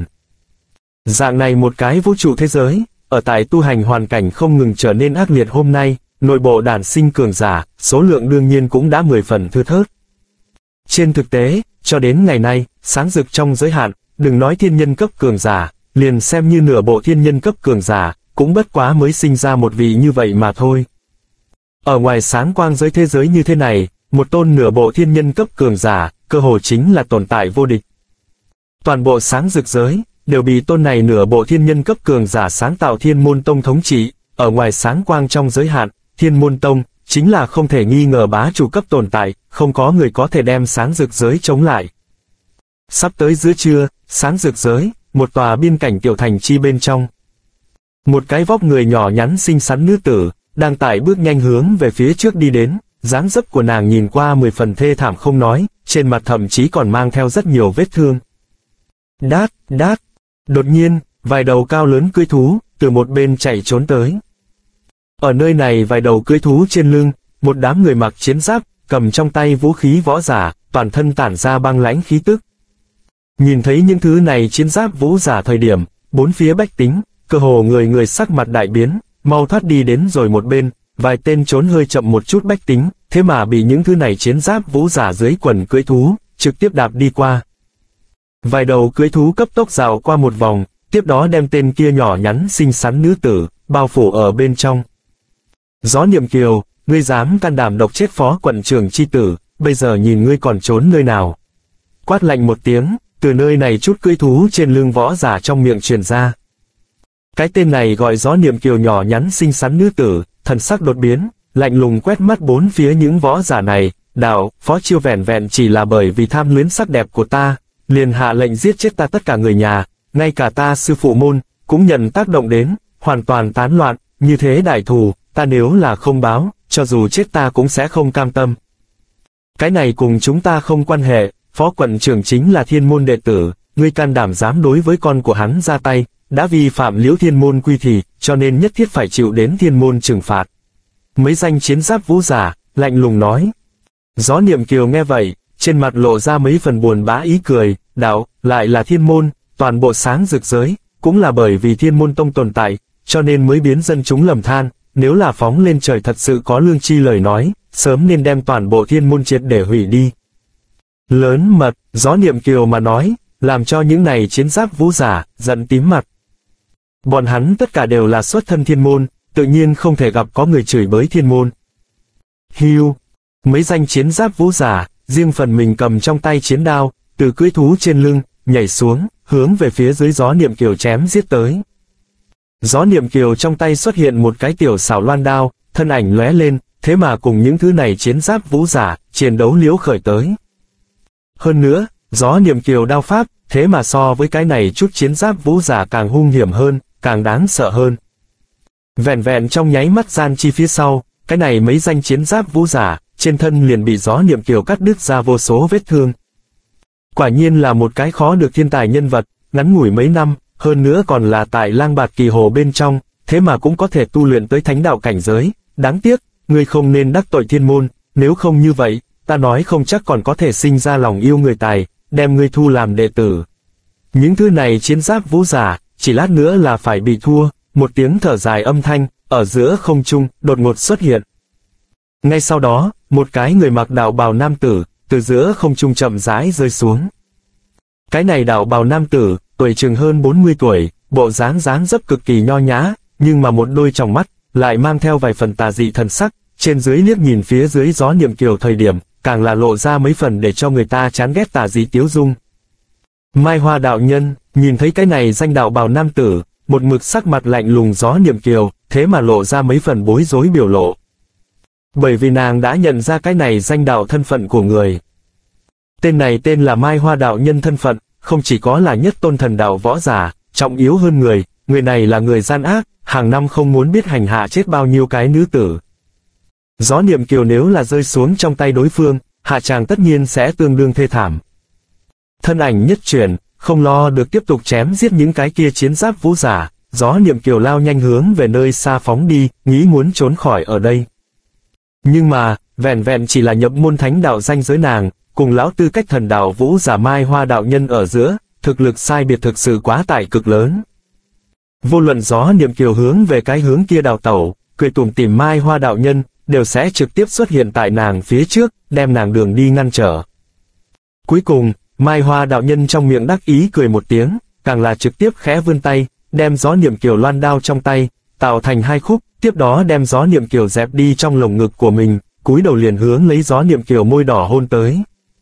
Dạng này một cái vũ trụ thế giới, ở tại tu hành hoàn cảnh không ngừng trở nên ác liệt hôm nay, nội bộ đản sinh cường giả, số lượng đương nhiên cũng đã 10 phần thưa thớt. Trên thực tế, cho đến ngày nay, sáng rực trong giới hạn, đừng nói thiên nhân cấp cường giả, liền xem như nửa bộ thiên nhân cấp cường giả, cũng bất quá mới sinh ra một vị như vậy mà thôi. Ở ngoài sáng quang giới thế giới như thế này, một tôn nửa bộ thiên nhân cấp cường giả, cơ hồ chính là tồn tại vô địch. Toàn bộ sáng rực giới, đều bị tôn này nửa bộ thiên nhân cấp cường giả sáng tạo Thiên Môn Tông thống trị, ở ngoài sáng quang trong giới hạn, Thiên Môn Tông, chính là không thể nghi ngờ bá chủ cấp tồn tại, không có người có thể đem sáng rực giới chống lại. Sắp tới giữa trưa, sáng rực giới, một tòa biên cảnh tiểu thành chi bên trong. Một cái vóc người nhỏ nhắn xinh xắn nữ tử, đang tải bước nhanh hướng về phía trước đi đến, dáng dấp của nàng nhìn qua 10 phần thê thảm không nói, trên mặt thậm chí còn mang theo rất nhiều vết thương. Đát, đát, đột nhiên, vài đầu cao lớn cưỡi thú, từ một bên chạy trốn tới. Ở nơi này vài đầu cưỡi thú trên lưng, một đám người mặc chiến giáp, cầm trong tay vũ khí võ giả, toàn thân tản ra băng lãnh khí tức. Nhìn thấy những thứ này chiến giáp vũ giả thời điểm, bốn phía bách tính, cơ hồ người người sắc mặt đại biến, mau thoát đi đến rồi một bên, vài tên trốn hơi chậm một chút bách tính, thế mà bị những thứ này chiến giáp vũ giả dưới quần cưỡi thú, trực tiếp đạp đi qua. Vài đầu cưỡi thú cấp tốc dạo qua một vòng, tiếp đó đem tên kia nhỏ nhắn xinh xắn nữ tử, bao phủ ở bên trong. Gió Niệm Kiều, ngươi dám can đảm độc chết phó quận trưởng chi tử, bây giờ nhìn ngươi còn trốn nơi nào. Quát lạnh một tiếng, từ nơi này chút cưỡi thú trên lưng võ giả trong miệng truyền ra. Cái tên này gọi Gió Niệm Kiều nhỏ nhắn xinh xắn nữ tử, thần sắc đột biến, lạnh lùng quét mắt bốn phía những võ giả này, đạo, Phó Chiêu vẻn vẹn chỉ là bởi vì tham luyến sắc đẹp của ta, liền hạ lệnh giết chết ta tất cả người nhà, ngay cả ta sư phụ môn, cũng nhận tác động đến, hoàn toàn tán loạn, như thế đại thù, ta nếu là không báo, cho dù chết ta cũng sẽ không cam tâm. Cái này cùng chúng ta không quan hệ, Phó quận trưởng chính là thiên môn đệ tử, ngươi can đảm dám đối với con của hắn ra tay, đã vi phạm liễu thiên môn quy thì, cho nên nhất thiết phải chịu đến thiên môn trừng phạt. Mấy danh chiến giáp vũ giả, lạnh lùng nói. Gió Niệm Kiều nghe vậy, trên mặt lộ ra mấy phần buồn bã ý cười, đạo, lại là thiên môn, toàn bộ sáng rực giới, cũng là bởi vì Thiên Môn Tông tồn tại, cho nên mới biến dân chúng lầm than, nếu là phóng lên trời thật sự có lương chi lời nói, sớm nên đem toàn bộ thiên môn triệt để hủy đi. Lớn mật, Gió Niệm Kiều mà nói, làm cho những này chiến giáp vũ giả, giận tím mặt. Bọn hắn tất cả đều là xuất thân thiên môn, tự nhiên không thể gặp có người chửi bới thiên môn. Hưu, mấy danh chiến giáp vũ giả, riêng phần mình cầm trong tay chiến đao, từ cưỡi thú trên lưng, nhảy xuống, hướng về phía dưới Gió Niệm Kiều chém giết tới. Gió Niệm Kiều trong tay xuất hiện một cái tiểu xảo loan đao, thân ảnh lóe lên, thế mà cùng những thứ này chiến giáp vũ giả, chiến đấu liễu khởi tới. Hơn nữa, Gió Niệm Kiều đao pháp, thế mà so với cái này chút chiến giáp vũ giả càng hung hiểm hơn, càng đáng sợ hơn. Vẹn vẹn trong nháy mắt gian chi phía sau, cái này mấy danh chiến giáp vũ giả, trên thân liền bị Gió Niệm Kiều cắt đứt ra vô số vết thương. Quả nhiên là một cái khó được thiên tài nhân vật, ngắn ngủi mấy năm, hơn nữa còn là tại Lang Bạt Kỳ Hồ bên trong, thế mà cũng có thể tu luyện tới thánh đạo cảnh giới, đáng tiếc, ngươi không nên đắc tội thiên môn, nếu không như vậy, ta nói không chắc còn có thể sinh ra lòng yêu người tài, đem ngươi thu làm đệ tử. Những thứ này chiến giáp vũ giả, chỉ lát nữa là phải bị thua, một tiếng thở dài âm thanh, ở giữa không trung, đột ngột xuất hiện. Ngay sau đó, một cái người mặc đạo bào nam tử, từ giữa không trung chậm rãi rơi xuống. Cái này đạo bào nam tử, tuổi chừng hơn 40 tuổi, bộ dáng dấp cực kỳ nho nhã, nhưng mà một đôi tròng mắt, lại mang theo vài phần tà dị thần sắc, trên dưới liếc nhìn phía dưới Gió Niệm Kiều thời điểm, càng là lộ ra mấy phần để cho người ta chán ghét tà dị tiếu dung. Mai Hoa đạo nhân, nhìn thấy cái này danh đạo bào nam tử, một mực sắc mặt lạnh lùng Gió Niệm Kiều, thế mà lộ ra mấy phần bối rối biểu lộ. Bởi vì nàng đã nhận ra cái này danh đạo thân phận của người. Tên này tên là Mai Hoa đạo nhân, thân phận không chỉ có là nhất tôn thần đạo võ giả, trọng yếu hơn người này là người gian ác, hàng năm không muốn biết hành hạ chết bao nhiêu cái nữ tử. Gió Niệm Kiều nếu là rơi xuống trong tay đối phương, hạ tràng tất nhiên sẽ tương đương thê thảm. Thân ảnh nhất chuyển, không lo được tiếp tục chém giết những cái kia chiến giáp vũ giả, Gió Niệm Kiều lao nhanh hướng về nơi xa phóng đi, nghĩ muốn trốn khỏi ở đây. Nhưng mà, vẹn vẹn chỉ là nhập môn thánh đạo danh giới nàng, cùng lão tư cách thần đạo vũ giả Mai Hoa đạo nhân ở giữa, thực lực sai biệt thực sự quá tải cực lớn. Vô luận Gió Niệm Kiều hướng về cái hướng kia đào tẩu, cười tủm tỉm Mai Hoa đạo nhân, đều sẽ trực tiếp xuất hiện tại nàng phía trước, đem nàng đường đi ngăn trở. Cuối cùng, Mai Hoa đạo nhân trong miệng đắc ý cười một tiếng, càng là trực tiếp khẽ vươn tay, đem Gió Niệm Kiều loan đao trong tay, tạo thành hai khúc, tiếp đó đem Gió Niệm Kiều dẹp đi trong lồng ngực của mình, cúi đầu liền hướng lấy Gió Niệm Kiều môi đỏ hôn tới.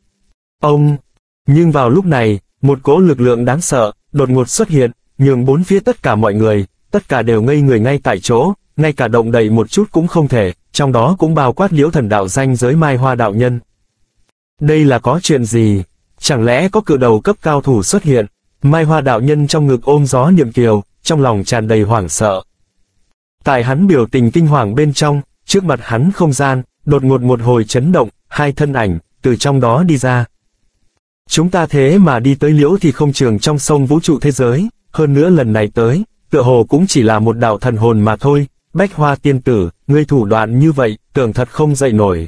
Ông! Nhưng vào lúc này, một cỗ lực lượng đáng sợ, đột ngột xuất hiện, nhường bốn phía tất cả mọi người, tất cả đều ngây người ngay tại chỗ, ngay cả động đậy một chút cũng không thể, trong đó cũng bao quát Liễu thần đạo danh giới Mai Hoa đạo nhân. Đây là có chuyện gì? Chẳng lẽ có cự đầu cấp cao thủ xuất hiện? Mai Hoa đạo nhân trong ngực ôm Gió Niệm Kiều, trong lòng tràn đầy hoảng sợ. Tại hắn biểu tình kinh hoàng bên trong, trước mặt hắn không gian, đột ngột một hồi chấn động, hai thân ảnh, từ trong đó đi ra. Chúng ta thế mà đi tới Liễu thì không trường trong sông vũ trụ thế giới, hơn nữa lần này tới, tựa hồ cũng chỉ là một đạo thần hồn mà thôi. Bách Hoa tiên tử, ngươi thủ đoạn như vậy, tưởng thật không dậy nổi.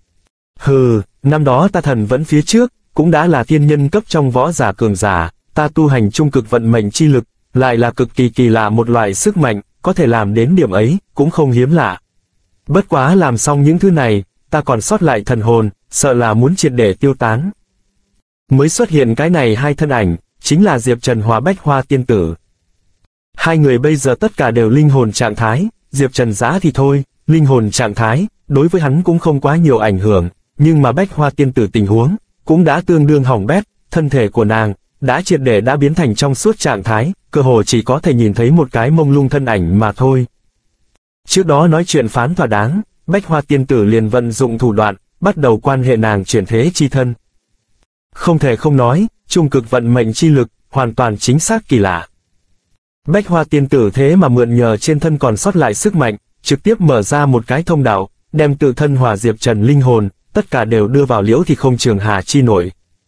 Hừ, năm đó ta thần vẫn phía trước, cũng đã là thiên nhân cấp trong võ giả cường giả, ta tu hành trung cực vận mệnh chi lực, lại là cực kỳ kỳ lạ một loại sức mạnh, có thể làm đến điểm ấy, cũng không hiếm lạ. Bất quá làm xong những thứ này, ta còn sót lại thần hồn, sợ là muốn triệt để tiêu tán. Mới xuất hiện cái này hai thân ảnh, chính là Diệp Trần hòa Bách Hoa tiên tử. Hai người bây giờ tất cả đều linh hồn trạng thái, Diệp Trần giã thì thôi, linh hồn trạng thái, đối với hắn cũng không quá nhiều ảnh hưởng, nhưng mà Bách Hoa tiên tử tình huống, cũng đã tương đương hỏng bét, thân thể của nàng, đã triệt để đã biến thành trong suốt trạng thái, cơ hồ chỉ có thể nhìn thấy một cái mông lung thân ảnh mà thôi. Trước đó nói chuyện phán thỏa đáng, Bách Hoa tiên tử liền vận dụng thủ đoạn, bắt đầu quan hệ nàng chuyển thế chi thân. Không thể không nói, trung cực vận mệnh chi lực, hoàn toàn chính xác kỳ lạ. Bách Hoa tiên tử thế mà mượn nhờ trên thân còn sót lại sức mạnh, trực tiếp mở ra một cái thông đạo, đem tự thân hòa Diệp Trần linh hồn, tất cả đều đưa vào Liễu thì không trường hà chi nội.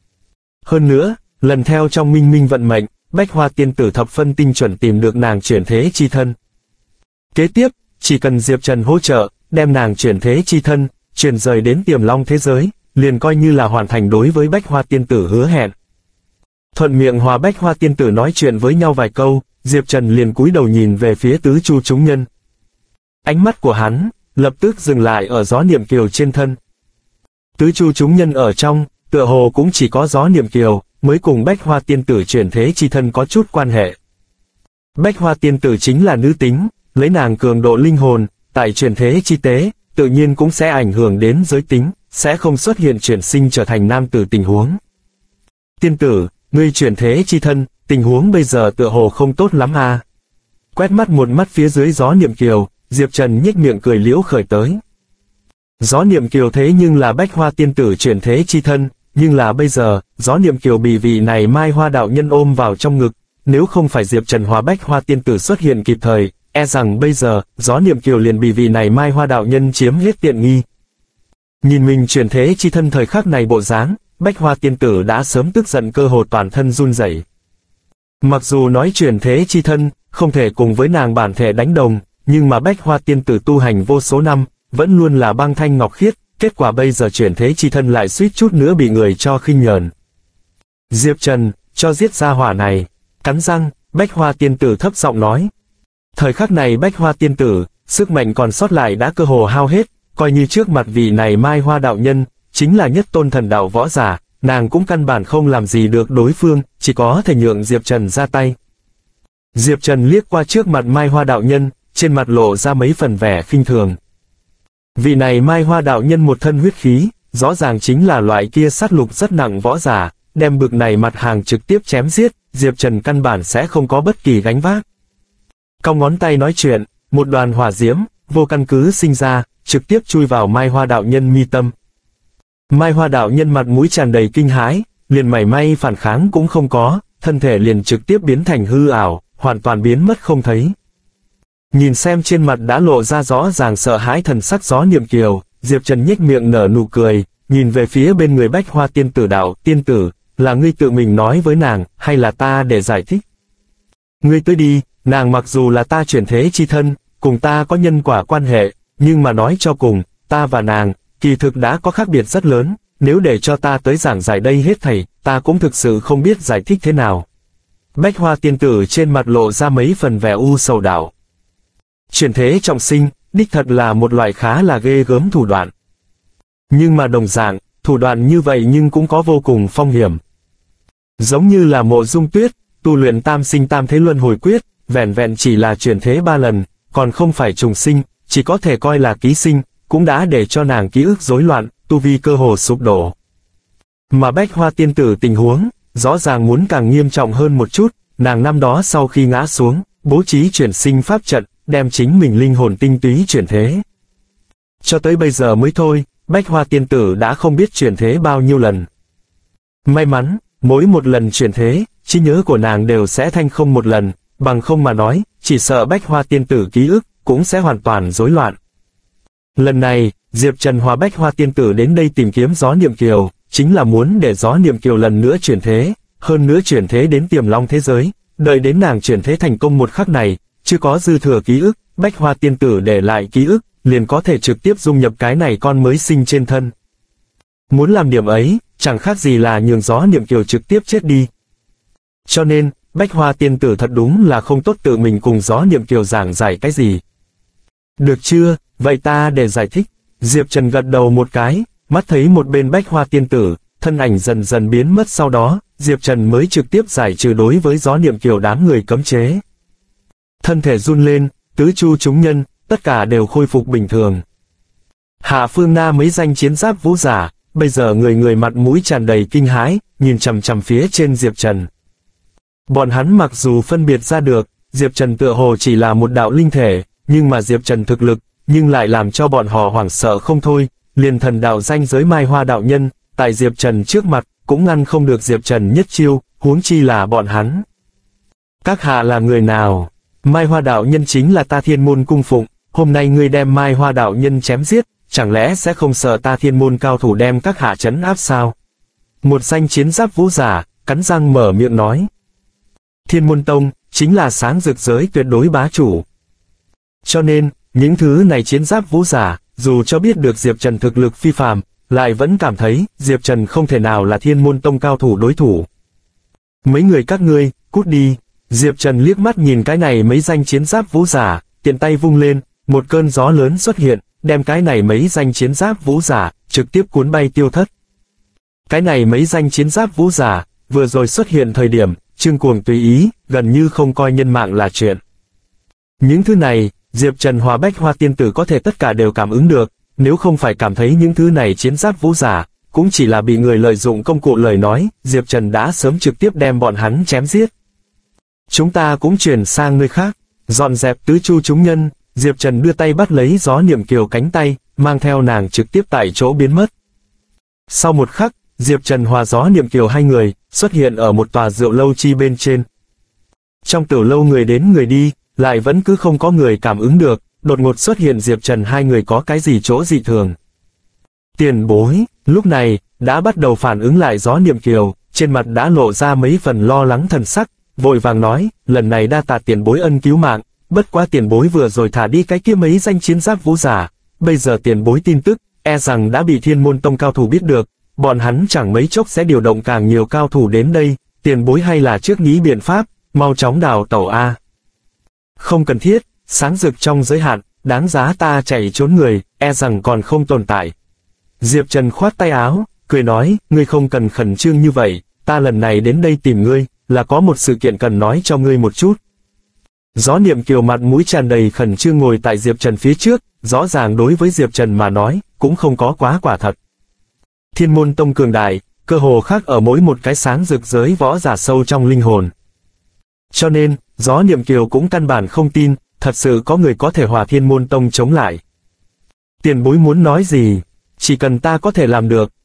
Hơn nữa, lần theo trong minh minh vận mệnh, Bách Hoa tiên tử thập phân tinh chuẩn tìm được nàng chuyển thế chi thân. Kế tiếp, chỉ cần Diệp Trần hỗ trợ, đem nàng chuyển thế chi thân, chuyển rời đến Tiềm Long thế giới, liền coi như là hoàn thành đối với Bách Hoa tiên tử hứa hẹn. Thuận miệng hòa Bách Hoa tiên tử nói chuyện với nhau vài câu, Diệp Trần liền cúi đầu nhìn về phía tứ chu chúng nhân. Ánh mắt của hắn, lập tức dừng lại ở Gió Niệm Kiều trên thân. Tứ chu chúng nhân ở trong, tựa hồ cũng chỉ có Gió Niệm Kiều, mới cùng Bách Hoa tiên tử chuyển thế chi thân có chút quan hệ. Bách Hoa tiên tử chính là nữ tính, lấy nàng cường độ linh hồn, tại chuyển thế chi tế, tự nhiên cũng sẽ ảnh hưởng đến giới tính, sẽ không xuất hiện chuyển sinh trở thành nam tử tình huống. Tiên tử, ngươi chuyển thế chi thân, tình huống bây giờ tựa hồ không tốt lắm à. Quét mắt một mắt phía dưới Gió Niệm Kiều, Diệp Trần nhếch miệng cười liễu khởi tới. Gió Niệm Kiều thế nhưng là Bách Hoa tiên tử chuyển thế chi thân, nhưng là bây giờ, Gió Niệm Kiều bị vị này Mai Hoa đạo nhân ôm vào trong ngực, nếu không phải Diệp Trần hòa Bách Hoa tiên tử xuất hiện kịp thời, e rằng bây giờ, Gió Niệm Kiều liền bị vị này Mai Hoa đạo nhân chiếm hết tiện nghi. Nhìn mình chuyển thế chi thân thời khắc này bộ dáng, Bách Hoa tiên tử đã sớm tức giận cơ hồ toàn thân run rẩy. Mặc dù nói chuyển thế chi thân, không thể cùng với nàng bản thể đánh đồng, nhưng mà Bách Hoa tiên tử tu hành vô số năm, vẫn luôn là băng thanh ngọc khiết, kết quả bây giờ chuyển thế chi thân lại suýt chút nữa bị người cho khinh nhờn. Diệp Trần, cho giết ra hỏa này. Cắn răng, Bách Hoa tiên tử thấp giọng nói. Thời khắc này Bách Hoa tiên tử, sức mạnh còn sót lại đã cơ hồ hao hết, coi như trước mặt vị này Mai Hoa đạo nhân, chính là nhất tôn thần đạo võ giả, nàng cũng căn bản không làm gì được đối phương, chỉ có thể nhượng Diệp Trần ra tay. Diệp Trần liếc qua trước mặt Mai Hoa đạo nhân, trên mặt lộ ra mấy phần vẻ khinh thường. Vị này Mai Hoa đạo nhân một thân huyết khí, rõ ràng chính là loại kia sát lục rất nặng võ giả, đem bực này mặt hàng trực tiếp chém giết, Diệp Trần căn bản sẽ không có bất kỳ gánh vác. Cong ngón tay nói chuyện, một đoàn hỏa diễm, vô căn cứ sinh ra, trực tiếp chui vào Mai Hoa đạo nhân mi tâm. Mai Hoa đạo nhân mặt mũi tràn đầy kinh hãi, liền mảy may phản kháng cũng không có, thân thể liền trực tiếp biến thành hư ảo, hoàn toàn biến mất không thấy. Nhìn xem trên mặt đã lộ ra rõ ràng sợ hãi thần sắc Gió Niệm Kiều, Diệp Trần nhếch miệng nở nụ cười, nhìn về phía bên người Bách Hoa tiên tử đạo, tiên tử, là ngươi tự mình nói với nàng, hay là ta để giải thích? Ngươi tới đi, nàng mặc dù là ta chuyển thế chi thân, cùng ta có nhân quả quan hệ, nhưng mà nói cho cùng, ta và nàng, kỳ thực đã có khác biệt rất lớn, nếu để cho ta tới giảng giải đây hết thảy, ta cũng thực sự không biết giải thích thế nào. Bách Hoa tiên tử trên mặt lộ ra mấy phần vẻ u sầu đạo. Chuyển thế trọng sinh, đích thật là một loại khá là ghê gớm thủ đoạn. Nhưng mà đồng dạng, thủ đoạn như vậy nhưng cũng có vô cùng phong hiểm. Giống như là Mộ Dung Tuyết, tu luyện tam sinh tam thế luân hồi quyết, vẹn vẹn chỉ là chuyển thế 3 lần, còn không phải trùng sinh, chỉ có thể coi là ký sinh, cũng đã để cho nàng ký ức rối loạn, tu vi cơ hồ sụp đổ. Mà Bách Hoa tiên tử tình huống, rõ ràng muốn càng nghiêm trọng hơn một chút, nàng năm đó sau khi ngã xuống, bố trí chuyển sinh pháp trận, đem chính mình linh hồn tinh túy chuyển thế. Cho tới bây giờ mới thôi, Bách Hoa tiên tử đã không biết chuyển thế bao nhiêu lần. May mắn, mỗi một lần chuyển thế, trí nhớ của nàng đều sẽ thanh không một lần, bằng không mà nói, chỉ sợ Bách Hoa tiên tử ký ức, cũng sẽ hoàn toàn rối loạn. Lần này, Diệp Trần hòa Bách Hoa tiên tử đến đây tìm kiếm Gió Niệm Kiều, chính là muốn để Gió Niệm Kiều lần nữa chuyển thế, hơn nữa chuyển thế đến Tiềm Long thế giới, đợi đến nàng chuyển thế thành công một khắc này, chưa có dư thừa ký ức, Bách Hoa tiên tử để lại ký ức, liền có thể trực tiếp dung nhập cái này con mới sinh trên thân. Muốn làm điểm ấy, chẳng khác gì là nhường Gió Niệm Kiều trực tiếp chết đi. Cho nên, Bách Hoa tiên tử thật đúng là không tốt tự mình cùng Gió Niệm Kiều giảng giải cái gì. Được chưa, vậy ta để giải thích. Diệp Trần gật đầu một cái, mắt thấy một bên Bách Hoa tiên tử, thân ảnh dần dần biến mất, sau đó, Diệp Trần mới trực tiếp giải trừ đối với Gió Niệm Kiều đám người cấm chế. Thân thể run lên, tứ chu chúng nhân, tất cả đều khôi phục bình thường. Hạ Phương Na mấy danh chiến giáp vũ giả, bây giờ người người mặt mũi tràn đầy kinh hãi, nhìn chằm chằm phía trên Diệp Trần. Bọn hắn mặc dù phân biệt ra được, Diệp Trần tựa hồ chỉ là một đạo linh thể, nhưng mà Diệp Trần thực lực, nhưng lại làm cho bọn họ hoảng sợ không thôi, liền thần đạo danh giới Mai Hoa đạo nhân, tại Diệp Trần trước mặt, cũng ngăn không được Diệp Trần nhất chiêu, huống chi là bọn hắn. Các hạ là người nào? Mai Hoa đạo nhân chính là ta Thiên Môn cung phụng, hôm nay ngươi đem Mai Hoa đạo nhân chém giết, chẳng lẽ sẽ không sợ ta Thiên Môn cao thủ đem các hạ trấn áp sao? Một danh chiến giáp vũ giả, cắn răng mở miệng nói. Thiên Môn Tông, chính là sáng rực giới tuyệt đối bá chủ. Cho nên, những thứ này chiến giáp vũ giả, dù cho biết được Diệp Trần thực lực phi phàm, lại vẫn cảm thấy Diệp Trần không thể nào là Thiên Môn Tông cao thủ đối thủ. Mấy người các ngươi, cút đi. Diệp Trần liếc mắt nhìn cái này mấy danh chiến giáp vũ giả, tiện tay vung lên, một cơn gió lớn xuất hiện, đem cái này mấy danh chiến giáp vũ giả, trực tiếp cuốn bay tiêu thất. Cái này mấy danh chiến giáp vũ giả, vừa rồi xuất hiện thời điểm, trương cuồng tùy ý, gần như không coi nhân mạng là chuyện. Những thứ này, Diệp Trần hòa Bách Hoa tiên tử có thể tất cả đều cảm ứng được, nếu không phải cảm thấy những thứ này chiến giáp vũ giả, cũng chỉ là bị người lợi dụng công cụ lời nói, Diệp Trần đã sớm trực tiếp đem bọn hắn chém giết. Chúng ta cũng chuyển sang nơi khác, dọn dẹp tứ chu chúng nhân, Diệp Trần đưa tay bắt lấy Gió Niệm Kiều cánh tay, mang theo nàng trực tiếp tại chỗ biến mất. Sau một khắc, Diệp Trần hòa Gió Niệm Kiều hai người, xuất hiện ở một tòa rượu lâu chi bên trên. Trong tiểu lâu người đến người đi, lại vẫn cứ không có người cảm ứng được, đột ngột xuất hiện Diệp Trần hai người có cái gì chỗ dị thường. Tiền bối, lúc này, đã bắt đầu phản ứng lại Gió Niệm Kiều, trên mặt đã lộ ra mấy phần lo lắng thần sắc, vội vàng nói, lần này đa tạ tiền bối ân cứu mạng, bất quá tiền bối vừa rồi thả đi cái kia mấy danh chiến giáp vũ giả, bây giờ tiền bối tin tức, e rằng đã bị Thiên Môn Tông cao thủ biết được, bọn hắn chẳng mấy chốc sẽ điều động càng nhiều cao thủ đến đây, tiền bối hay là trước nghĩ biện pháp, mau chóng đào tẩu a. Không cần thiết, sáng rực trong giới hạn, đáng giá ta chạy trốn người, e rằng còn không tồn tại. Diệp Trần khoát tay áo, cười nói, ngươi không cần khẩn trương như vậy, ta lần này đến đây tìm ngươi, là có một sự kiện cần nói cho ngươi một chút. Gió Niệm Kiều mặt mũi tràn đầy khẩn trương ngồi tại Diệp Trần phía trước, rõ ràng đối với Diệp Trần mà nói, cũng không có quá quả thật. Thiên Môn Tông cường đại, cơ hồ khác ở mỗi một cái sáng rực giới võ giả sâu trong linh hồn. Cho nên, Gió Niệm Kiều cũng căn bản không tin, thật sự có người có thể hòa Thiên Môn Tông chống lại. Tiền bối muốn nói gì? Chỉ cần ta có thể làm được,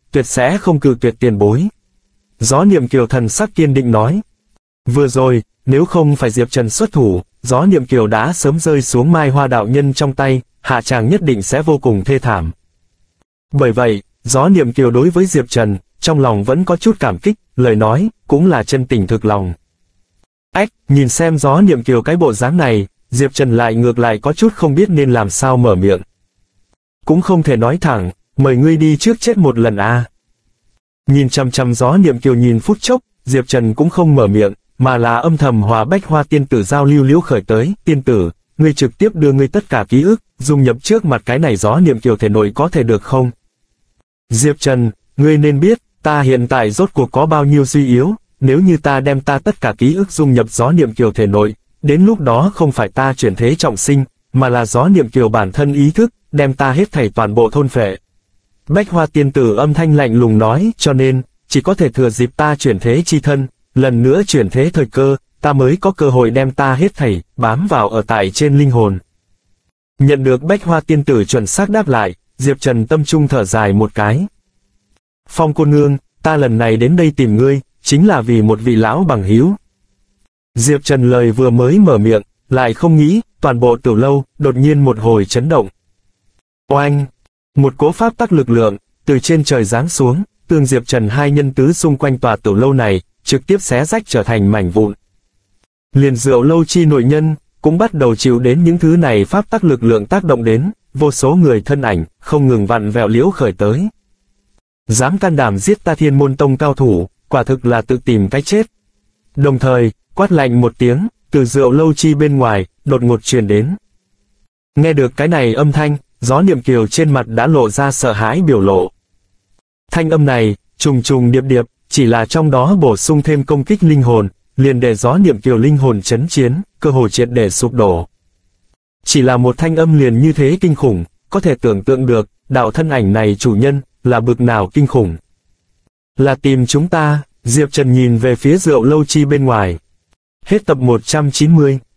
tuyệt sẽ không cự tuyệt tiền bối. Gió Niệm Kiều thần sắc kiên định nói. Vừa rồi, nếu không phải Diệp Trần xuất thủ, Gió Niệm Kiều đã sớm rơi xuống Mai Hoa đạo nhân trong tay, hạ tràng nhất định sẽ vô cùng thê thảm. Bởi vậy, Gió Niệm Kiều đối với Diệp Trần, trong lòng vẫn có chút cảm kích, lời nói, cũng là chân tình thực lòng. Ách, nhìn xem Gió Niệm Kiều cái bộ dáng này, Diệp Trần lại ngược lại có chút không biết nên làm sao mở miệng. Cũng không thể nói thẳng, mời ngươi đi trước chết một lần a. Nhìn chằm chằm Gió Niệm Kiều nhìn phút chốc, Diệp Trần cũng không mở miệng, mà là âm thầm hòa Bách Hoa tiên tử giao lưu liễu khởi tới. Tiên tử, ngươi trực tiếp đưa ngươi tất cả ký ức, dung nhập trước mặt cái này Gió Niệm Kiều thể nội có thể được không? Diệp Trần, ngươi nên biết, ta hiện tại rốt cuộc có bao nhiêu suy yếu, nếu như ta đem ta tất cả ký ức dung nhập Gió Niệm Kiều thể nội, đến lúc đó không phải ta chuyển thế trọng sinh, mà là Gió Niệm Kiều bản thân ý thức, đem ta hết thảy toàn bộ thôn phệ. Bách Hoa tiên tử âm thanh lạnh lùng nói, cho nên, chỉ có thể thừa dịp ta chuyển thế chi thân, lần nữa chuyển thế thời cơ, ta mới có cơ hội đem ta hết thảy, bám vào ở tại trên linh hồn. Nhận được Bách Hoa tiên tử chuẩn xác đáp lại, Diệp Trần tâm trung thở dài một cái. Phong cô nương, ta lần này đến đây tìm ngươi, chính là vì một vị lão bằng hữu. Diệp Trần lời vừa mới mở miệng, lại không nghĩ, toàn bộ tiểu lâu, đột nhiên một hồi chấn động. Oanh! Một cỗ pháp tắc lực lượng, từ trên trời giáng xuống, tương Diệp Trần hai nhân tứ xung quanh tòa tiểu lâu này, trực tiếp xé rách trở thành mảnh vụn. Liền Rượu lâu chi nội nhân, cũng bắt đầu chịu đến những thứ này pháp tắc lực lượng tác động đến, vô số người thân ảnh, không ngừng vặn vẹo liễu khởi tới. Dám can đảm giết ta Thiên Môn Tông cao thủ, quả thực là tự tìm cái chết. Đồng thời, quát lạnh một tiếng, từ Rượu lâu chi bên ngoài, đột ngột truyền đến. Nghe được cái này âm thanh, Gió Niệm Kiều trên mặt đã lộ ra sợ hãi biểu lộ. Thanh âm này, trùng trùng điệp điệp, chỉ là trong đó bổ sung thêm công kích linh hồn, liền để Gió Niệm Kiều linh hồn chấn chiến, cơ hồ triệt để sụp đổ. Chỉ là một thanh âm liền như thế kinh khủng, có thể tưởng tượng được, đạo thân ảnh này chủ nhân, là bực nào kinh khủng. Là tìm chúng ta, Diệp Trần nhìn về phía Rượu lâu chi bên ngoài. Hết tập 190.